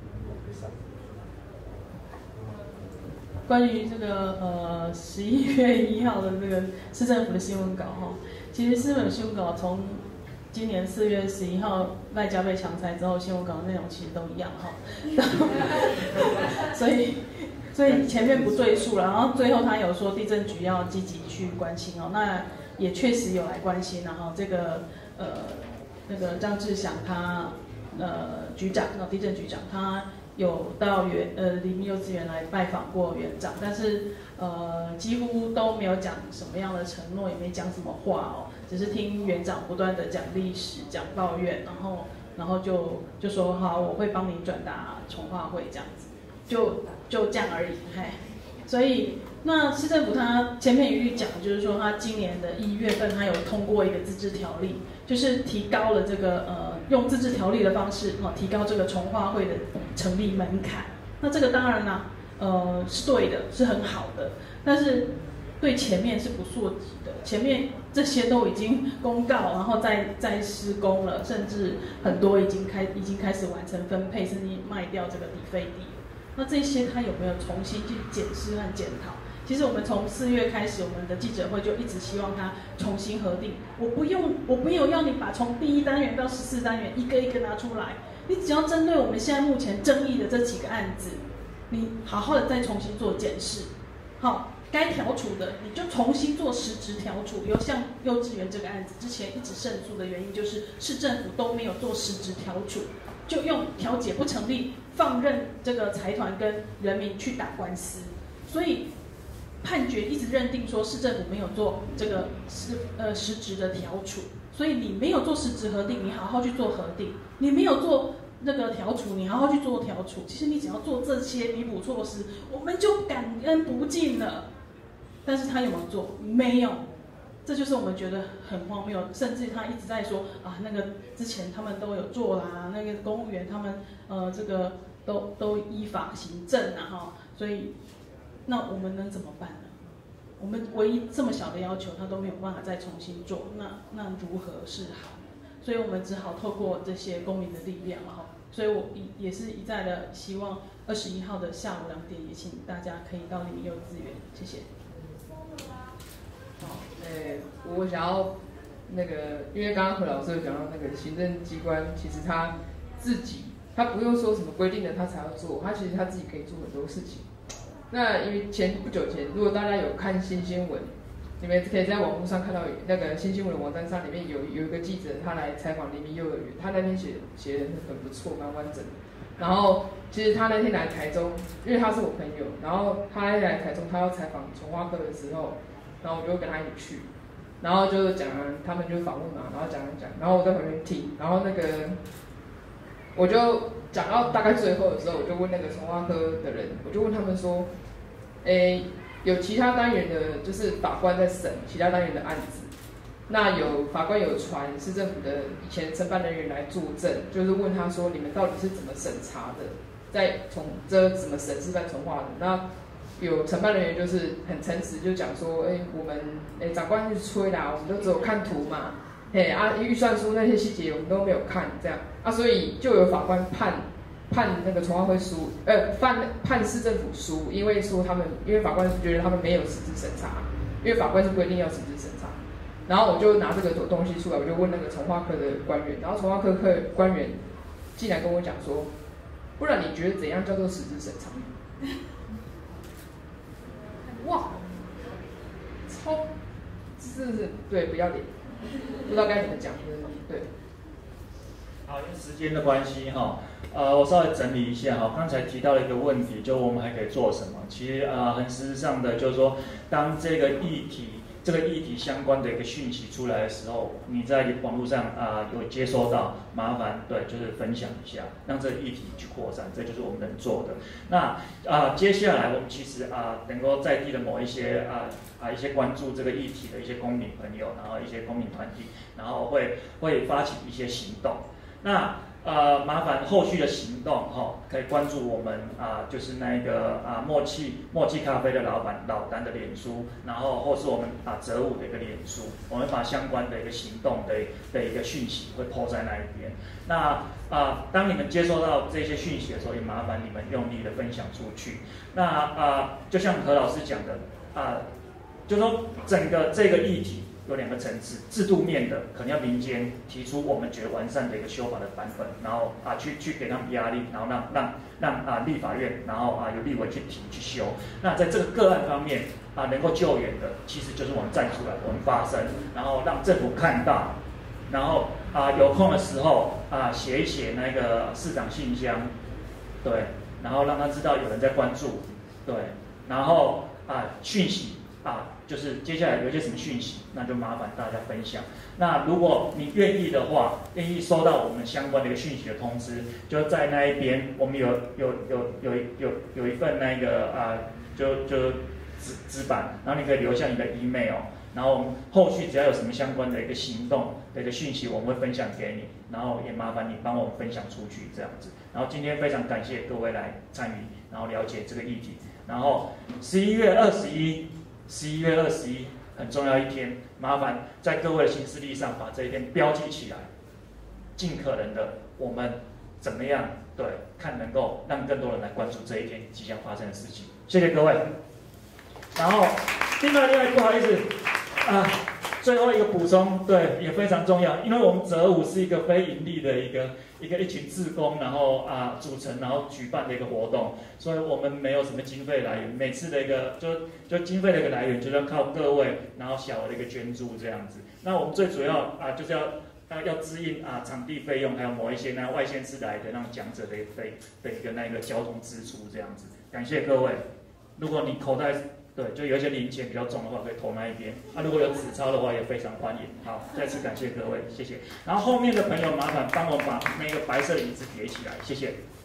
关于这个呃十一月一号的这个市政府的新闻稿哈，其实市政府新闻稿从今年四月十一号赖家被强拆之后，新闻稿的内容其实都一样哈，所以所以前面不赘述了，然后最后他有说地震局要积极去关心哦，那也确实有来关心，然后这个呃那个张志祥他呃局长，那地震局长他有到园呃黎明幼稚园来拜访过园长，但是呃几乎都没有讲什么样的承诺，也没讲什么话哦。只是听园长不断的讲历史、讲抱怨，然后，然后就就说好，我会帮你转达重化会这样子，就就这样而已，嗨。所以那市政府他前面一律讲，就是说他今年的一月份他有通过一个自治条例，就是提高了这个呃用自治条例的方式哦，提高这个重化会的成立门槛。那这个当然啦，呃是对的，是很好的，但是对前面是不溯及的，前面这些都已经公告，然后再再施工了，甚至很多已经开已经开始完成分配，甚至卖掉这个底费地。那这些他有没有重新去检视和检讨？其实我们从四月开始，我们的记者会就一直希望他重新核定。我不用，我没有要你把从第一单元到十四单元一个一个拿出来，你只要针对我们现在目前争议的这几个案子，你好好的再重新做检视，好。该调处的，你就重新做实质调处。比如像幼稚园这个案子，之前一直胜诉的原因就是市政府都没有做实质调处，就用调解不成立，放任这个财团跟人民去打官司。所以判决一直认定说市政府没有做这个实呃实质的调处，所以你没有做实质核定，你好好去做核定；你没有做那个调处，你好好去做调处。其实你只要做这些弥补措施，我们就感恩不尽了。但是他有没有做？没有。这就是我们觉得很荒谬，甚至他一直在说啊，那个之前他们都有做啦，那个公务员他们呃这个都都依法行政啊哈，所以那我们能怎么办呢？我们唯一这么小的要求，他都没有办法再重新做，那那如何是好呢？所以我们只好透过这些公民的力量哈，所以我也是一再的希望二十一号的下午两点，也请大家可以到黎明幼稚园，谢谢。 好，诶，我想要那个，因为刚刚何老师有讲到那个行政机关，其实他自己他不用说什么规定的他才要做，他其实他自己可以做很多事情。那因为前不久前，如果大家有看新新闻，你们可以在网络上看到那个新新闻的网站上里面有有一个记者他来采访黎明幼儿园，他那天写写的很不错，蛮完整的。然后其实他那天来台中，因为他是我朋友，然后他那天来台中，他要采访从化科的时候。然后我就跟他一起去，然后就讲，他们就访问嘛，然后讲讲，然后我在旁边听，然后那个我就讲到大概最后的时候，我就问那个从化科的人，我就问他们说，诶，有其他单元的，就是法官在审其他单元的案子，那有法官有传市政府的以前承办人员来作证，就是问他说，你们到底是怎么审查的，在从这怎么审视在从化的那。有承办人员就是很诚实，就讲说，哎、欸，我们哎、欸、长官去催啦，我们都只有看图嘛，嘿啊预算书那些细节我们都没有看，这样啊，所以就有法官判判那个从化会输，呃判判市政府输，因为说他们因为法官觉得他们没有实质审查，因为法官是规定要实质审查，然后我就拿这个东西出来，我就问那个从化科的官员，然后从化科科官员进来跟我讲说，不然你觉得怎样叫做实质审查？哇，超，是是，对，不要脸，不知道该怎么讲，对。 好，因为时间的关系哈，呃，我稍微整理一下哈，刚才提到了一个问题，就我们还可以做什么？其实啊，很事实上的就是说，当这个议题。这个议题相关的一个讯息出来的时候，你在网络上啊、呃、有接收到，麻烦对，就是分享一下，让这个议题去扩散，这就是我们能做的。那啊、呃，接下来我们其实啊、呃，能够在地的某一些啊啊、呃、一些关注这个议题的一些公民朋友，然后一些公民团体，然后会会发起一些行动。那呃，麻烦后续的行动哈、哦，可以关注我们啊、呃，就是那个啊默契默契咖啡的老板老丹的脸书，然后或是我们啊泽武的一个脸书，我们把相关的一个行动的的一个讯息会 po 在那一边。那啊、呃，当你们接收到这些讯息的时候，也麻烦你们用力的分享出去。那啊、呃，就像何老师讲的啊、呃，就说整个这个议题。有两个层次，制度面的可能要民间提出我们觉得完善的一个修法的版本，然后啊去去给他们压力，然后让让让啊立法院，然后啊由立委去提去修。那在这个个案方面啊能够救援的，其实就是我们站出来，我们发声，然后让政府看到，然后啊有空的时候啊写一写那个市长信箱，对，然后让他知道有人在关注，对，然后啊讯息啊。就是接下来有一些什么讯息，那就麻烦大家分享。那如果你愿意的话，愿意收到我们相关的一个讯息的通知，就在那一边，我们有有有有有有一份那个啊、呃，就就纸纸板，然后你可以留下你的 email， 然后我们后续只要有什么相关的一个行动的一个讯息，我们会分享给你，然后也麻烦你帮我们分享出去这样子。然后今天非常感谢各位来参与，然后了解这个议题。然后十一月二十一。十一月二十一很重要一天，麻烦在各位的行事历上把这一天标记起来，尽可能的我们怎么样对，看能够让更多人来关注这一天即将发生的事情。谢谢各位。然后另外另外不好意思啊，最后一个补充，对也非常重要，因为我们泽武是一个非盈利的一个一个一群志工，然后啊组成，然后举办的一个活动，所以我们没有什么经费来源，每次的一个就就经费的一个来源，就是要靠各位，然后小额的一个捐助这样子。那我们最主要啊就是要啊要支应啊场地费用，还有某一些那外县市来的那种讲者的的的一个那个交通支出这样子。感谢各位，如果你口袋对，就有一些零钱比较重的话，可以投那一边。啊，如果有纸钞的话，也非常欢迎。好，再次感谢各位，谢谢。然后后面的朋友，麻烦帮我把那个白色的椅子叠起来，谢谢。